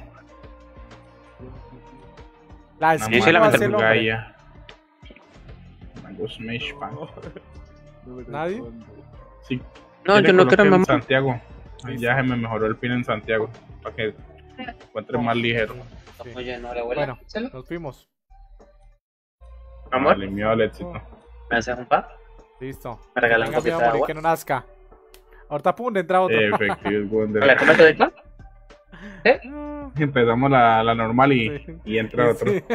La Una skin sí la va a meto. ser el hombre. Gaia. Mango Smash Pan. ¿Nadie? Sí. No, ¿Quiere yo no coloque quiero en mamá. Santiago. Ay, ya se me mejoró el pin en Santiago. Para que encuentre más ligero. Sí. Oye, no le huele. Bueno, nos fuimos. Amor, Vale, miedo al éxito. ¿me haces un pa? Listo. ¿Me regalas un Venga, mi poquito de amor, y agua? que no nazca. Ahorita pum, entra otro. Efectivo, Wonder. ¿Le comes todito? Empezamos la, la normal y, Sí. y entra otro. Sí.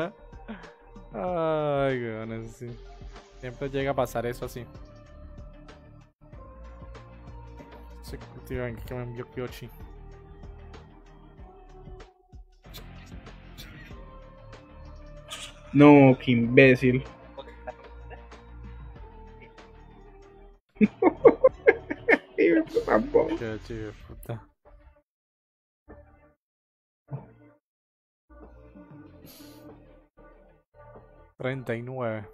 Ay, weón, eso sí. Siempre llega a pasar eso así. Sí, tío, venga, que me envió Kyoshi. No, qué imbécil. Guapo. Qué chido, puta. treinta y nueve.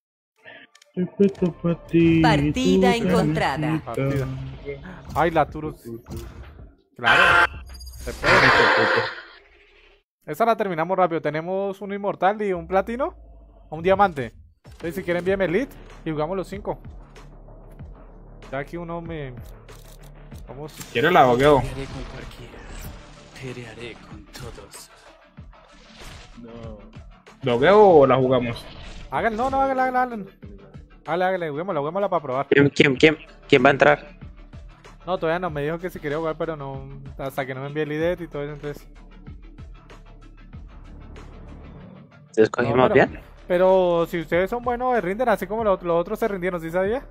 Partida encontrada. Partida. Ay, la Turus. Claro. Se puede. Esta la terminamos rápido. Tenemos un inmortal y un platino. O un diamante. Entonces, si quieren, envíenme elite y jugamos los cinco. Ya aquí uno me. Vamos. ¿Quiere la dogueo? Pelearé con cualquiera. Pelearé con todos. No. ¿Dogueo o la jugamos? Háganlo, no, no, háganla, háganla, háganla. Háganla, háganla, juguémosla, juguémosla para probar. ¿Quién, quién, quién, quién va a entrar? No, todavía no, me dijo que si quería jugar, pero no. Hasta que no me envíe el I D y todo eso, entonces. ¿Se escogimos No, pero, bien? Pero si ustedes son buenos, se rinden así como los, los otros se rindieron, ¿sí sabía?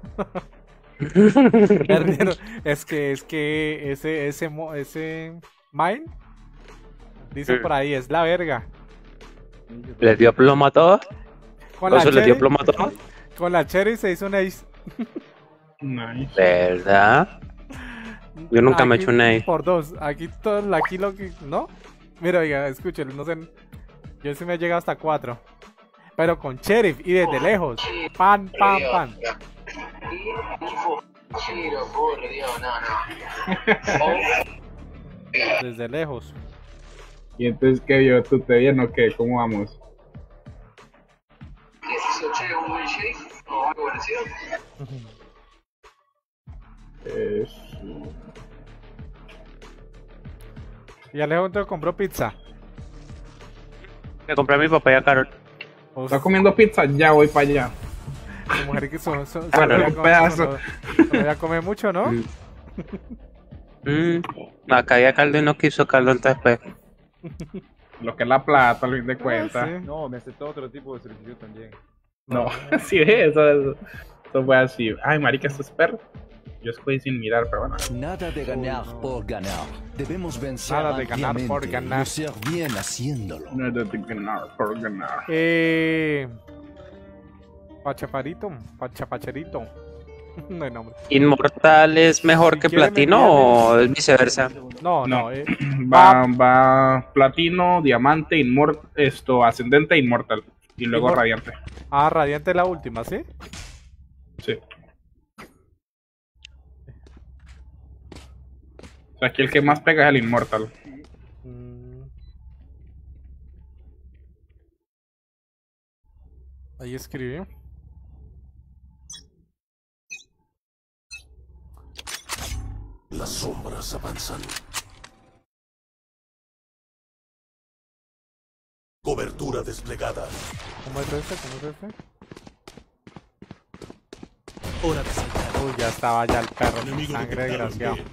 Se rindieron. Es que, es que ese, ese, mo- ese Mine, dice por ahí, es la verga. ¿Les dio plomo a todos? Con la ¿Oso les dio Cherry, plomo a todos? con la Cherry se hizo un ace. Nice. ¿Verdad? Yo nunca me he Aquí hecho un ace. por dos, aquí todo, aquí lo que, ¿no? Mira, oiga, escúchelo, no sé, yo sí me he llegado hasta cuatro. Pero con Sheriff y desde lejos. Pan, pan, pan. Desde lejos. ¿Y entonces qué vio? ¿Tú te bien o qué? ¿Cómo vamos? Eso. Y Alejo entonces compró pizza. Me compré a mi papá y a Carol. ¿Estás comiendo pizza? Ya voy para allá. Su mujer que son, son, Ah, son- no, ya un come- pedazo. no- ya come mucho, ¿no? Mm. Mm, acá había caldo y no quiso caldo, entonces pues. Lo que es la plata, al fin de cuentas. sí. No, me aceptó otro tipo de servicio también. No, sí, eso, eso, eso fue así. Ay, marica, esto es perro. Yo escogí sin mirar, pero bueno. Nada de ganar por ganar. Debemos vencer Nada de ganar por ampliamente ganar. y hacer bien haciéndolo. Nada de ganar por ganar. Eh. Pachaparito, pachapacherito. No hay nombre. ¿Inmortal es mejor Si que quieren platino enviarme- o es viceversa? No, no, No. eh. Va, va platino, diamante, inmortal, esto, ascendente, inmortal. Y luego Inmor- radiante. Ah, Radiante es la última, ¿sí? Sí. O sea, aquí el que más pega es el inmortal. Mm. Ahí escribí. Las sombras avanzan. Cobertura desplegada. ¿Cómo es este? ¿Cómo es este? Hora de saltar. Uy, ya estaba ya el perro. Enemigo Sangre detectado en desgraciado. B.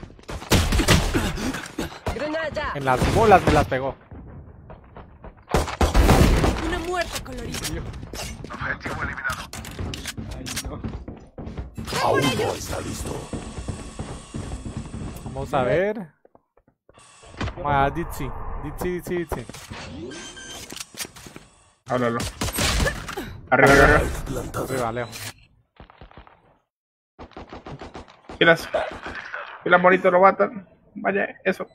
Granada. En las bolas me las pegó. Una muerte colorida. Aún no está listo. Vamos a ver. Vamos a Ditzy. Ditzy, Ditzy, Ditzy. Háblalo. Arriba, arriba. Arriba, Leo. Pilas. Pilas, bonito, lo matan. Vaya, eso.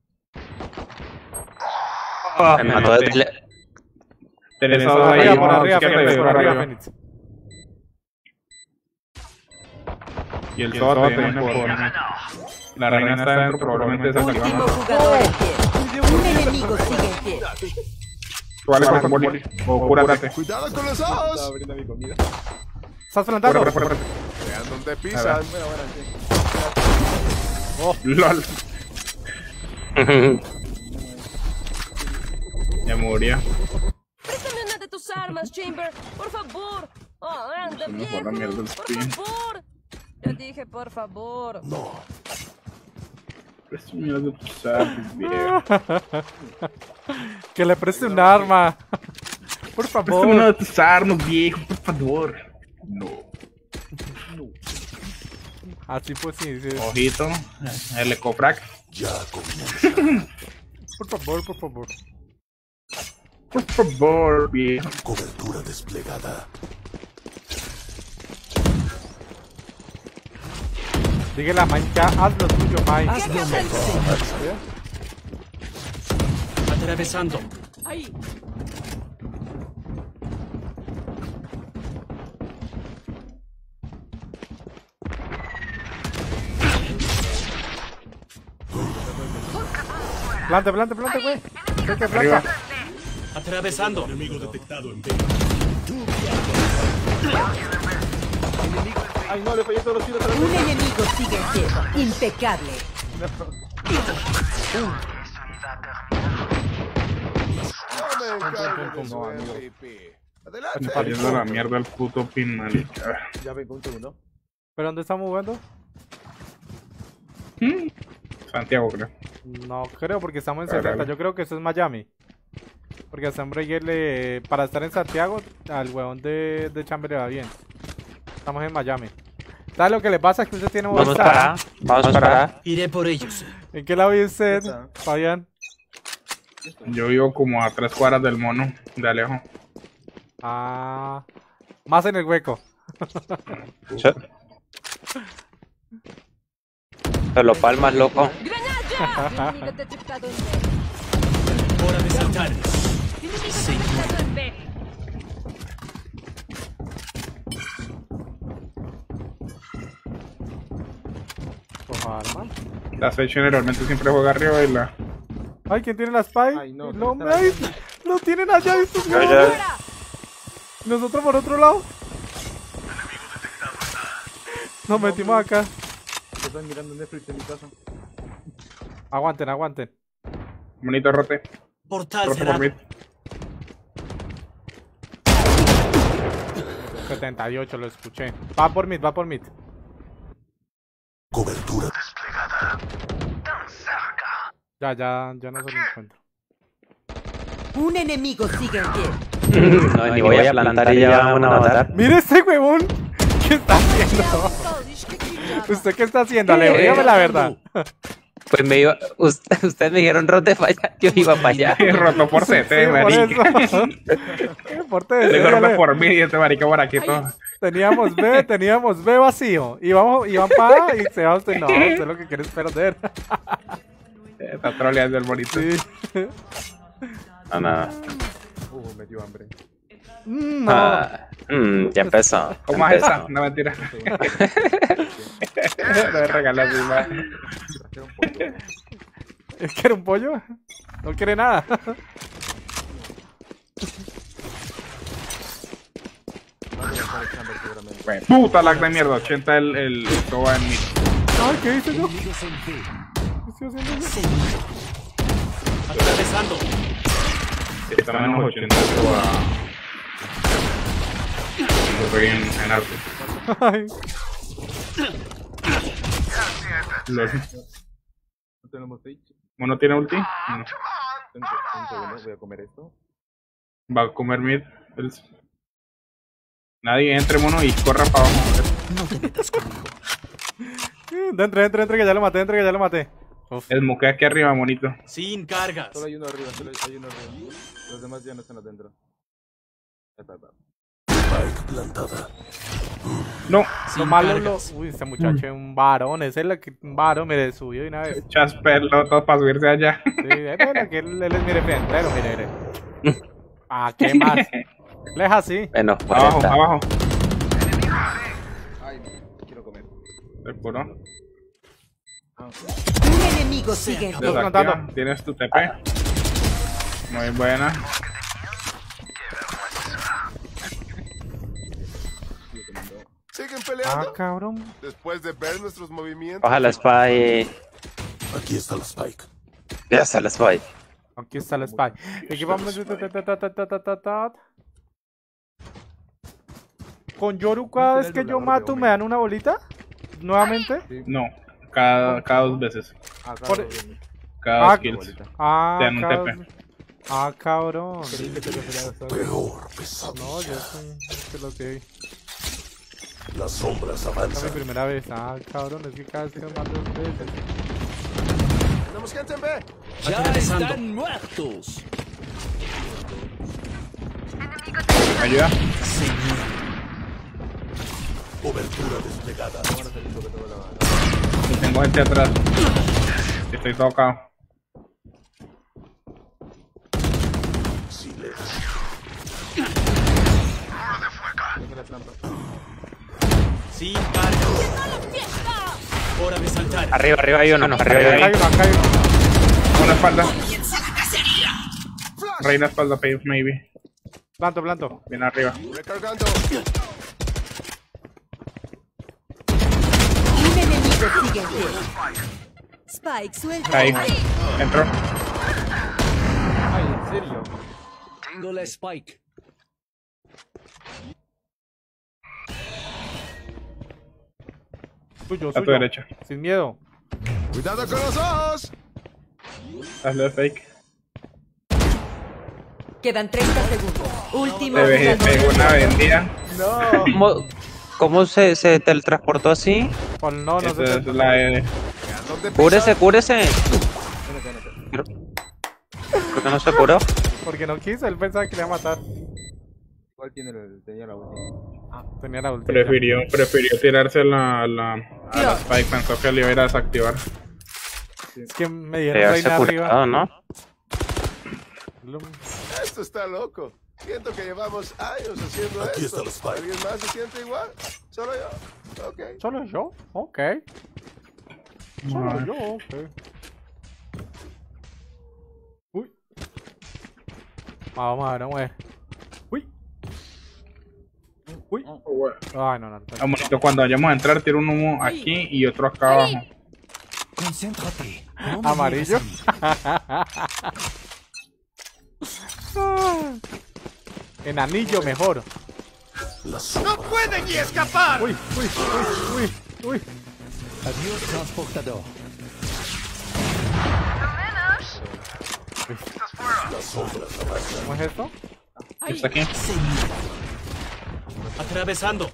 Ah, Me mató de tele- Tenés Por dos ahí, arriba, por uno arriba, izquierda y Fénix, otro por arriba, arriba. Fénix. Y el sote viene por... La reina está dentro, probablemente esa Último salvada. jugador en pie. Un enemigo sigue en pie. Vale, con Boli. O cúrate. ¡Cuidado con los ojos! Estaba abriendo mi comida. ¿Estás plantando? Cúrate, cúrate. Vean dónde A pisas. Bueno, bueno, sí. Oh, LOL. Ya murió. Préstame una de tus armas, Chamber. Por favor. Oh, anda, Se me viejo. fue la mierda el Por stream. favor. Ya dije, por favor. No. Pues mira de tus armas, viejo. que le preste un arma. Por Préstame una favor. de tus armas, viejo, por favor. No. Así pues sí, sí. Ojito. El ecofrac. Ya comienza. Por favor, por favor. Por favor, viejo. Cobertura desplegada. Dígale a Mike, ya haz lo tuyo, Mike. Haz lo mejor. Atravesando. Ahí. Plante, plante, plante, güey. Plante, Arriba. planta. Atravesando. Enemigo detectado en B. Ay, no, le fallé todos los tiros a la Un enemigo sigue en pie. Impecable. No, amigo. Me está yendo la mierda el puto pin, marica. Ya vengo un segundo. ¿Pero dónde estamos jugando? Santiago, creo. No creo, porque estamos en Dale, setenta. dale. Yo creo que eso es Miami. Porque a Sam Breyer le... Para estar en Santiago, al huevón de, de Chamber le va bien. Estamos en Miami. ¿Sabes lo que le pasa? Es que usted tiene un Vamos para. Vamos para. Iré por ellos. ¿En qué lado vive usted, Fabián? Yo vivo como a tres cuadras del mono, de Alejo. Ah... Más en el hueco. Te lo palmas, loco. Enemigo detectado en B. Hora de saltar. Enemigo detectado en B. Coja arma. La Sage generalmente siempre juega arriba y la... Ay, ¿quién tiene la spy? Ay, no, El no hombre, está ay, bien. lo tienen allá estos Ya, huevos. ya. Nosotros por otro lado. Nos metimos acá. Estoy mirando Netflix en mi casa. Aguanten, aguanten. Bonito rote. Portal Rote será. por mid. setenta y ocho, lo escuché. Va por mid, va por mid. Cobertura desplegada. Tan cerca. Ya, ya, ya no se lo encuentro. Un enemigo sigue en pie. No, ni voy a plantar y ya van a matar. ¡Mire este huevón! ¿Qué está haciendo? ¿Usted qué está haciendo, Alejo? Dígame la verdad. Pues me iba. Usted, ustedes me dijeron rote para allá. Yo iba para allá. Roto por C T, Sí, por marica. eso. Por T, Le dígale. roto por mí y este marica por aquí todo. Teníamos B, teníamos B vacío. Y vamos, y van para A y se va usted. No, usted lo que quiere es perder. Está troleando el bonito. Sí. No, nada. Uh, me dio hambre. Mm, No. Ah, mm, ya empezó. ¿Cómo es Empezó. esa? No, mentira. Le voy a regalar mi madre. ¿Es que era un pollo? No quiere nada. Bueno, puta lag de mierda. ochenta el, el, el Toba en mid. Ay, ¿qué hice yo? Enemigos en B. ¿Qué estoy haciendo yo? Atravesando. Está menos ochenta el Toba. Lo pegué en, en arte. Ay. Lol. ¿No tenemos stage? ¿Mono tiene ulti? No. Tengo un segundo, voy a comer esto. Va a comer mid. El- Nadie entre, mono, y corra para abajo. No te metas conmigo. Entre, entre, entre, que ya lo maté, entre, que ya lo maté. Uf. El moque aquí arriba, monito. Sin cargas. Solo hay uno arriba, solo hay uno arriba. Los demás ya no están adentro. Está, está. Spike plantada. No. Lo malo, lo... Uy, este muchacho es un varón, ese es el que... Un varón, mire, subió de una vez. Chasperlo, todo para subirse allá. Sí, es verdad que él, él es mi referente, mire, mire. Ah, ¿qué más? Le es así. Menos Abajo, cuarenta. abajo. Ay, quiero comer. El puro. Un enemigo sigue en pie. Desactiva. Tienes tu T P. Muy buena. ¿Siguen peleando? Ah, cabrón. Después de ver nuestros movimientos. Baja la spy. Aquí está la Spike. Ya está la spy. Aquí está el spy. Equipamos. Con Yoru, cada vez que yo mato, ¿me dan una bolita? ¿Nuevamente? No, cada, cada dos veces. Ah, Por- claro, bien. Cada dos Ah, kills. Ah, Te dan un cabrón. T P. Ah, cabrón. Creí que te había peleado solo. Peor pesadilla. No, yo sí, es que lo que vi. Las sombras Esta es mi avanzan. primera vez. Ah, cabrón, es que cada vez que me mato dos veces. Tenemos gente en B. Ya Atravesando. están muertos. Ayuda. Cobertura desplegada. Y tengo gente atrás. Estoy tocado. Sin cargo. Hora de saltar. Arriba, arriba hay uno. Arriba hay Acá hay uno, acá hay uno. Una espalda. Reina espalda, maybe. Planto, planto. Bien arriba. Recargando. Un enemigo sigue en pie. Spike, suelta. Ahí. Entró. Ay, en serio. Tengo la Spike. Suyo, A tu suyo. derecha. Sin miedo. Cuidado con los ojos. Hazle fake. Quedan treinta segundos. Último Te ve- jugador. pegó una vendida. No. ¿Cómo, cómo se, se teletransportó así? Pues no, no Esa sé. es la E. Cúrese, cúrese. Creo creo que no se curó. Porque no quiso, él pensaba que le iba a matar. Igual tiene el, tenía la última. Ah, tenía la última. Prefirió, prefirió tirarse a la, a la, a la Spike. Pensó que le iba a ir a desactivar. Es que me Debe dieron haberse reina arriba. curado, ¿no? Esto está loco. Siento que llevamos años haciendo Aquí esto. está el Spike. ¿Alguien más se siente igual? Solo yo. Ok. ¿Solo yo? Ok. Solo No. yo, ok. Uy. Vamos a ver, vamos a ver. Uy. Uy. Ay, no, no. Ah, bonito, cuando vayamos a entrar, tiro un humo aquí y otro acá abajo. Concéntrate. Amarillo. En anillo mejor. ¡No pueden ni escapar! Uy, uy, uy, uy, uy. Adiós, transportador. ¿Cómo es esto? ¿Está aquí? Atravesando.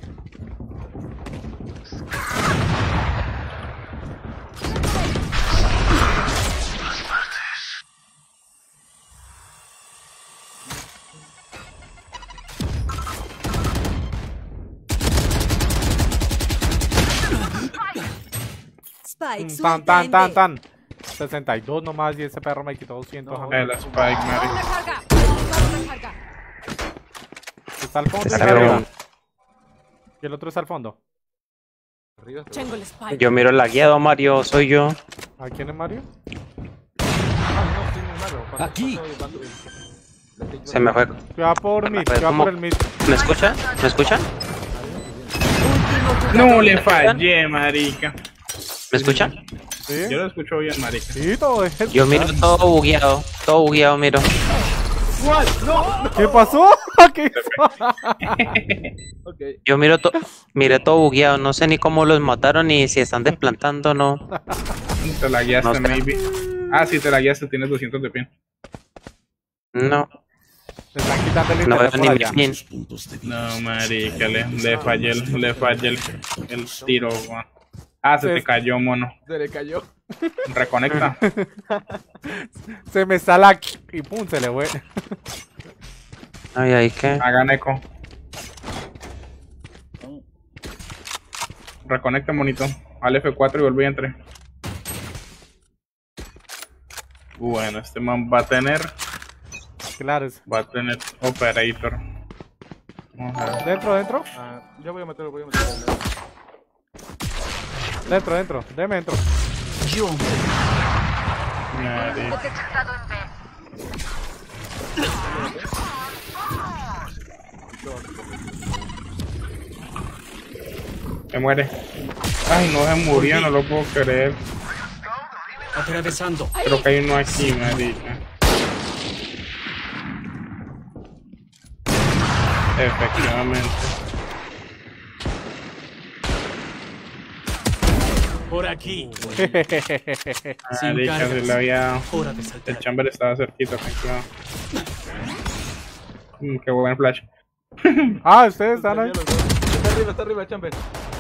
Spike, Tan, suelta tan, en tan, B. tan. sesenta y dos nomás y ese perro me quitó doscientos. No, el Spike, Mary. Una carga. Una carga. Está al fondo y Está está arriba. bien. Y el otro está al fondo. Arriba está. Tengo el Spike. Yo miro la guiado, Mario, soy yo. ¿A quién es Mario? Ah, no, tiene malo. Paso, Aquí. paso, paso, bien. La estoy- Se me fue. Que va por mid, que va ¿Cómo? por el mid. ¿Me escucha? ¿Me escucha? No le fallé, marica. ¿Me escucha? ¿Sí? Yo lo escucho bien, marica. Sí, todo es. Yo miro todo bugueado. Todo bugueado, miro. ¿Qué pasó? ¿Qué hizo? Ok. Yo miro todo. Miré todo bugueado. No sé ni cómo los mataron ni si están desplantando o no. Te la guiaste, No sé. maybe. Ah, sí, te la guiaste, tienes doscientos de pin. No. Se están quitando el No veo internet ni por mi allá. pin. No, marica, le, le fallé el, le fallé el, el tiro, weón. Ah, se te cayó, mono. Se le cayó. Reconecta. Se me está la y pum, se le fue. Ay, ay, ¿qué? Hagan eco. Reconecta, monito. Al F cuatro y volví a entrar. Bueno, este man va a tener. Claro. Va a tener Operator. Vamos a ver. Dentro, dentro. Ah, yo voy a meterlo, voy a meterlo. Dentro, dentro. Deme dentro. Yo. Madre. Detectado en B. Se muere. Ay, no se murió, no lo puedo creer. Atravesando. Creo que hay uno aquí, marica. Efectivamente. Por aquí. Marica, se le había. Hora de saltar. El chamber estaba cerquita, ten cuidado. Mm, qué buen flash. Ah, ustedes están ahí. Está arriba, está arriba, Chamber.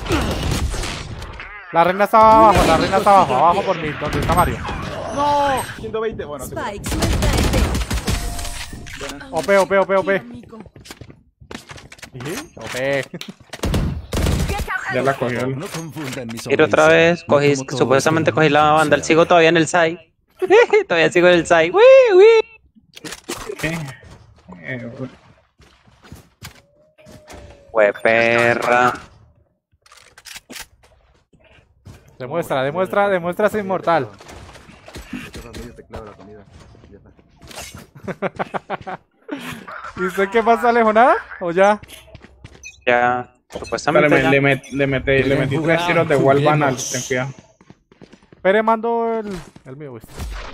La reina estaba abajo, la reina está abajo, abajo por mí, donde está Mario. No, ciento veinte, bueno. se Spike, suelta en B. Buena. O P, O P, O P, O P. Amigo. ¿Sí? O P. Get out Ya la cogió. No confundan mis Ir otra vez, cogí, supuestamente cogí la banda, sigo todavía en el side. Todavía sigo en el side. ¡Wii, wii! ¿Qué? Eh, Hue perra. Demuestra, demuestra, demuestra ser inmortal. ¿Y usted qué pasa, Alejo? ¿Nada? ¿O ya? Ya, supuestamente Dale, ya. le, met, le, metí, le metí tres tiros de wall banal, ten cuidado. Espere, mando el, el mío, güey.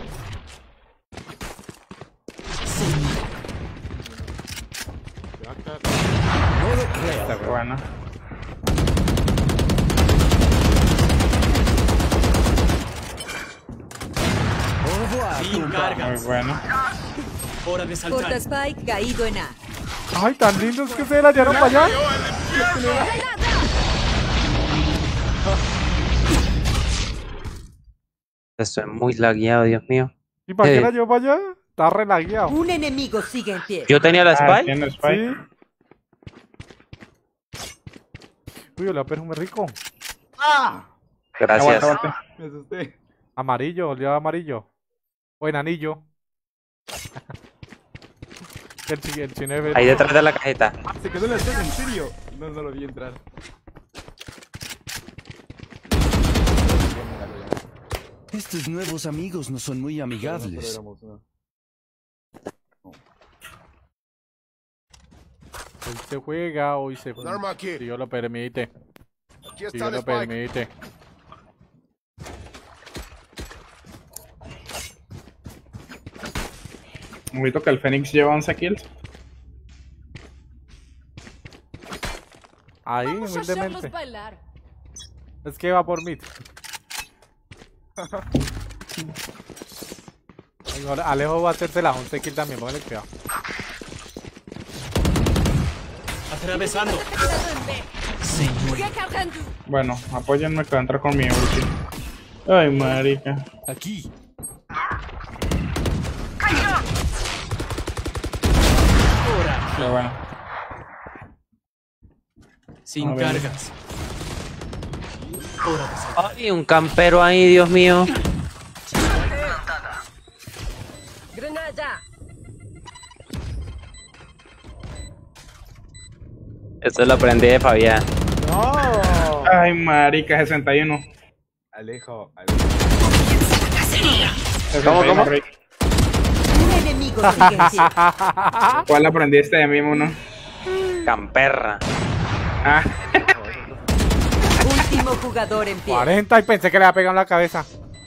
Está buena. Muy bueno. Hora de saltar. Porta Spike caído en A. Ay, tan lindos que se la llevaron para allá. Estoy muy lagueado, Dios mío. ¿Y para qué Eh. la llevo para allá? Está relagueado. Un enemigo sigue en pie. Yo tenía la Ah, spy. ¿tiene spy? Uy, la perfume rico. ¡Ah! Gracias. Aguanta, aguanta. Me asusté. Amarillo, oleado amarillo. O en anillo. el, chi- el chino es Ahí detrás de la cajeta. Se quedó en la casa, en serio. No, no lo vi entrar. Estos nuevos amigos no son muy amigables. Hoy se juega, hoy se Un arma aquí. Si Dios lo permite. Aquí Si está Dios el lo Spike. permite. Ojito que el Fénix lleva once kills. Ahí, Vamos a hacerlos humildemente. bailar. Es que va por mí. Igual, Alejo va a hacerse las once kills también, póngale cuidado. Atravesando. Recargando. Bueno, apóyenme que va a entrar con mi ulti. Ay, marica. Aquí. Qué bueno. Sin A ver. cargas. Hora de saltar. Ay, un campero ahí, Dios mío. Granada. Esto lo aprendí de Fabián. ¡No! Ay, marica, sesenta y uno. Alejo, Alejo. ¿Cómo, cómo? Rick. Un enemigo sigue en pie. ¿Cuál aprendiste de mí, mono? Camperra. Ah, Último jugador en pie. cuarenta y pensé que le había pegado en la cabeza.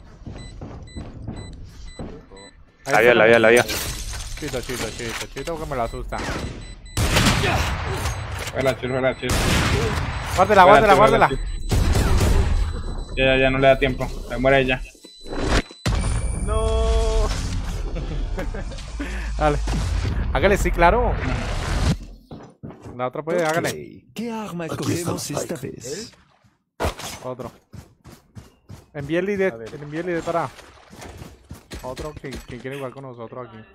La vio, la vio, la vio. Chito, chito, chito, chito que me lo asusta. fuera chill, fuera chill. Guárdela, guárdela, guárdela. Ya, ya, ya no le da tiempo. Se muere ella. No. Dale. Hágale, sí, claro. La otra puede, hágale. Ok, ¿qué arma escogemos esta vez? Otro. Envíe el líder, envíe el líder para otro que, que quiere igual con nosotros aquí.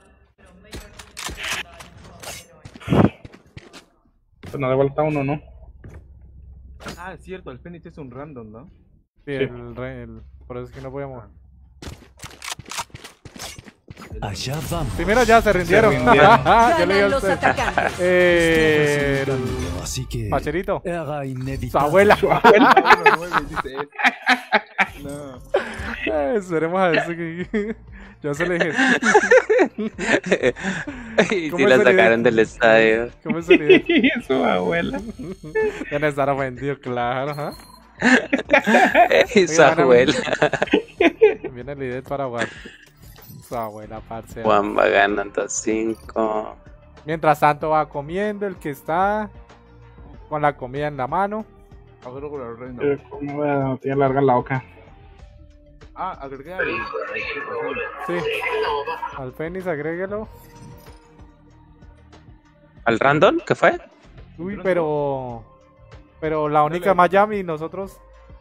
Pues no de vuelta uno, ¿no? Ah, es cierto, el Fénix es un random, ¿no? Sí, el, re- el- por eso es que no podíamos. Allá vamos. Primero ya se rindieron. rindieron. Yo le digo a Ganan los usted. atacantes. Eh, Estamos el en así que Pacherito. era Su inevitable. abuela. No, no, no, dice él. No. Eh, esperemos a ver si que- Yo se le dije. Y ¿Cómo si es la el sacaron líder? del estadio. ¿Cómo es el líder? Su abuela. Deben estar ofendidos, claro. ¿Ah? Esa Oigan, abuela. Viene el líder para jugar. Su abuela, parce. Juan va ganando cinco. Mientras tanto va comiendo el que está con la comida en la mano. Agregó con el reino. Eh, ¿Cómo va? Tiene larga la boca. Ah, agregué al... Sí. Al Fénix, agréguelo. ¿Al random? ¿Qué fue? Uy, pero. Pero la única Miami y nosotros.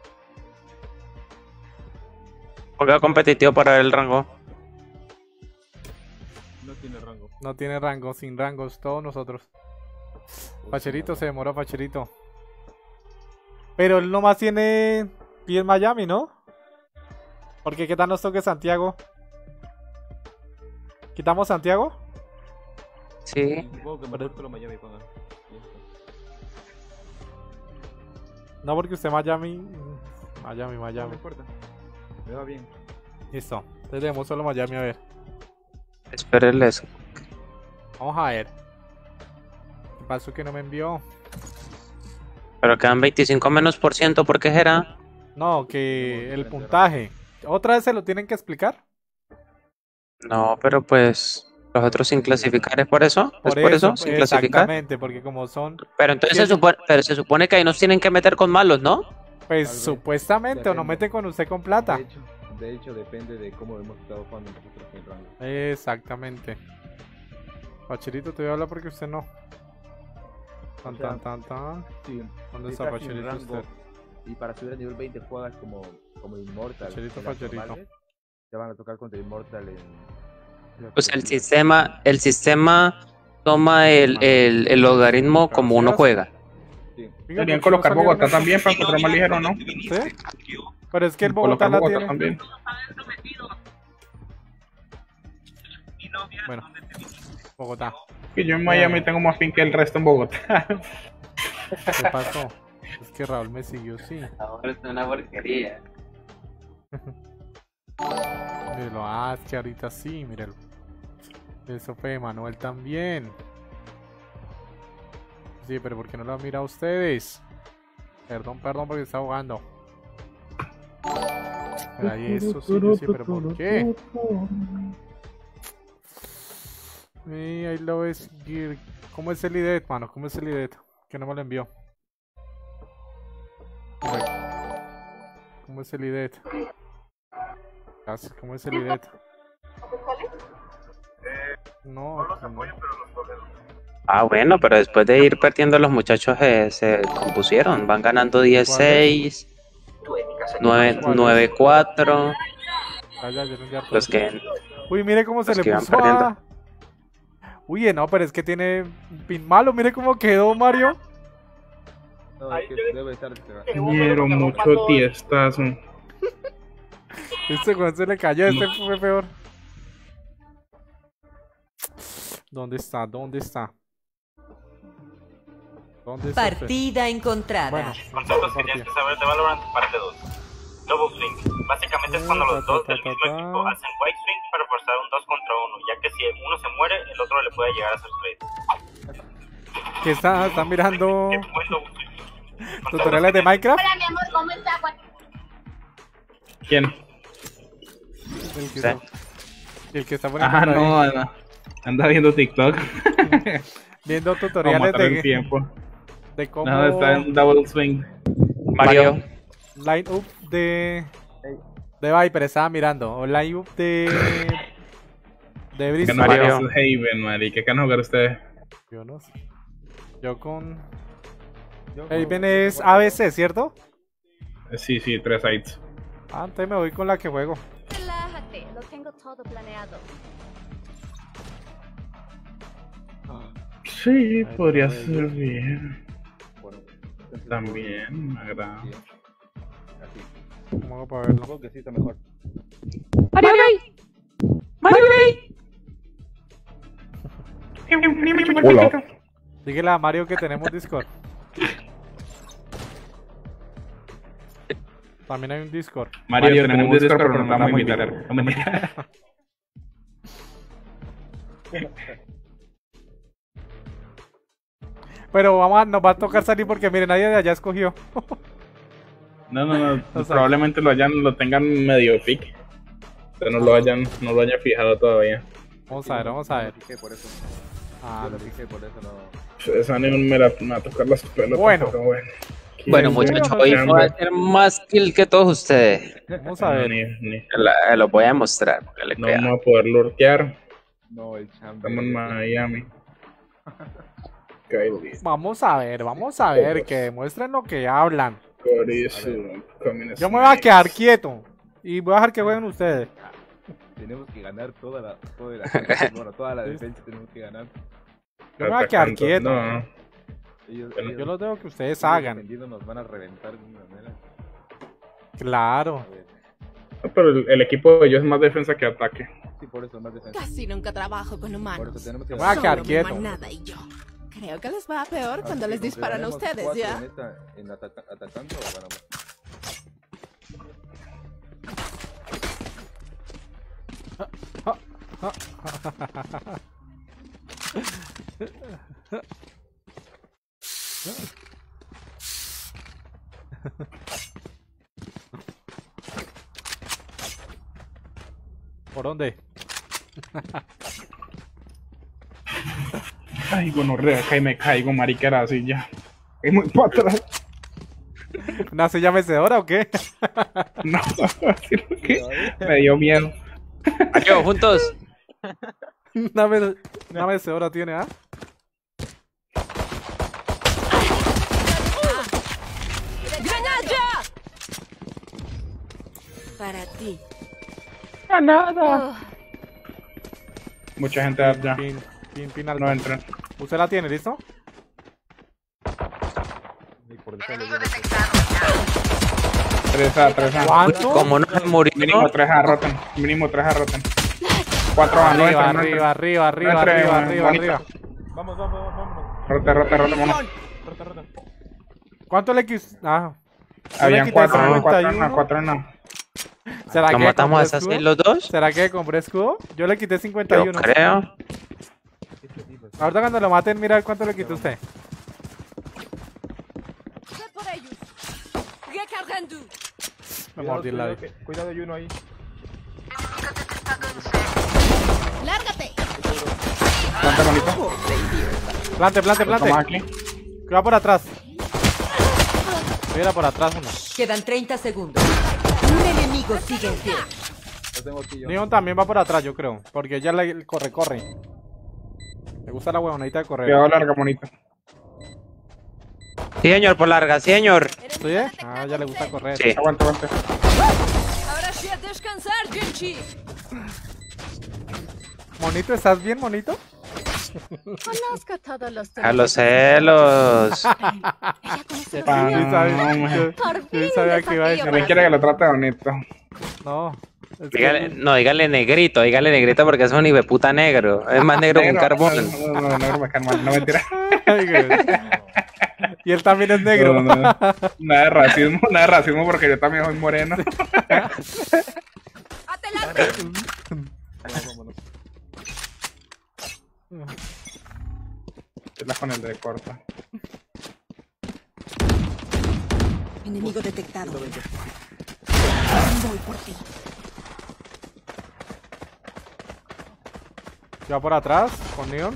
Juega competitivo para ver el rango. No tiene rango. No tiene rango, sin rangos, todos nosotros. Pacherito se demora, Pacherito. Pero él nomás tiene pie en Miami, ¿no? Porque ¿qué tal nos toque Santiago? ¿Quitamos Santiago? Sí. Supongo que mejor solo Miami ponga. No, porque usted Miami... Miami, No Miami. me importa. Me va bien. Listo. Entonces demos solo Miami, a ver. Espérenles. Vamos a ver. ¿Qué pasó que no me envió? Pero quedan veinticinco menos por ciento, ¿por qué será? No, que el puntaje. ¿Otra vez se lo tienen que explicar? No, pero pues los otros sin clasificar es por eso. ¿Es por eso? Sin clasificar. Exactamente, porque como son... Pero entonces se supone, pero se supone que ahí nos tienen que meter con malos, ¿no? Pues supuestamente, o no meten con usted con plata. De hecho, de hecho depende de cómo hemos estado jugando nosotros en el rango. Exactamente. Pacherito, te voy a hablar porque usted no. Tan, O sea, tan, tan, tan. Sí, ¿Dónde si está estás sin Pacherito rango usted? y para subir a nivel veinte juegas como, como Immortal. Pacherito, en las Pacherito. normales, te van a tocar contra Immortal en... Pues el sistema, el sistema toma el, el, el logaritmo como uno juega. Deberían colocar Bogotá también para encontrar más ligero, ¿no? ¿Sí? Pero es que el Colocar Bogotá la Bogotá tiene. también. Bueno, Bogotá. Que yo en Miami tengo más fin que el resto en Bogotá. ¿Qué pasó? Es que Raúl me siguió, sí. Ahora es una porquería. Mírelo, ah, es que ahorita sí, mírelo. Eso fue de Manuel también. Sí, pero ¿por qué no lo han mirado ustedes? Perdón, perdón, porque está ahogando. Pero ahí eso sí, yo sí, pero ¿por qué? Y ahí lo ves, Gear. ¿Cómo es el I D E T, mano? ¿Cómo es el I D E T? Que no me lo envió. A ver. ¿Cómo es el I D E T? Casi, ¿cómo es el I D E T? No, aquí no. Ah, bueno, pero después de ir perdiendo los muchachos eh, se compusieron. Van ganando diez seis, nueve cuatro. Los que... Uy, mire cómo se los le que iban puso perdiendo. a... Uy, no, pero es que tiene un pin malo. Mire cómo quedó, Mario. No, es que debe estar descargado. Quiero mucho tiestazo. Este cuando se le cayó, este fue peor. ¿Dónde está? ¿Dónde está? ¿Dónde está usted? Partida encontrada. Bueno, Conceptos que tienes que saber de Valorant, parte dos. Double swing. Básicamente es cuando los dos del mismo equipo hacen white swing para forzar un dos contra uno, ya que si uno se muere, el otro le puede llegar a hacer trade. ¿Qué está? ¿Está mirando tutoriales de Minecraft? Hola, mi amor, ¿cómo estás? ¿Quién? El que, está, el que está poniendo Ah, ahí. no, no. Anda viendo TikTok. Viendo Para tutoriales matar el de, tiempo. de cómo... No, está en double swing. Mario. Line up de... De Viper, estaba mirando. O line up de... De Que Bristol. no juegas Haven, marica. ¿Qué van a jugar ustedes? Yo no sé. Yo con... Haven es A B C, ¿cierto? Sí, sí, tres sites. Ah, entonces me voy con la que juego. Relájate, lo tengo todo planeado. Sí, podría ser bien. También, me agrada. ¿Cómo hago para verlo? Supongo que sí está mejor. Mario Gay. Mario Gay. Hola. Dígale a Mario que tenemos Discord. También hay un Discord. Mario, Mario tenemos un Discord, pero no vamos a invitar. No me Pero vamos a, nos va a tocar salir porque miren, nadie de allá escogió. No, no, no. O sea, probablemente lo hayan, lo tengan medio pick. Pero no lo hayan, no lo hayan fijado todavía. Vamos a ver, vamos a ver. Yo lo fijé por eso. Ah, Yo lo fijé por eso, no. Esa anime me, la, me va a tocar las pelotas. Bueno. Pero bueno. Bueno, muchachos, hoy voy a hacer más kill que todos ustedes. Vamos a ver. Ni, ni. La, lo voy a mostrar. No vamos a poder lurkear. No, el champ. Estamos en Miami. Vamos a ver, vamos a ver, que demuestren lo que hablan. Por eso, yo me voy a quedar quieto y voy a dejar que jueguen ustedes. Tenemos que ganar toda la, toda la, bueno, toda la defensa tenemos que ganar. Yo me voy a quedar quieto. No. Ellos, Yo ellos- los dejo que ustedes ellos hagan. defendiendo nos van a reventar de una manera. Claro. No, pero el, el equipo de ellos es más defensa que ataque. Sí, por eso más defensa. Casi nunca trabajo con Por humanos. eso tenemos que... Me voy a quedar Solo mi quieto. manada y yo. Creo que les va peor Así cuando que les disparan a consideraremos ustedes, cuatro ¿ya? En esta, en ataca- atacando o ganamos. ¿Por dónde? Ay, gonorrea, acá y me caigo, mariquera, así ya. Es muy para atrás. ¿Una silla mecedora o qué? No, sino que me dio miedo. Adiós, juntos. Una, me- una mecedora tiene, ¿ah? ¡Granada! Para ti. Nada. Mucha gente ya. Pin, pin, pin alto. No entran. ¿Usted la tiene, listo? Y por detrás le viene este. tres A, tres A. ¿Cuánto? Como no se murió. Mínimo tres A rotan. Mínimo tres A rotan. cuatro A, no Arriba, entran, no arriba, entran. arriba, arriba, No entren, arriba, arriba, bonito. arriba. Vamos, vamos, vámonos. Rota, rota, rota, vámonos. Rota, rota. ¿Cuánto le quis? Ah. Yo le Habían quité cuatro, no, cincuenta y cuatro no, uno. cuatro no. ¿Será ¿Lo que matamos compré a esas escudo? los dos? ¿Será que compré escudo? Yo le quité cincuenta y Yo uno. creo. Ahorita cuando lo maten, mira cuánto le quitó usted. Ve por ellos. Recargando. Me mordí el labio. Cuidado, cuidado, hay uno ahí. ¡Lárgate! Planta bonito. Plante, plante, Toma plante. aquí. Cuidado por atrás. Mira por atrás uno. Quedan treinta segundos. Un enemigo sigue en pie. Lo tengo aquí yo. Neon también va por atrás, yo creo. Porque ella le corre, corre. Me gusta la huevonadita de correr. Cuidado larga, bonito. Sí, señor, por larga, sí, señor. ¿Sí? eh? Ah, ya le gusta correr. Sí. Aguanta, aguanta. Ahora sí a descansar, Genchi. Monito, ¿estás bien, monito? Conozco todos los A los celos. Ella conoce los Ah, Yo míos. sabía, no, yo- Por yo fin sabía un que iba a decir. desafío También quiere que lo trate bonito. No. es que- Dígale, no, dígale negrito, dígale negrito porque es un hijo de puta negro. Es más negro que un carbón. No, no, no, negro me cae mal, no mentira. Ay, güey. Y él también es negro. No, no, no. Nada de racismo, nada de racismo porque yo también soy moreno. Vámonos. Es la con el de corta. Enemigo detectado. Voy por ti. Ya por atrás, con Neon.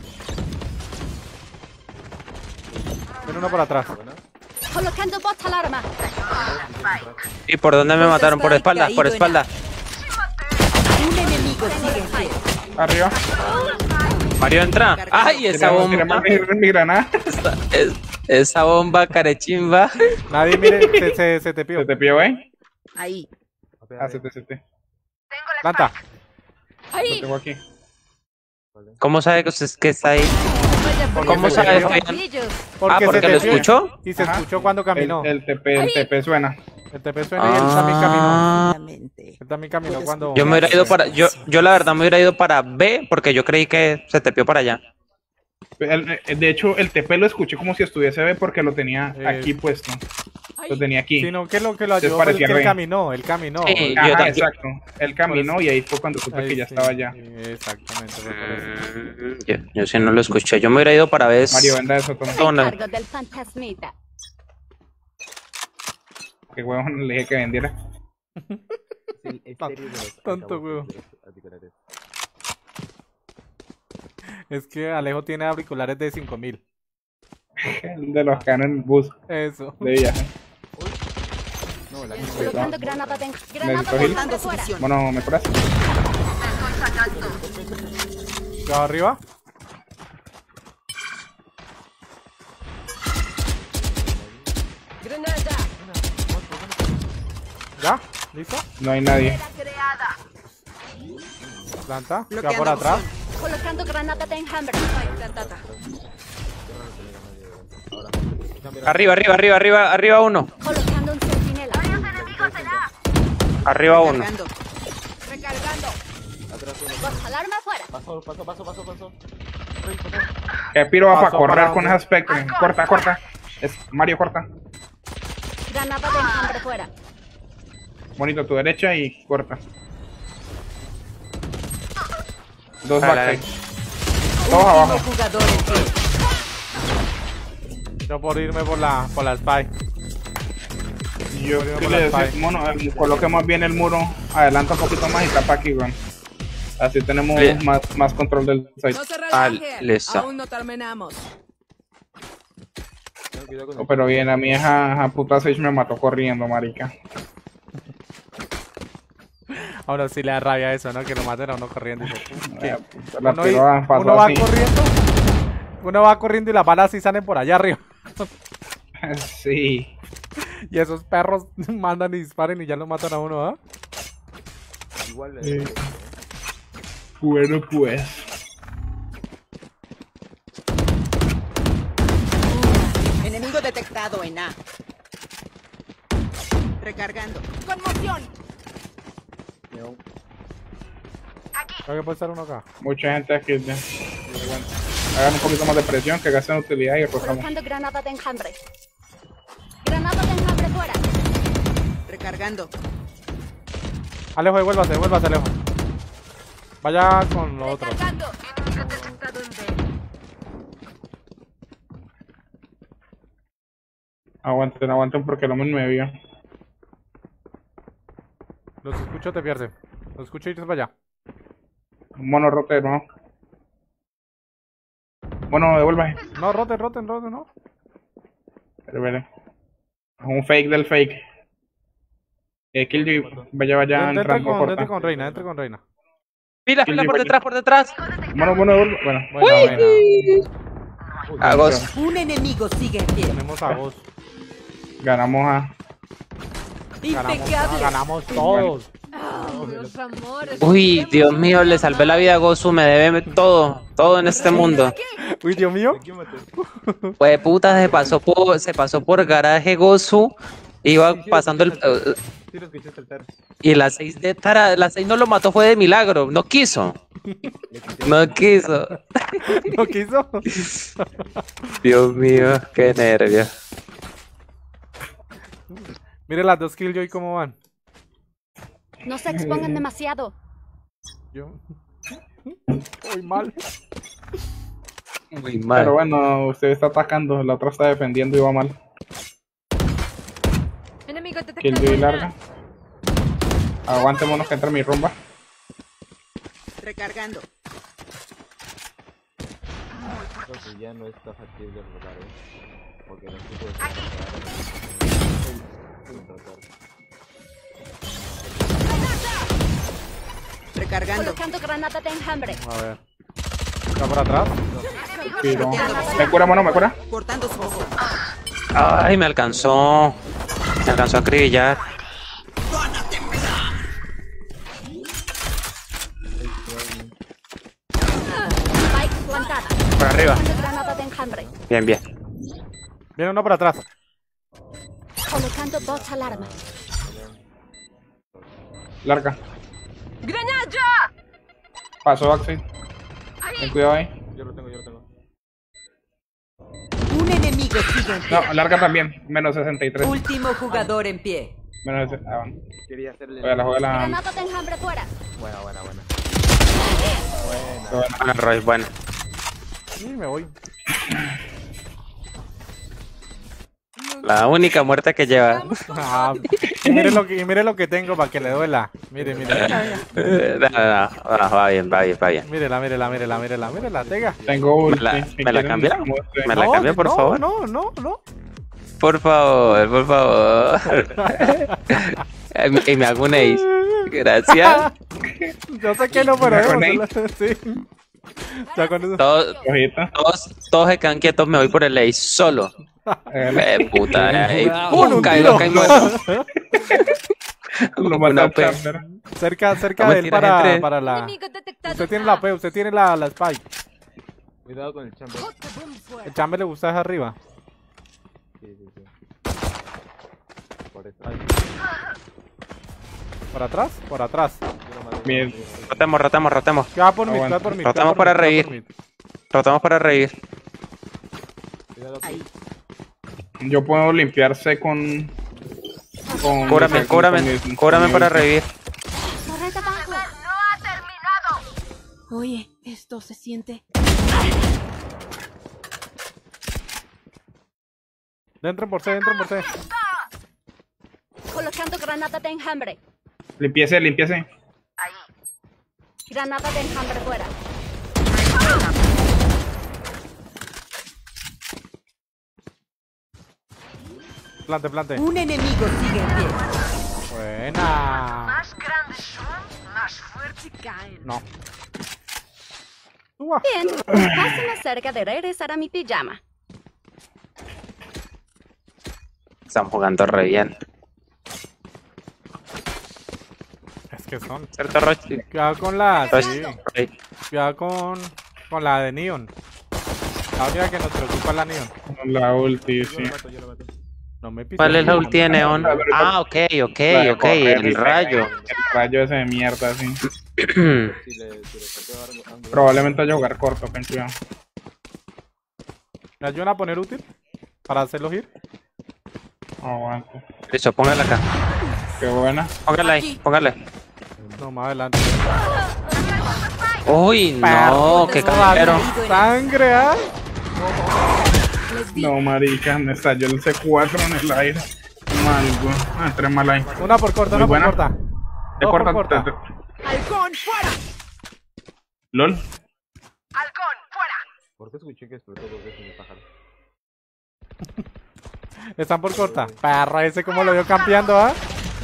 Viene uno por atrás. Colocando bot alarma. ¿Y por dónde me mataron? Por espalda, por espalda. Un enemigo sigue en pie. Arriba. Mario entra. ¡Ay, esa Tiremos- tiremos bomba! mi, mi granada. Esa, es- esa bomba carechimba. Nadie, mire, se, se, se te pidió. Se te pilló, ¿eh? Ahí. Ah, se te, se te. Planta. Lo Ahí. tengo aquí. ¿Cómo sabe que usted que está ahí? Porque ¿Cómo se sabe, te pidió. Fabián? Porque Ah, se ¿porque te lo pidió. escuchó? Y se Ajá. escuchó cuando caminó. El, el T P, el T P suena. El T P suena y él también caminó. Ah, Él también caminó cuando... yo me hubiera ido para, yo, yo la verdad me hubiera ido para B porque yo creí que se te pió para allá. El- el- de hecho, el T P lo escuché como si estuviese B porque lo tenía Eh. aquí puesto. Lo tenía aquí. Sino que lo que lo Entonces ayudó fue el parecía que él rey. caminó, él caminó. Sí, yo Ajá, también. exacto. Él caminó y ahí fue cuando supe Ahí que ya sí, estaba allá. sí, exactamente. fue por eso. Mm, Yo, yo sí no lo escuché. Yo me hubiera ido para B. Mario, venda eso, toma. Zona. Cargo del fantasmita. Qué huevón, le dije que vendiera. Es el estéreo de los Tanto altavoces huevo. de los auriculares. Es que Alejo tiene auriculares de cinco mil. El de los Canon Bus Eso. de viaje. No, la Colocando granada de granada ¿Necesito de heal? blanco fuera. Bueno, ¿me curas? ¿Ya arriba? Granada. ¿Ya? ¿Listo? No hay nadie. Planta. ¿Ya Bloqueando por atrás? Colocando granada de enjambre. Plantata. Arriba, arriba, arriba, arriba, arriba uno. Colocando un centinela. Varios enemigos en A. Arriba uno. Recargando. Dos alarma afuera. Paso, paso, paso, paso, paso. Que Piro va para Paso correr para con dónde. ese aspecto. Corta, corta. Es Mario, corta. Granada de enjambre fuera. Bonito a tu derecha y corta. Dos Dale, backside. Último Todos abajo. jugador en pie. Yo por irme por la, por la spy. Yo Por irme ¿qué por le la decía? spy. Mono, eh, coloquemos bien el muro. Adelanta un poquito más y tapa aquí, weón. Así tenemos Bien. más, más control del site. No se Ah, relaje. listo. Aún no terminamos. Oh, pero bien, a mí esa, esa puta Sage me mató corriendo, marica. Ahora sí le da rabia eso, ¿no? Que lo maten a uno corriendo. Y dice, ¿qué? Eh, La Uno, piroa pasó uno va así. corriendo. Uno va corriendo y las balas sí salen por allá arriba. Sí. Y esos perros mandan y disparen y ya lo matan a uno, ¿ah? Igual Eh, Bueno, pues. Enemigo detectado en A. Recargando. Conmoción. Creo que puede estar uno acá. Mucha gente aquí. Ya. Hagan un poquito más de presión, que gasten utilidad y rotamos. Colocando granada de enjambre. Granada de enjambre fuera. Recargando. Alejo, vuélvase, vuélvase, Alejo. Vaya con lo otro. Recargando. Enemigo detectado en B. Aguanten, aguanten porque no me vio. Los escucho, te pierdes. Los escucho y te para allá. Un mono rotero, ¿no? Bueno, devuelve. No, roten, roten, roten, no. Pero, pero. Es un fake del fake. Eh, Killjoy, vaya, vaya Entre, entre entrando con, corta. entre con Reina, entre con Reina. Pila, pila por detrás, por detrás. Bueno, bueno, devuelve. Bueno. Buena, buena. Agos. Un enemigo sigue en pie. Tenemos a vos. Ganamos a. Ganamos, Impecable. ganamos todos. Oh, Dios, amores. Uy, Dios mío, le salvé la vida a Gozu, me debe todo, todo en este mundo. Uy, Dios mío. Pues puta, se pasó por, se pasó por garaje Gozu, iba pasando el... eh, Sí, lo escuché saltar. y la seis de Tara, la seis no lo mató, fue de milagro, no quiso. No quiso. ¿No quiso? Dios mío, qué nervio. Mire las dos Killjoy cómo van. No se expongan demasiado. Yo. Muy mal. Muy mal. Pero bueno, usted está atacando, la otra está defendiendo y va mal. Enemigo detectado Killjoy en A. larga. Aguantémonos que entre mi rumba. Recargando. Creo que ya no está factible rotar, ¿eh? Porque los tipos de... Recargando. Colocando granada de enjambre. A ver. ¿Está por atrás? Pero... ¿Me cura, mono? ¿Me cura? Cortando su ojo. Ay, me alcanzó. Me alcanzó a acribillar. Spike plantada. Por arriba. Colocando granada de enjambre. Bien, bien. Viene uno por atrás. Colocando dos alarmas. Larga. ¡Granada! Paso backside. Ten cuidado ahí. Yo lo tengo, yo lo tengo. Un enemigo sigue en pie. No, larga también. Menos sesenta y tres. Último jugador en pie. Menos sesenta. Ah, bueno. Quería hacerle... Juega la, juega la. Granada de enjambre fuera. Buena, buena, buena. Ah, Roy, bueno. Sí, me voy. La única muerte que lleva. Ah, y mire lo que, y mire lo que tengo para que le duela. Mire, mire. Eh, No, no, no, no, va bien, va bien, va bien. Mírela, mírela, mírela, mírela, mírela, tega. Tengo ¿Me ulti. la, si me la quieren, cambian? muestre. ¿Me la No, cambian, por no, favor? No, no, no. Por favor, por favor. Y me hago un ace. Gracias. Yo sé que no, pero ¿Ya con démosela, sí. Ya con eso. Todos, Ojito. todos, todos se quedan quietos, me voy por el ace solo. Eh, Eh, puta, eh, Uno, pum, un caigo, tiro. caigo. Lo Una mata P. Chandler. Cerca, cerca No me de él tiras para, entre. para la... Enemigo detectado Usted en tiene A. la P, usted tiene la, la Spike. Cuidado con el chamber. El chamber le gusta desde arriba. Sí, sí, sí. Por eso. ¿Por atrás? Por atrás. Bien. Rotemos, rotemos, rotemos. Queda por mí, queda por mí. Rotemos para revivir. Rotemos para revivir. Yo puedo limpiarse con... con Cúrame, cúrame, cúrame para revivir. Oye, esto se siente. Dentro por C, dentro por C. Colocando granada de enjambre. Limpiese, limpiese. Granada de enjambre fuera. Plante, plante. Un enemigo sigue en pie. Buena. Más grandes son, más fuerte caen. No. Bien, pasen acerca de regresar a mi pijama. Están jugando re bien. Es que son. ¿Cierto, Rochi? Cuidado con la... Rochi. Sí. Cuidado con... con la de Neon. La única que nos preocupa es la Neon. La ulti, sí. No me pises. ¿Cuál es la ulti de Neon? Ah, ok, ok, ok. El rayo. El rayo ese de mierda, sí. Probablemente haya jugar corto, ten cuidado. ¿Me ayudan a poner útil? Para hacerlo gir. Aguante. Listo, póngala acá. Qué buena. Póngala ahí, póngala. No, más adelante. Uy, no, qué caballero. Sangre, ¿ah? No, marica, me estalló el C cuatro en el aire. Mal, güey. Ah, tres mal ahí. Una por corta, Muy una por buena. corta. Te Dos corta, por corta. te- te- ¡Halcón, fuera! LOL. ¡Halcón, fuera! ¿Por qué escuché que explotó dos veces el pájaro? Están por corta. Perro, ese como lo vio campeando, ¿ah?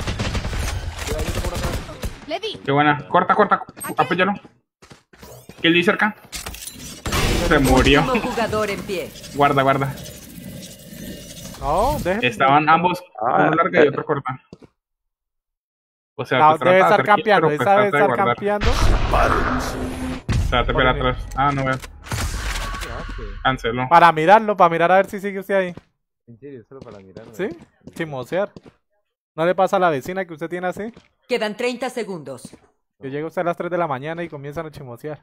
Le di. Qué buena. Corta, corta. Apóyalo. Kill D cerca. Se murió. Último jugador en pie. Guarda, guarda. No, déjenme. Estaban ambos, Ah, uno larga y eh. otro corta. O sea, No, te debe trata de estar hacer kill, campeando, pero pues esa debe trata de estar guardar. campeando. O sea, te pela atrás. Ah, no veo. Cancelo. Para mirarlo, para mirar a ver si sigue usted ahí. En serio, solo para mirar. ¿Sí? Chimosear. ¿No le pasa a la vecina que usted tiene así? Quedan treinta segundos. Que llega usted a las tres de la mañana y comienzan a chimosear.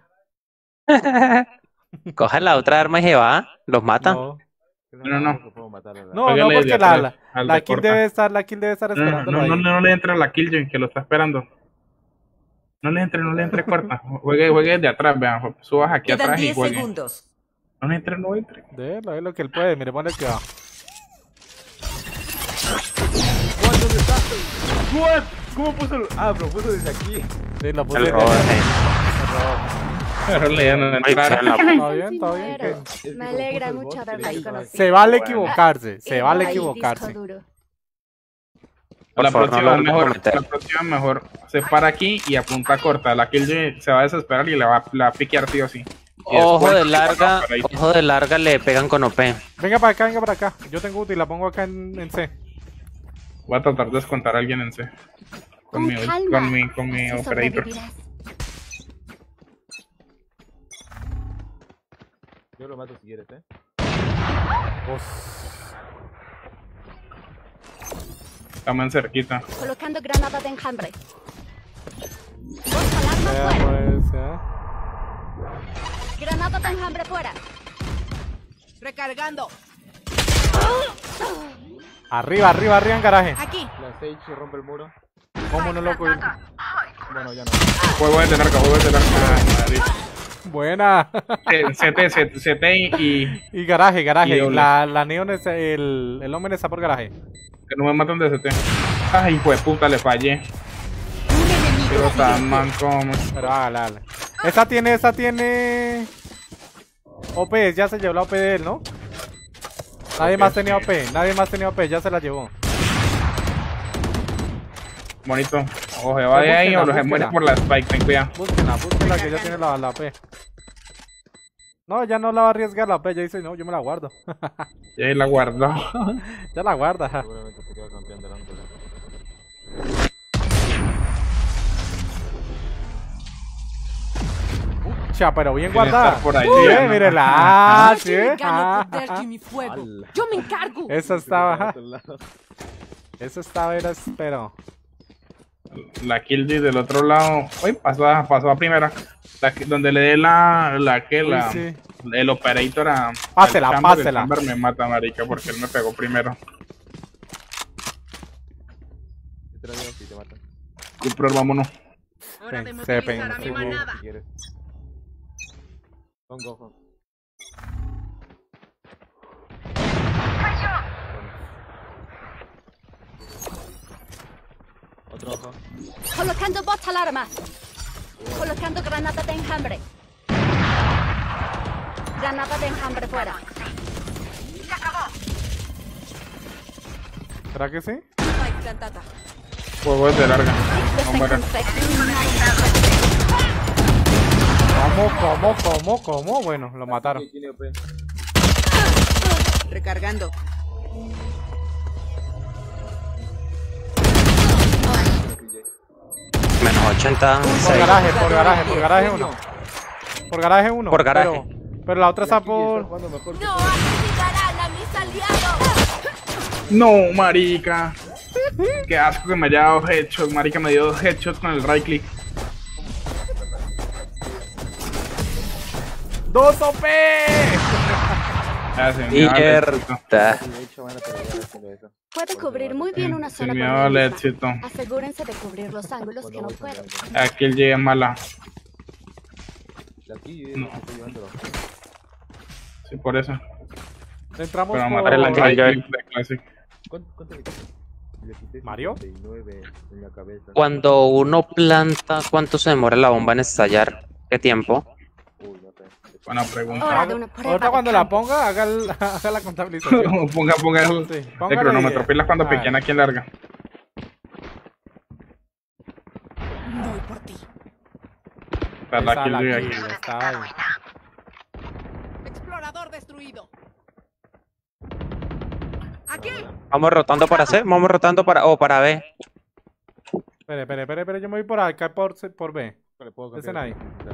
Coja la otra arma y se va. Los mata. No, No, no. no, Pégale no, desde porque la, atrás, la, al la de kill corta. debe estar, la kill debe estar No, no, esperándolo no, no, ahí. no le entre a la Killjoy, que lo está esperando. No le entre, no le entre corta. Juegue, juegue desde atrás, vean. Subas aquí Quedan atrás y diez juegue. segundos. No le entre, no entre. Déjelo, es lo que él puede, mire, ponle cuidado. ¿What? ¿Cómo puso el...? Ah, pero puso desde aquí. Sí, lo puse El desde robot, allá. eh. Pero le iban a entrar. Está bien, está bien. Muero. que- Me alegra mucho haberme conocido. Se vale equivocarse, se vale Ay, equivocarse. disco duro. Por La favor, no próxima lo mejor, cometer. la próxima mejor se para aquí y apunta corta. La Killjoy se va a desesperar y le va, la va a piquear sí o sí. Y Ojo después- de larga, por ahí. ojo de larga le pegan con O P. Venga para acá, venga para acá. Yo tengo útil, la pongo acá en, en C. Voy a tratar de descontar a alguien en C. Con, Con mi, calma. con mi, con mi Así operator. sobrevivirás. Yo lo mato si quieres, eh. Estamos en cerquita. Colocando granada de enjambre. Sea, pues, sea. Granada de enjambre fuera. Recargando. Arriba, arriba, arriba en garaje. Aquí. La Sage rompe el muro. ¿Cómo no loco? Bueno, ya no. Juego desde larga, juego desde larga. Ay, madre. Buena. C- CT, C- CT y... Y garaje, garaje. Y doble. la, la neon es el, el hombre está por garaje. Que no me matan de C T. Ay, hijo de puta, le fallé. Pero tan man como... Pero hágale, hágale. Esa tiene, esa tiene... O P, ya se llevó la O P de él, ¿no? Nadie Ok, más tenía sí. O P, nadie más tenía O P, ya se la llevó. Bonito. O se va de ahí o lo se muere por la spike, ten cuidado. Búsquenla, búsquenla que ya tiene la, la O P. No, ya no la va a arriesgar la O P, ya dice, no, yo me la guardo. Y ahí la guardó. Ya la guarda. Seguramente se queda campeón del ángulo. hacha, pero bien Tiene que guardada. estar por ahí, Uy, ¿no? mire la Ajá. hacha, ¿eh? Gano Ah, poder ah, y mi fuego. Yo me encargo. Eso estaba. Eso estaba, era espero. La kill del otro lado. Uy, pasó, a- pasó a primera. La que- donde le dé la. La que Uy, la. sí. El operator a. Pásela, al chamber, el pásela. chamber me mata, marica, porque él me pegó primero. Te traigo si te matan. Cooper, vámonos. Hora de movilizar a mi manada. Si quieres. Pongo ojo. Otro ojo. Colocando bot alarma. Colocando granada de enjambre. Granada de enjambre fuera. Se acabó. ¿Será que sí? Spike plantada. Juego de larga. No muera. ¿Cómo, cómo, cómo, cómo? Bueno, lo mataron. Recargando. Menos ochenta. Por garaje, por garaje, por garaje uno. Por garaje uno. Por garaje. Pero, pero la otra está por. No aniquilarán a mis aliados. No, marica. Qué asco que me haya dado headshot. Marica me dio dos headshots con el right click. ¡Dos O P! Ya, se me va el éxito. Mierda. Puede cubrir muy bien una Se zona me por va el sí misma. éxito. Asegúrense de cubrir los ángulos que no puedo. Aquí él llega mala. No. Sí, por eso. Entramos Pero por. matar el Killjoy. right click de Classic. ¿Cuánto, cuánto le quité? Le quité ¿Mario? cincuenta y nueve en la cabeza. Cuando uno planta, ¿cuánto se demora la bomba en estallar? ¿Qué tiempo? Uy, no sé. Buena pregunta. Hora de una prueba Ahorita de cuando la campo. ponga, haga, el- haga la contabilización. ponga, ponga el, Sí, el póngale cronómetro. y- Pilas cuando a ver. piquen aquí en larga. Voy por ti. Está la Esa kill la de kill, aquí. está ahí. Explorador destruido. Aquí. Vamos rotando para C, vamos rotando para O, para B. Espere, espere, espere, espere, yo me voy por acá por, C- por B. Le puedo Estén cambiar. ahí.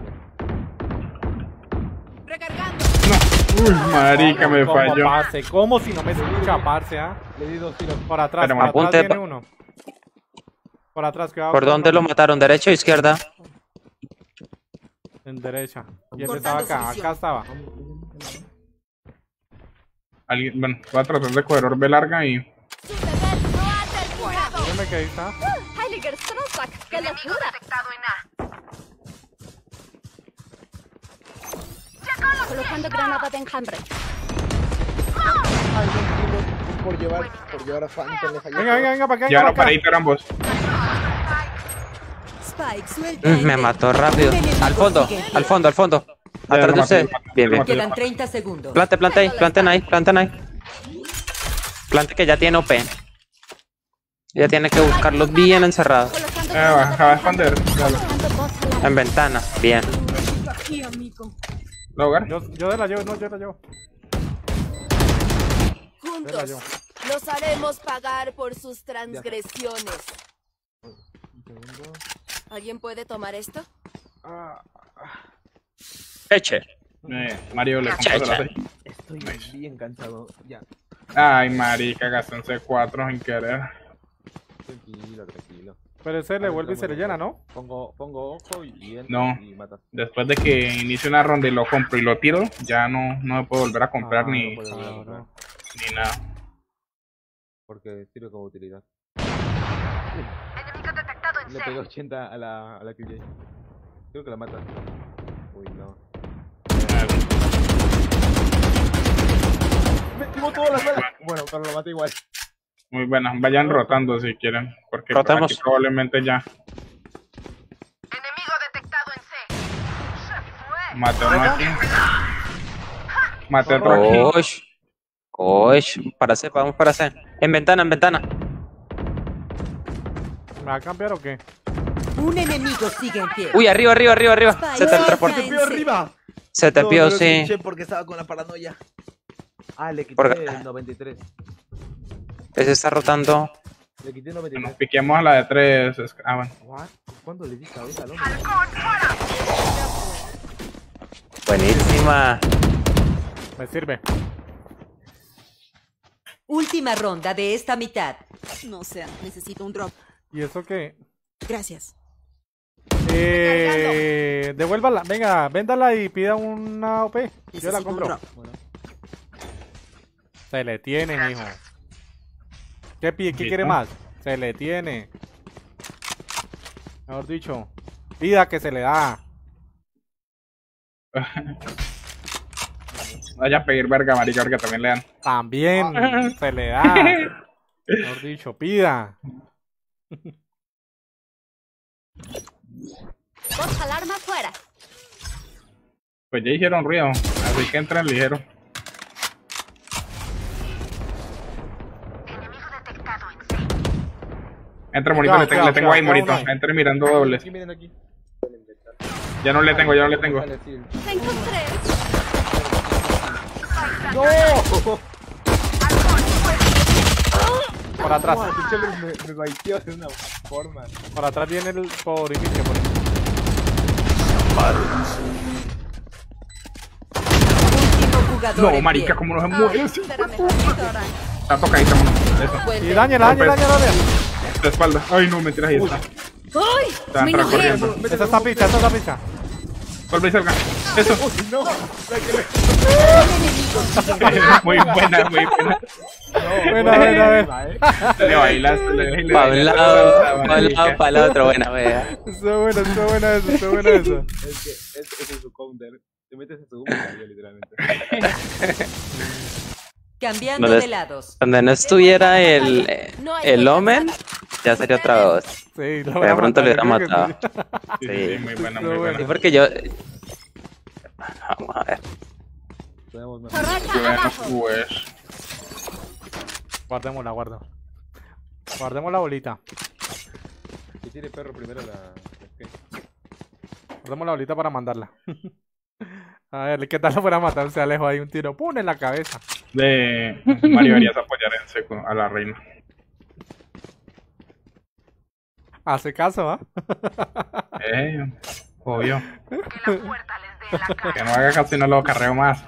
Recargando. Uy, marica, me ¿Cómo falló. pase? ¿Cómo si no me escucha, parce, ah? Le di dos tiros. Por atrás, Pero por atrás apunte, viene pa- uno. Por atrás, cuidado. ¿Por con dónde uno. lo mataron? ¿Derecha o izquierda? En derecha. Y él estaba acá, acá estaba. Alguien, bueno, voy a tratar de coger orbe larga y. Su deber no ha terminado. Dígame que ahí está. Heiliger Strozak, qué locura. Colocando granada de enjambre. Por llevar, por llevar a Phantom le falló. Venga, venga, venga, para acá, Ya venga, no para acá. operator ambos. Spike, suelta. Mm, Me mató rápido. Al fondo, al fondo, al fondo. Ya Atrás lo de maté, usted. lo maté, Bien, lo bien. maté. Quedan treinta segundos. Plante, plante ahí, planten ahí, planten ahí. Plante que ya tiene O P. Ya tiene que buscarlos bien encerrados. Colocando Eh, va, granada va a de enjambre. esconder. Dale. Colocando bot alarma. En ventana, bien. Aquí, amigo. ¿Lo hogar? Yo, yo de la llevo, no, yo de la llevo. Juntos yo. los haremos pagar por sus transgresiones. ¿Alguien puede tomar esto? Eche. Eh, Mario le Cha, compró cha. la seis. Estoy bien cansado. Ya. Ay, marica, gasté un C cuatro sin querer. Tranquilo, tranquilo. Pero ese le vuelve y se le llena, ¿no? Pongo, pongo ojo y entro No. y matas. Después de que inicie una ronda y lo compro y lo tiro, ya no, no me puedo volver a comprar Ah, ni, No puedo volver a comprar, ni nada. porque sirve como utilidad. Enemigo detectado en Le C. pegué ochenta a la, a la Q J. Creo que la mata. Uy, no. Me activó todas las balas. Bueno, pero lo maté igual. Muy buenas, vayan rotando si quieren, porque por Rotamos. aquí probablemente ya Enemigo detectado en C. Se fue. mate uno aquí. Mate otro aquí. Osh. Osh. Para C, vamos para C. En ventana, en ventana. ¿Me va a cambiar o qué? Un enemigo sigue en pie. Uy, arriba, arriba, arriba, arriba. Se Spike, teletransportó. Spike. arriba! Se te No, pió, no lo sí. escuché porque estaba con la paranoia. Ah, le quité Por- el noventa y tres. Ese está rotando. Le quité el noventa y Nos tres. piquemos a la de tres. es- Ah, bueno. What? ¿Cuándo le di cabeza al hombre? Halcón fuera. Buenísima. Me sirve. Última ronda de esta mitad. No sé, necesito un drop. ¿Y eso qué? Gracias. Eh, devuélvala, venga, véndala y pida una O P. Yo la Necesito un compro. drop. Se le tiene, mijo. ¿Qué pide? ¿Qué quiere más? Se le tiene. Mejor dicho, pida que se le da. Vaya a pedir verga, marica, porque también le dan. También se le da. Mejor dicho, pida. Dos alarmas fuera. Pues ya hicieron ruido, así que entran ligero. Entra Morito, le, tengo, le tengo ahí Morito. Entre mirando dobles. Ya no le tengo, ya no le tengo. Te encontré. ¡No! Por atrás. No, me, me baiteó de una forma. Por atrás viene el por inicio. Por... Último jugador. No, en marica, pie. como no se mueve. Espérame tantito, Oran. Está tocadita, mono. Eso. Y dañala, dañala, dañala, dañala. De espalda. Ay, no, mentiras, ahí está. ¡Uy! Está Me entrando enojé. corriendo. Esa está picha, esa está picha. Vuelve y salga. Eso. No, Muy buena, muy buena. Buena, buena, buena. Le bailas, le bailas. Para un lado, para un lado, para el otro. Buena, wea. Está buena, está buena eso, está buena eso. Es que ese es, es su counter. Te metes en su humo, literalmente. Cambiando Donde, de lados. donde no estuviera el, el Omen, ya sería otra voz. Sí, lo de pronto le hubiera creo que matado. Sí, Sí, sí, muy buena, muy buena. sí, porque yo. Vamos a ver. Pues. Guardémosla, guarda. Guardemos la bolita. Si tiene perro primero la. Guardemos la bolita para mandarla. A ver, ¿qué tal lo fuera a matar? Se alejó ahí un tiro. ¡Pum! En la cabeza. De Mario deberías apoyar en seco a la reina. Hace caso, ¿ah? Eh, obvio. Que no haga caso y no lo carreo más.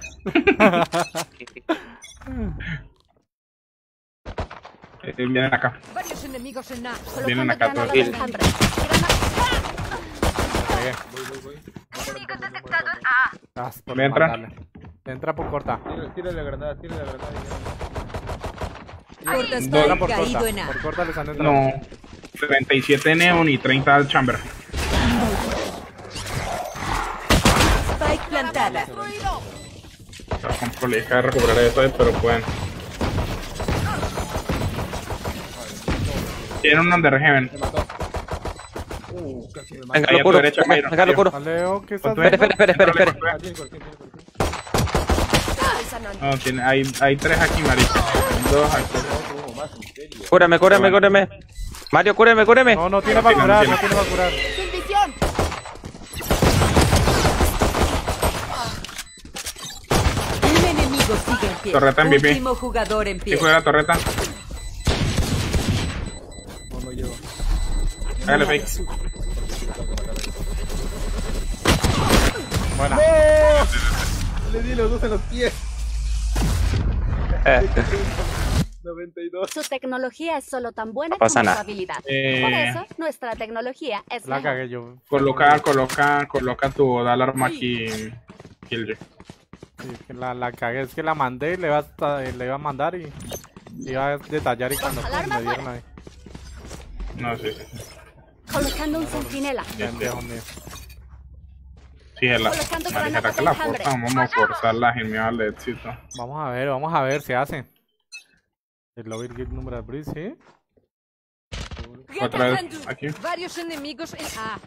eh, vienen acá. Varios enemigos en A. Vienen acá todos. Pegué. Enemigo detectado en A. Ah, por ¿Me entra? mandarle. Entra por corta. Tira, tira la granada, tira la granada. Corta Entra Spike por caído corta. en A. Por corta les han entrado. No. treinta y siete Neon y treinta al Chamber. Spike plantada. Está complicado recuperar eso, pero pueden. Tienen un Under Heaven. Uh, casi me Venga, Ahí a lo tu curo. derecha, Jairo. Venga, lo curo. Leo, ¿qué estás Espera, espera, espera, espera, espera. No, tiene, hay, hay tres aquí, marica. Dos aquí. Cúrame, cúrame, cúrame. Mario, cúrame, cúrame. No, no tiene para curar, no tiene para curar. ¡Sin visión! Un enemigo sigue en pie. Torreta M V P. Último jugador en pie. ¿Qué fue la torreta? No, no llevo. Hágale fake. Buena. Le di los dos en los pies. Eh. noventa y dos. Su tecnología es solo tan buena No pasa como nada. su habilidad. Eh. Por eso, nuestra tecnología es La mejor. cagué yo. Coloca, coloca, coloca tu alarma aquí. Killjoy. Sí, que la, la cagué, es que la mandé y le iba a, le iba a mandar y iba a detallar y cuando pues, Alarma me dieron fuera. ahí. No, sí, sí. Colocando un centinela. Pendejo mío. Sí, es la. Colocando Marica, granadas que la de enjambre. forzan. Vamos a forzarla sin miedo al éxito. Vamos a ver, vamos a ver, se hace. El lobby guild número breeze, ¿sí? Otra vez, aquí. Varios enemigos en A.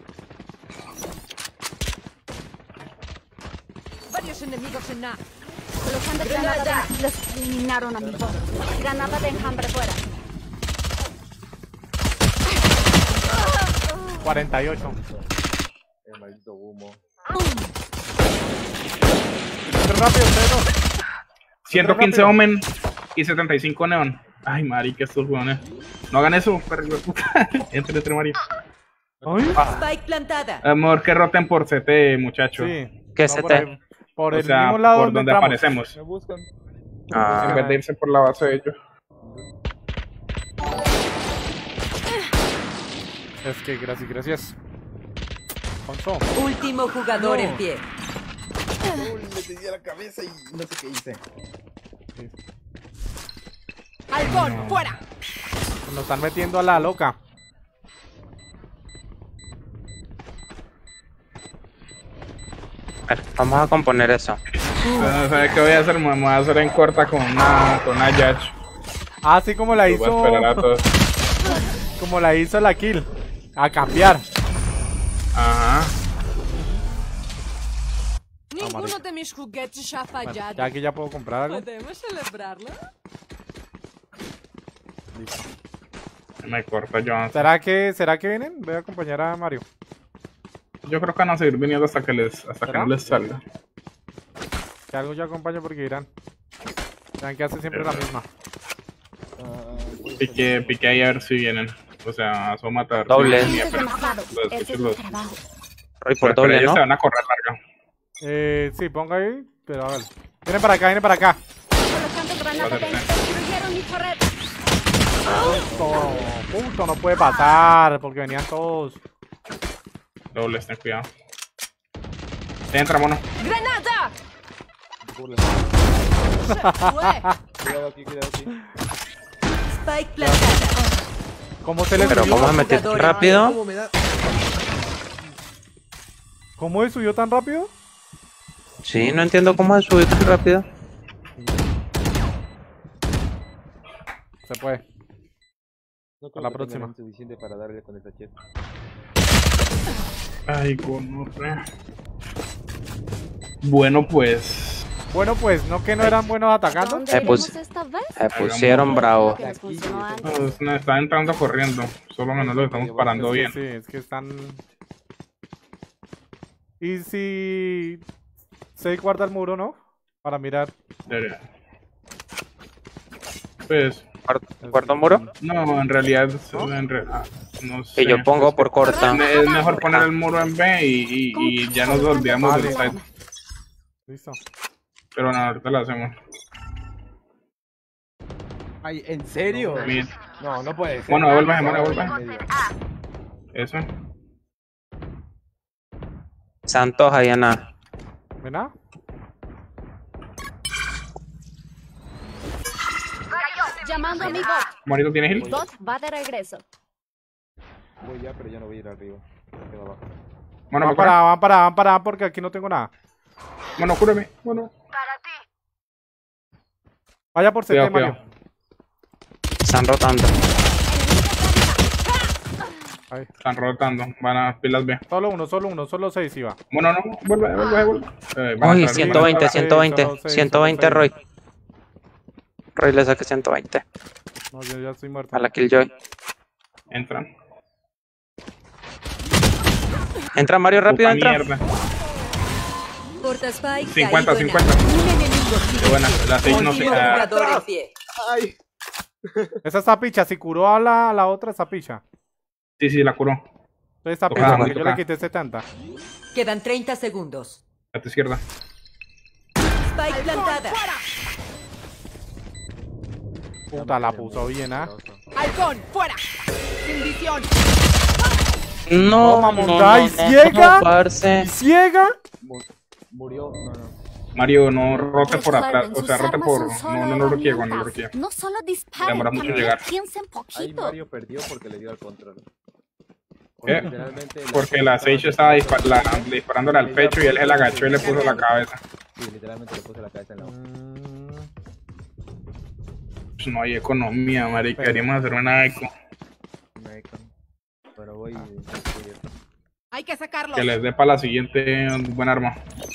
Varios enemigos en A. Colocando granada de... Les eliminaron a mi bot. Granada de enjambre fuera. cuarenta y ocho. El maldito humo. Rápido, cero. ciento quince Omen y setenta y cinco Neon. Ay, marica, estos huevones. No hagan eso, perro de puta. Entre, entre, Mario. Spike plantada. Amor, que roten por C T, muchachos. Sí. ¿Qué No, se por te? ahí. Por o el sea, mismo lado por donde donde entramos. aparecemos. Me buscan. Ah. En vez de irse por la base de ellos. Es que gracias, gracias. Conso. Último jugador No. en pie. Uy, me tenía la cabeza y no sé qué hice. ¡Halcón, No. fuera! Nos están metiendo a la loca. A ver, vamos a componer eso. Entonces, ¿sabes qué voy a hacer? Me voy a hacer en corta con una, con una Yach. Así como la Los voy a hizo. esperar a todos. Como la hizo la kill. A cambiar. Ajá. Ninguno de mis juguetes ha fallado. Ya que ya puedo comprar algo. ¿Podemos celebrarlo? Me corta yo. ¿Será que, ¿Será que vienen? Voy a acompañar a Mario. Yo creo que van a seguir viniendo hasta que les, hasta que ¿Será? no les salga. Que algo yo acompaño porque irán. Saben que hace siempre la misma. Pique, pique ahí a ver si vienen. O sea, son matar. Doble. Sí, Eso es pero demasiado. los Ese es escucho mi los- trabajo. Roy por pero doble, ellos ¿no? se van a correr larga. Eh, sí, ponga ahí. Pero a ver. Vienen para acá, vienen para acá. Colocando granada de destruyeron mi torreta. Puto, puto, no puede pasar porque venían todos. Dobles, ten cuidado. Entra, mono. ¡Granada! Cuidado aquí, cuidado aquí. Spike plantada. ¿Cómo se les Pero subió? ¿cómo me metí tan rápido? ¿Cómo me da? ¿Cómo se subió tan rápido? Sí, no entiendo cómo se subió tan rápido. Se puede. No creo A la que próxima. tengan suficiente para darle con esa cheta. Ay, gonorrea. Bueno, pues. Bueno, pues, ¿no que no eran buenos atacando? ¿Dónde Se iremos pus- esta vez? se pusieron bravos. Que les funcionó antes. No, es- no, está entrando corriendo. Solo que no lo estamos parando Es bien. que sí, es que están... Y si... se guarda el muro, ¿no? Para mirar. Debería. Pues. ¿Cuarto muro? No, en realidad. En re- ah, no sé. Que yo pongo por corta. Es mejor poner el muro en B y, y, y ya nos olvidamos del Vale. site. Listo. Pero no, ahorita lo hacemos. Ay, ¿en serio? Bien. No, no puede ser. Bueno, devuelve, Mora, devuelve. Eso. Santos, Diana. ¿Ven a? Llamando a mi bot. Morito, ¿tienes heal? Bot va de regreso. Voy ya, pero ya no voy a ir arriba. Quedo abajo. Bueno, Van me para, cura. van para, van para, porque aquí no tengo nada. Bueno, cúrame. Bueno. Vaya por C T, Cuidado, Mario. cuidado. Están rotando. Ahí. Están rotando. Van a pilas B. Solo uno, solo uno, solo seis iba. Bueno, no. Vuelve, vuelve, vuelve. Eh, van a Uy, entrar, ciento van a veinte, entrar. ciento veinte, solo seis, ciento veinte, solo Roy. seis. Roy le saqué ciento veinte. No, yo ya estoy muerto. A la Killjoy. Entran. Entra Mario, rápido, Puta entra. mierda. Corta Spike. cincuenta, caído en cincuenta. A. Un enemigo sigue Qué buena. en pie. La seis no sé. Último ah, jugador en pie. Ay. Esa está picha, si curó a la, a la otra está picha. Sí, sí, la curó. Entonces está Tocada, picha, muy porque yo le tocada. quité setenta. Quedan treinta segundos. A tu izquierda. Spike plantada. Puta, la puso bien, ¿ah? ¡Halcón, fuera! ¡Sin visión! No, Toma, no, Monda, no, y no, ciega. no, parce. ¿Y ciega? Murió. No, no. Mario, no rote por atrás. Recuerden, O sea, sus rote armas por. son solo No, no lo requiego, no lo herramientas. requiego. No solo disparen, Demora mucho también llegar. piensen Ahí poquito. Mario perdió porque le dio al control. ¿Qué? Literalmente Porque la Sage estaba dispa- la- disparándole al pecho y él se la agachó y le puso la cabeza. Sí, literalmente le puse la cabeza en la boca. Pues no hay economía, marica. Queríamos hacer una eco. Una icon. Pero voy. Hay que sacarlo. Que les dé para la siguiente buen arma.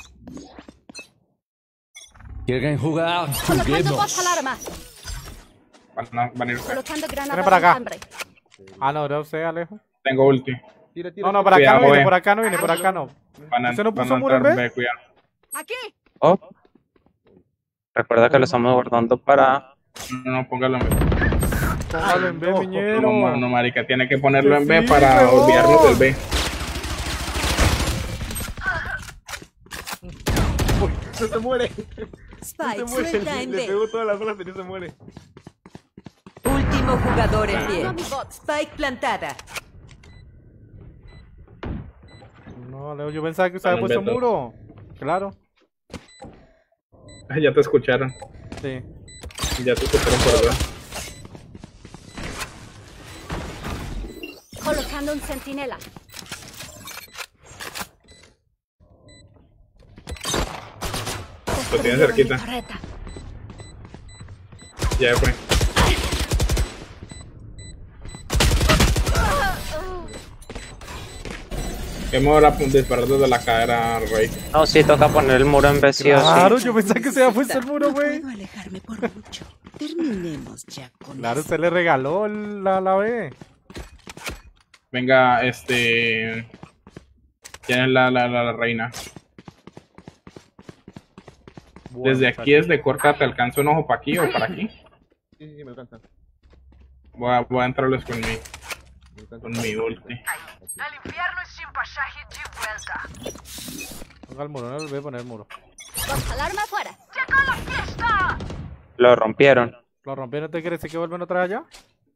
¿Quieren jugar? Colocando dos alarmas. Van a, van a ir. Colocando Viene granadas para de acá. enjambre. Ah, no, era usted, Alejo. Tengo ulti. Tira, tira, No, no, tira. por acá Cuidado, no viene, eh. por acá no viene, por acá no. Van a, ¿Usted no van puso a muro en entrar B? B, cuidado. Aquí. Oh. Recuerda que lo estamos guardando para. No, no, póngalo en B. Póngalo en B, miñero. No, ma- no, marica, tiene que ponerlo en B Sí, para huevón. olvidarnos del B. No se muere. Spike, No se muere. suelta en Le B. pegó todas las balas, pero no se muere. Último jugador en pie. No, mi bot. Spike plantada. No, Leo, yo pensaba que usted había Bueno, puesto Beto. muro. Claro. Ah, ya te escucharon. Sí. Ya te escucharon por acá. Colocando un centinela. Lo tienes cerquita. Torreta. Ya fue. Que me voy a disparar desde la cadera, Rey. No, sí, toca poner el muro en vez sí o sí. Claro, yo pensaba que se había puesto el muro, No güey. puedo alejarme por mucho. Terminemos ya con Claro, esto. usted le regaló la, la B. Venga, este... ¿Quién es la, la, la, la reina? Bueno, Desde aquí, desde corta, ¿te alcanza un ojo para aquí o para aquí? Sí, sí, sí, me alcanza. Voy a, voy a entrarles con mi... Con mi ulti. El infierno es sin pasaje de vuelta. Ponga el muro, no le voy a poner el muro. Dos alarma afuera. ¡Llegó la fiesta! Lo rompieron. ¿Lo rompieron? ¿Te crees que vuelven otra vez allá?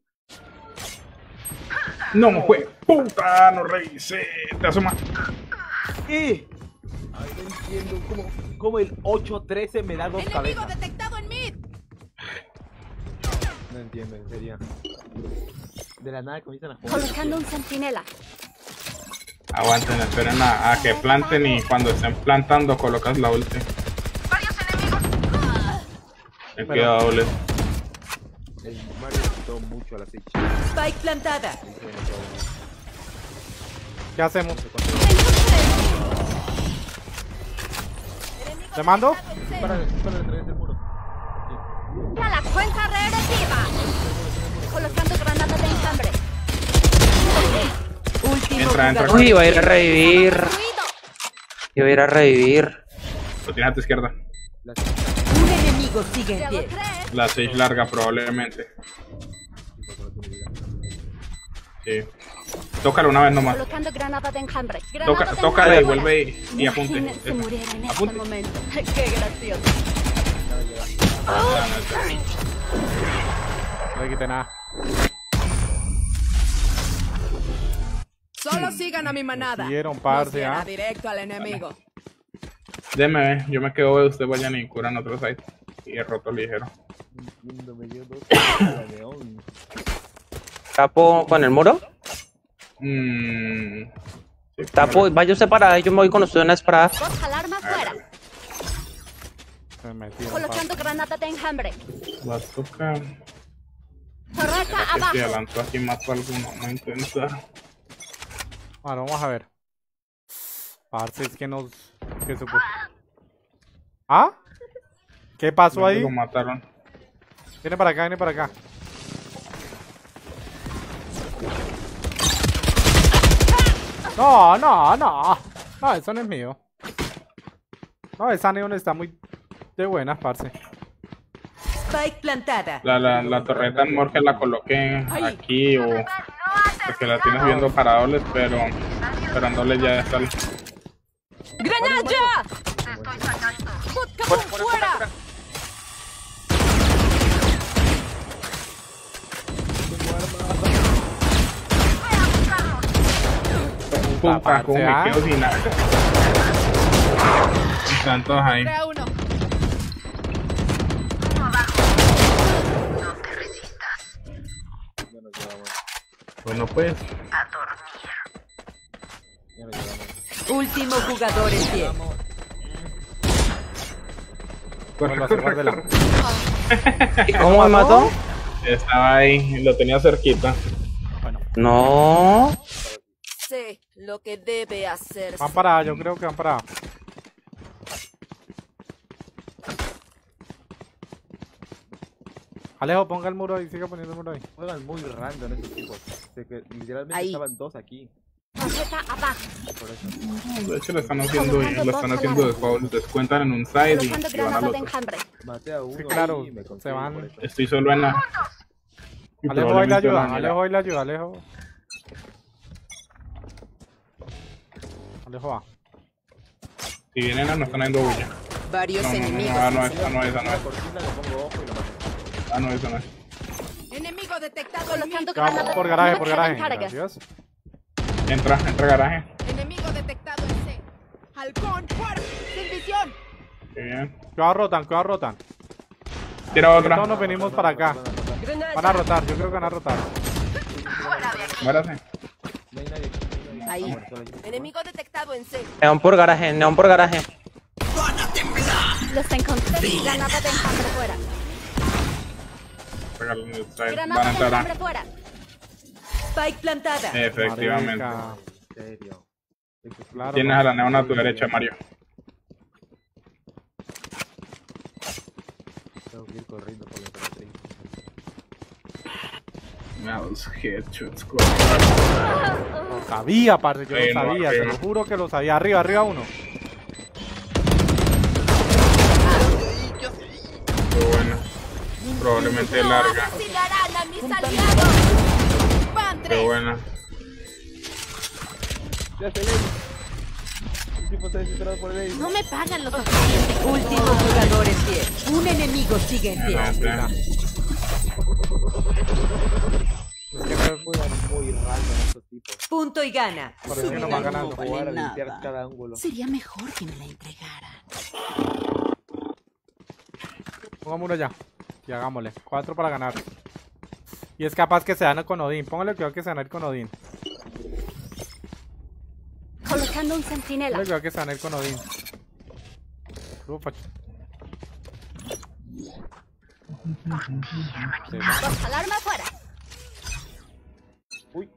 No, fue puta, no revisé. Te asoma. ¿Qué? Ay, no entiendo cómo, cómo el ocho trece me da dos ¡Enemigo cabezas. detectado en mid! No entiendo, en serio. De la nada comienzan a jugar. Colocando un centinela. Aguanten, esperen a, a que planten y cuando estén plantando colocas la ulti. ¡Varios enemigos! Ten cuidado, doble. El Mario quitó mucho a la Sage. Spike plantada. ¿Qué hacemos? ¿Te mando? Para, para detrás del muro. ¡Ya la cuenta regresiva! Colocando granada de enjambre. Último Entra, entra. jugador. Uy, iba a ir a revivir. Iba a ir a revivir. Lo tienes a tu izquierda. Un enemigo sigue en Llevo pie. tres. La Sage larga probablemente. Sí. Tócala una vez nomás. Colocando granada de enjambre. Granada Toca, de tócala y enjambre. vuelve y, y apunte. Imagínense Eso. muriera en este Apunte. momento. Qué gracioso. No le quité nada. Solo sigan a mi manada. Siguieron, Nos parce, lleva ¿ah? directo al enemigo. Deme, eh, yo me quedo de usted vayan y curan otro site. Y he roto ligero. Entiendo, me dio dos cabezas de león. ¿Tapo con el muro? Mmm. Sí, Tapo, vaya usted para ahí, yo me voy con usted en la espada. Dos alarma afuera. Se metieron. Colocando granada de enjambre. va a tocar. Torreta Que si abajo. adelanto aquí mato a alguno. Vamos a intentar. Bueno, vamos a ver. Parce, es que nos... ¿Qué supo? ¿Ah? ¿Qué pasó ahí? Lo mataron. Viene para acá, viene para acá. No, no, no. No, eso no es mío. No, esa neón está muy de buenas, parce. Spike plantada. La, la, la torreta en Morgan la coloqué aquí o porque la tienes viendo para dobles, pero pero en dobles ya está. ¡Granada! ¡Vodka fuera! Puta, como ¿ah? me quedo sin nada. Están todos ahí. Crea uno. Bueno, pues. Último jugador en pie. Corre, Guárdala, corre, guárdala. corre. ¿Y cómo me mató? Estaba ahí, lo tenía cerquita. No. Sé lo que debe hacer. Van para, yo creo que van para. Alejo, ponga el muro ahí, siga poniendo el muro ahí. Juegan muy random estos tipos. O sea, que literalmente Ahí. estaban dos aquí. Torreta abajo. Por eso. De hecho, lo están haciendo bien, lo están haciendo de foul. Descuentan en un side y, Colocando y van al granada de otro. enjambre. Maté a uno. Sí, claro, y me se consigo van. por eso. Estoy solo en la. y Alejo, ahí probablemente la ayuda, la- Alejo, ahí la ayuda, Alejo. Alejo va. Si vienen a no están haciendo bulla. Varios No, no, no, enemigos. no, no, esa no, esa no es. Cortina, le pongo ojo y lo mato. Ah, no, esa no es. Enemigo detectado. Colocando Vamos granada. por garaje, No por quedan garaje. cargas. Gracias. Entra, entra garaje. Enemigo detectado en C. Halcón, fuera. Sin visión. Qué bien. Cuidado rotan, cuidado rotan. Tira otra. Todos nos venimos para acá. Van a rotar, yo creo que van a rotar. Muérase. No hay nadie. Ahí. Enemigo detectado en C. Neón por garaje, neón por garaje. Los encontré. Granada de enjambre fuera. Regalo un strike. Van Granada a de entrar. enjambre fuera. Spike plantada. Efectivamente. Marica. En serio. Claro, Tienes a la neón a tu derecha, Mario. Tengo que ir corriendo por la emperatriz. Mouse headshots. Lo sabía, parce, yo Sí, lo no, sabía, sí, te no. lo juro que lo sabía. Arriba, arriba uno. Qué bueno. Probablemente larga. Castigarán a mis aliados. Van Qué tres. buena. Ya se lee. El tipo está desesperado por el No me pagan los Último jugador en pie. Un enemigo sigue en pie. Excelente. Juegan muy random estos tipos. Punto y gana. Por eso que nos van ganando. Jugar a nada. limpiar cada ángulo. Sería mejor que me la entregaran. Pongamos uno ya. Y hagámosle. Cuatro para ganar. Y es capaz que se dan con Odín. Póngale cuidado que se van a ir con Odín. Colocando un centinela. Póngale cuidado que se van a ir con Odín. Ufa. Sí, ¿no? Dos alarma fuera. Uy.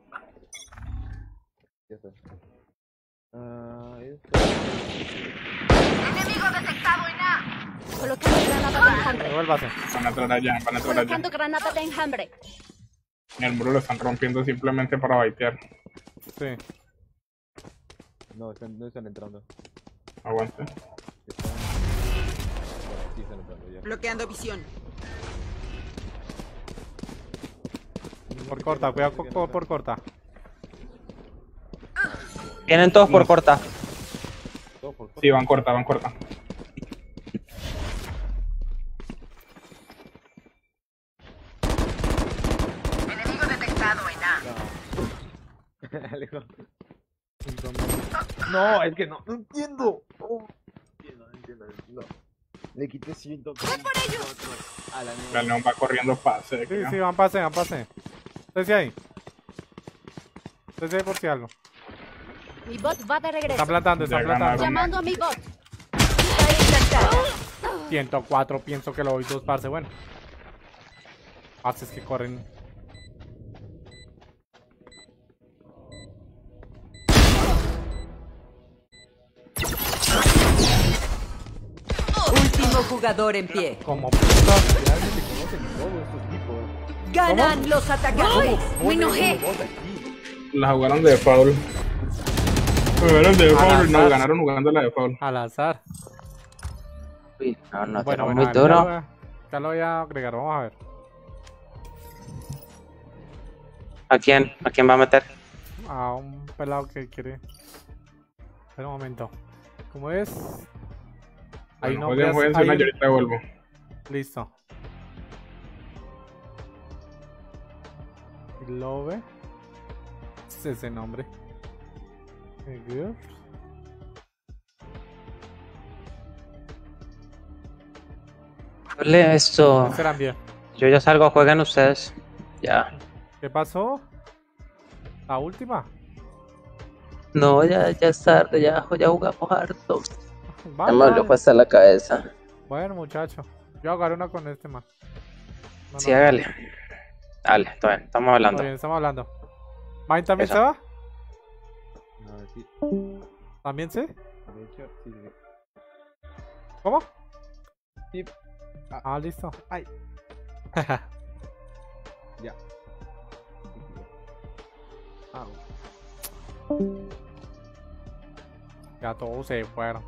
Ya está. Ah, esto. Enemigo detectado en A. Colocando granada de enjambre. Devuélvase. Van a entrar allá, van a entrar allá. Colocando granada de enjambre. El muro lo están rompiendo simplemente para baitear. Sí. No, están, no están entrando. Aguante. Están... Sí, están entrando ya. Bloqueando visión. Por corta, cuidado con- con- por corta. Vienen todos por corta. Todo por Sí, van corta, van corta. Enemigo detectado en A. Alejo. No, es que no. No entiendo. No entiendo, no entiendo. No. Le quité ciento treinta y cuatro a la La nueva. neón va corriendo pase. Sí, sí, van pase, van pase. Estése ahí. Estése ahí por si algo. Mi bot va de regreso. Están plantando, están Ya plantando. ganaron. Llamando a mi bot. ciento cuatro, pienso que lo voy dos parce. Bueno. Pases que corren. Último jugador en pie. Como puta. Realmente conocen todos estos tipos. Ganan los atacantes. Me enojé. La jugaron de foul. Jugaron de Al foul. No, azar. ganaron jugando la de foul. Al azar. Uy, no, no, Bueno, bueno, bueno, muy a ver, ya lo duro. voy a- ya lo voy a agregar, vamos a ver. ¿A quién? ¿A quién va a meter? A un pelado que quiere. Espera un momento. ¿Cómo es? Ahí Bueno, no jueguen, jueguen, suena y ahorita vuelvo. Listo. Love. Es ese nombre. Eh, good. Hable esto. No serán bien. Yo ya salgo, jueguen ustedes. Ya. ¿Qué pasó? ¿La última? No, ya, ya es tarde, ya, ya jugamos harto. Vaya. Ya me dolió hasta la cabeza. Bueno, muchacho. Yo agarré una con este man. No, Sí, no. hágale. Dale, está bien, estamos hablando. Está bien, estamos hablando. ¿Mine también Eso. se va? No, sí. ¿También sí? De hecho, sí, sí. ¿Cómo? Sí. Ah, listo. Ay. Ya. Ah, Ya todos se fueron.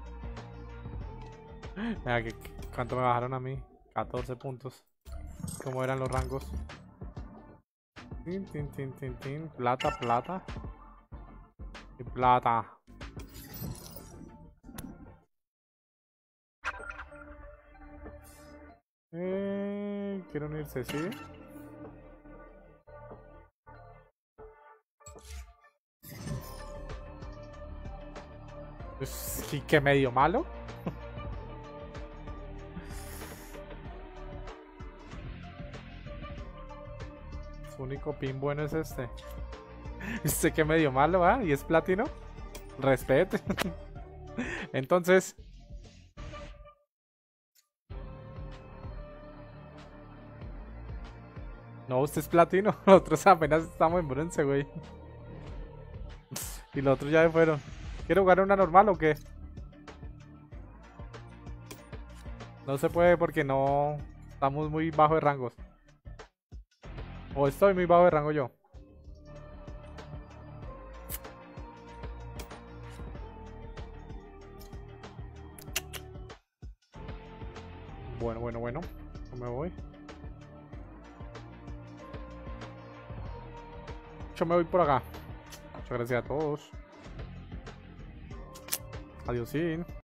Mira, que, que- ¿cuánto me bajaron a mí? catorce puntos. ¿Cómo eran los rangos? Tin, tin, tin, tin, tin. Plata, plata. Y plata. bronce, ¿sí? Sí, que medio malo. Su único pin bueno es este. Este que medio malo, ¿ah? Y es platino. Respete. Entonces... No, usted es platino. Nosotros apenas estamos en bronce, güey. Y los otros ya se fueron. ¿Quiere jugar una normal o qué? No se puede porque no... Estamos muy bajo de rangos. O estoy muy bajo de rango yo. Bueno, bueno, bueno. No me voy. Yo me voy por acá. Muchas gracias a todos. Adiós.